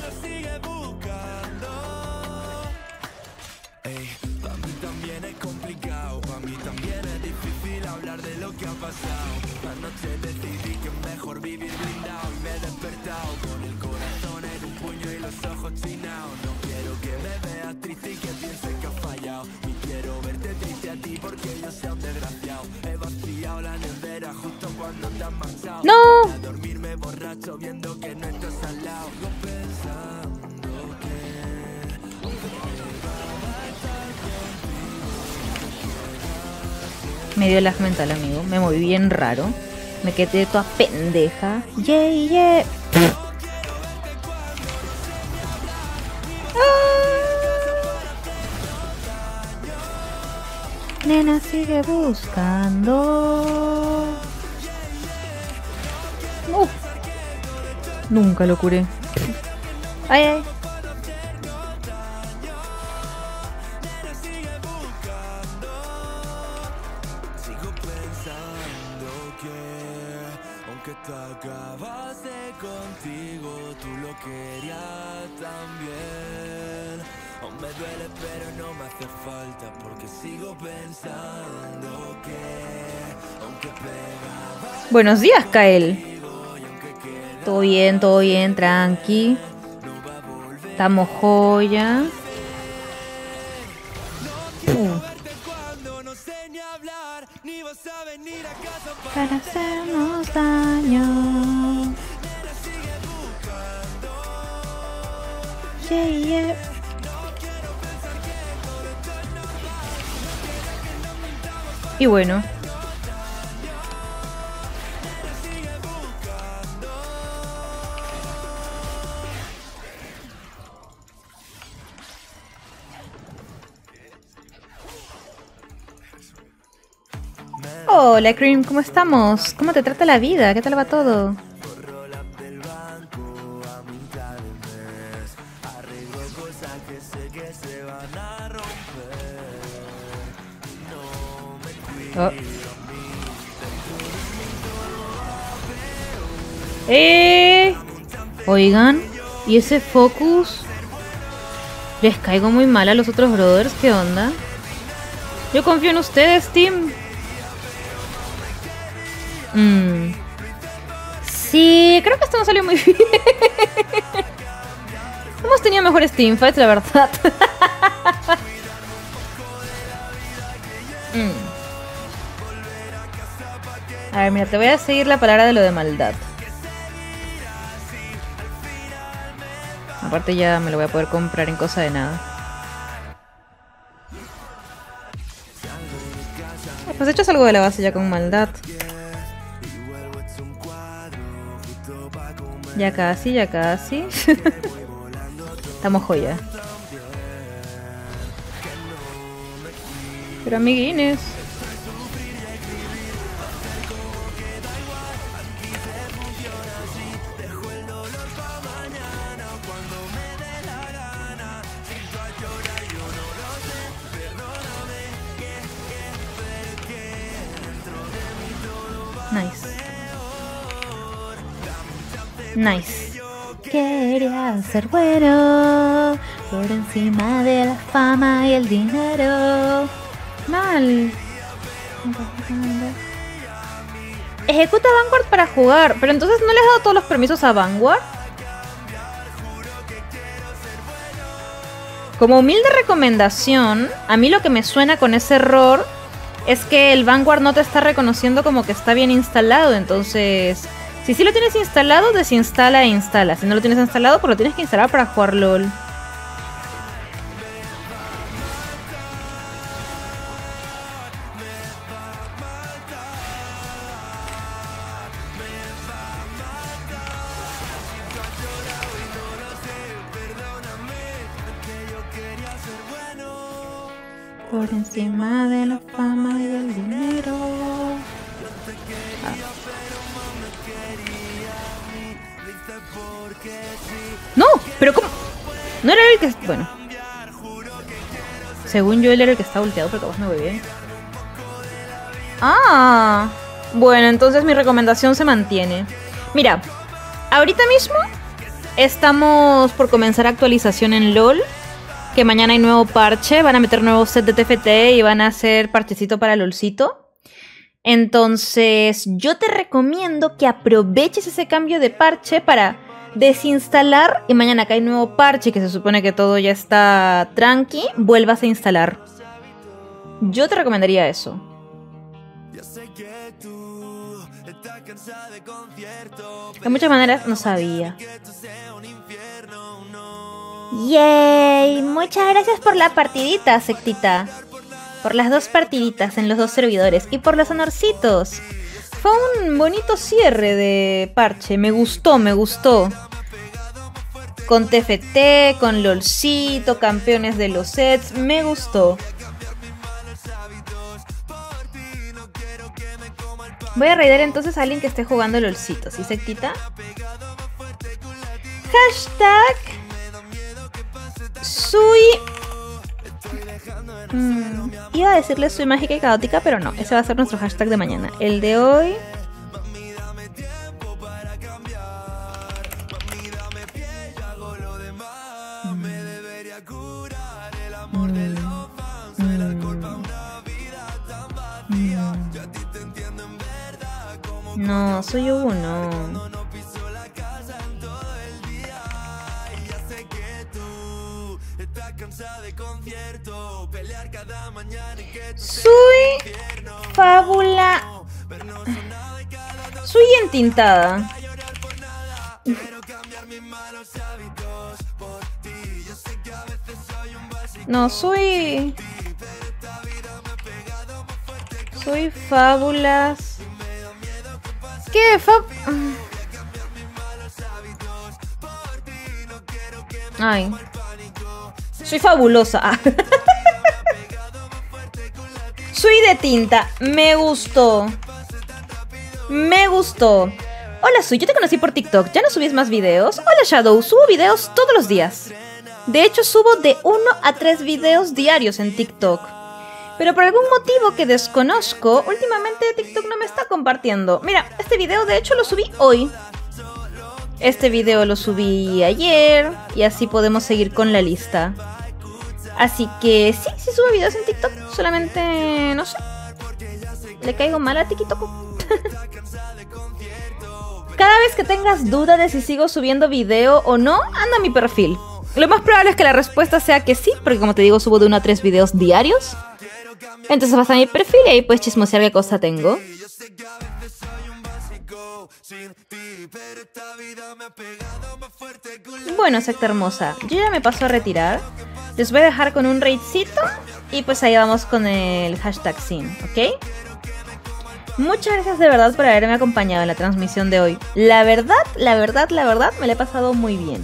¡No! Me dio lag mental, amigo. Me moví bien raro. Me quedé toda pendeja. Yeah, yeah. Nena sigue buscando. Nunca lo curé. Ay, ay. Sigo pensando que aunque te acabaste contigo, tú lo querías también. Aún me duele pero no me hace falta, porque sigo pensando que aunque pegaba. Buenos días, Kael. Todo bien, tranqui. Estamos joya. Para hacernos daño. Yeah, yeah. Y bueno. Hola Cream, ¿cómo estamos? ¿Cómo te trata la vida? ¿Qué tal va todo? Oh. Oigan, ¿y ese focus? Les caigo muy mal a los otros brothers, ¿qué onda? Yo confío en ustedes, team. Sí, creo que esto no salió muy bien. Hemos tenido mejores teamfights, la verdad. A ver, mira, te voy a seguir la palabra de lo de maldad. Aparte ya me lo voy a poder comprar en cosa de nada. Pues de hecho salgo de la base ya con maldad. Ya casi, ya casi. Estamos joya. Pero amiguines. Nice. Quería ser bueno por encima de la fama y el dinero. Mal. Ejecuta Vanguard para jugar. Pero entonces ¿no le has dado todos los permisos a Vanguard? Como humilde recomendación, a mí lo que me suena con ese error es que el Vanguard no te está reconociendo como que está bien instalado. Entonces, si sí lo tienes instalado, desinstala e instala. Si no lo tienes instalado, pues lo tienes que instalar para jugar LOL. Por encima de la fama y el dinero. No, pero ¿cómo? No era el que... Bueno. Según yo él era el que estaba ulteado, pero capaz me voy bien. Ah. Bueno, entonces mi recomendación se mantiene. Mira, ahorita mismo estamos por comenzar actualización en LOL. Que mañana hay nuevo parche, van a meter nuevo set de TFT y van a hacer parchecito para LOLcito. Entonces yo te recomiendo que aproveches ese cambio de parche para desinstalar y mañana que hay nuevo parche, que se supone que todo ya está tranqui, vuelvas a instalar. Yo te recomendaría eso. De muchas maneras no sabía. Yay, muchas gracias por la partidita, sectita. Por las 2 partiditas en los 2 servidores y por los honorcitos. Fue un bonito cierre de parche, me gustó, me gustó. Con TFT, con LOLcito, campeones de los sets, me gustó. Voy a raidar entonces a alguien que esté jugando LOLcito, ¿sí, sectita? Hashtag Soy... iba a decirle soy mágica y caótica, pero no. Ese va a ser nuestro hashtag de mañana. El de hoy... No, soy uno. Soy fábula. Soy entintada. No, soy fábulas. ¿Qué? Ay. Soy fabulosa. Soy de tinta. Me gustó. Me gustó. Hola, Soy. Yo te conocí por TikTok. ¿Ya no subís más videos? Hola, Shadow. Subo videos todos los días. De hecho, subo de 1 a 3 videos diarios en TikTok. Pero por algún motivo que desconozco, últimamente TikTok no me está compartiendo. Mira, este video de hecho lo subí hoy. Este video lo subí ayer. Y así podemos seguir con la lista. Así que sí subo videos en TikTok. Solamente, no sé, le caigo mal a TikTok. Cada vez que tengas duda de si sigo subiendo video o no, anda a mi perfil. Lo más probable es que la respuesta sea que sí, porque como te digo, subo de 1 a 3 videos diarios. Entonces vas a mi perfil y ahí puedes chismosear qué cosa tengo. Bueno, secta hermosa, yo ya me paso a retirar. Les voy a dejar con un raidcito y pues ahí vamos con el hashtag sin, ¿ok? Muchas gracias de verdad por haberme acompañado en la transmisión de hoy. La verdad, me la he pasado muy bien.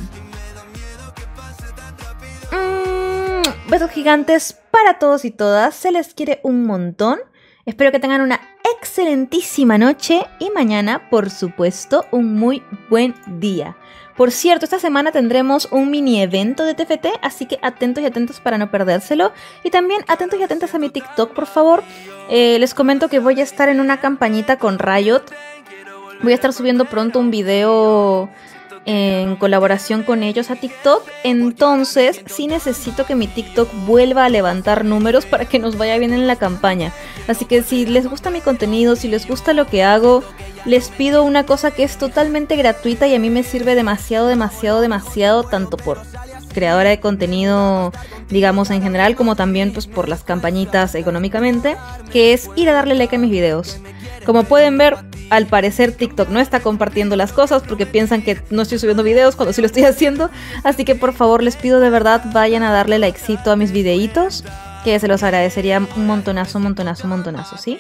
Besos gigantes para todos y todas. Se les quiere un montón. Espero que tengan una excelentísima noche y mañana, por supuesto, un muy buen día. Por cierto, esta semana tendremos un mini evento de TFT, así que atentos y atentos para no perdérselo. Y también atentos y atentas a mi TikTok, por favor. Les comento que voy a estar en una campañita con Riot. Voy a estar subiendo pronto un video en colaboración con ellos a TikTok. Entonces sí necesito que mi TikTok vuelva a levantar números para que nos vaya bien en la campaña. Así que si les gusta mi contenido, si les gusta lo que hago, les pido una cosa que es totalmente gratuita y a mí me sirve demasiado, tanto por creadora de contenido, digamos, en general, como también pues por las campañitas económicamente, que es ir a darle like a mis videos. Como pueden ver, al parecer TikTok no está compartiendo las cosas porque piensan que no estoy subiendo videos cuando sí lo estoy haciendo. Así que por favor les pido de verdad vayan a darle likecito a mis videitos, que se los agradecería un montonazo, ¿sí?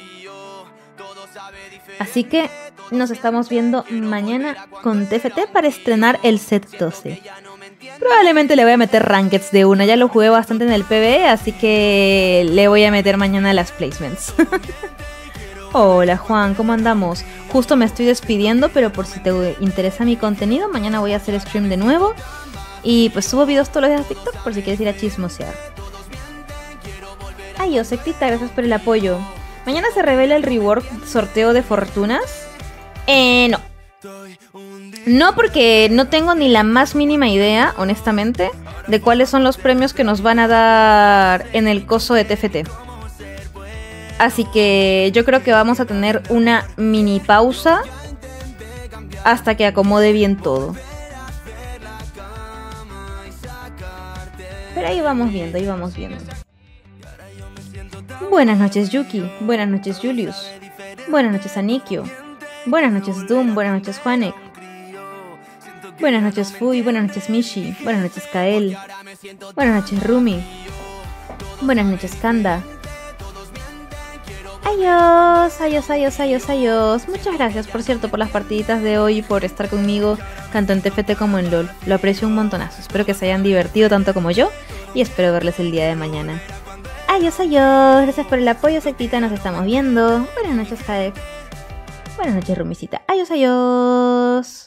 Así que nos estamos viendo mañana con TFT para estrenar el set 12. Probablemente le voy a meter rankeds de una, ya lo jugué bastante en el PvE, así que le voy a meter mañana las placements. Hola Juan, ¿cómo andamos? Justo me estoy despidiendo, pero por si te interesa mi contenido, mañana voy a hacer stream de nuevo. Y pues subo videos todos los días a TikTok por si quieres ir a chismosear. Ay, Osectita, gracias por el apoyo. ¿Mañana se revela el rework sorteo de fortunas? No. No, porque no tengo ni la más mínima idea, honestamente, de cuáles son los premios que nos van a dar en el coso de TFT. Así que yo creo que vamos a tener una mini pausa hasta que acomode bien todo. Pero ahí vamos viendo, Buenas noches Yuki, buenas noches Julius, buenas noches Anikio, buenas noches Doom, buenas noches Juanek, buenas noches Fui, buenas noches Mishi, buenas noches Kael, buenas noches Rumi, buenas noches Kanda. Adiós. Muchas gracias, por cierto, por las partiditas de hoy y por estar conmigo, tanto en TFT como en LOL. Lo aprecio un montonazo. Espero que se hayan divertido tanto como yo y espero verles el día de mañana. Adiós. Gracias por el apoyo, sectita. Nos estamos viendo. Buenas noches, Jade. Buenas noches, Rumisita. Adiós.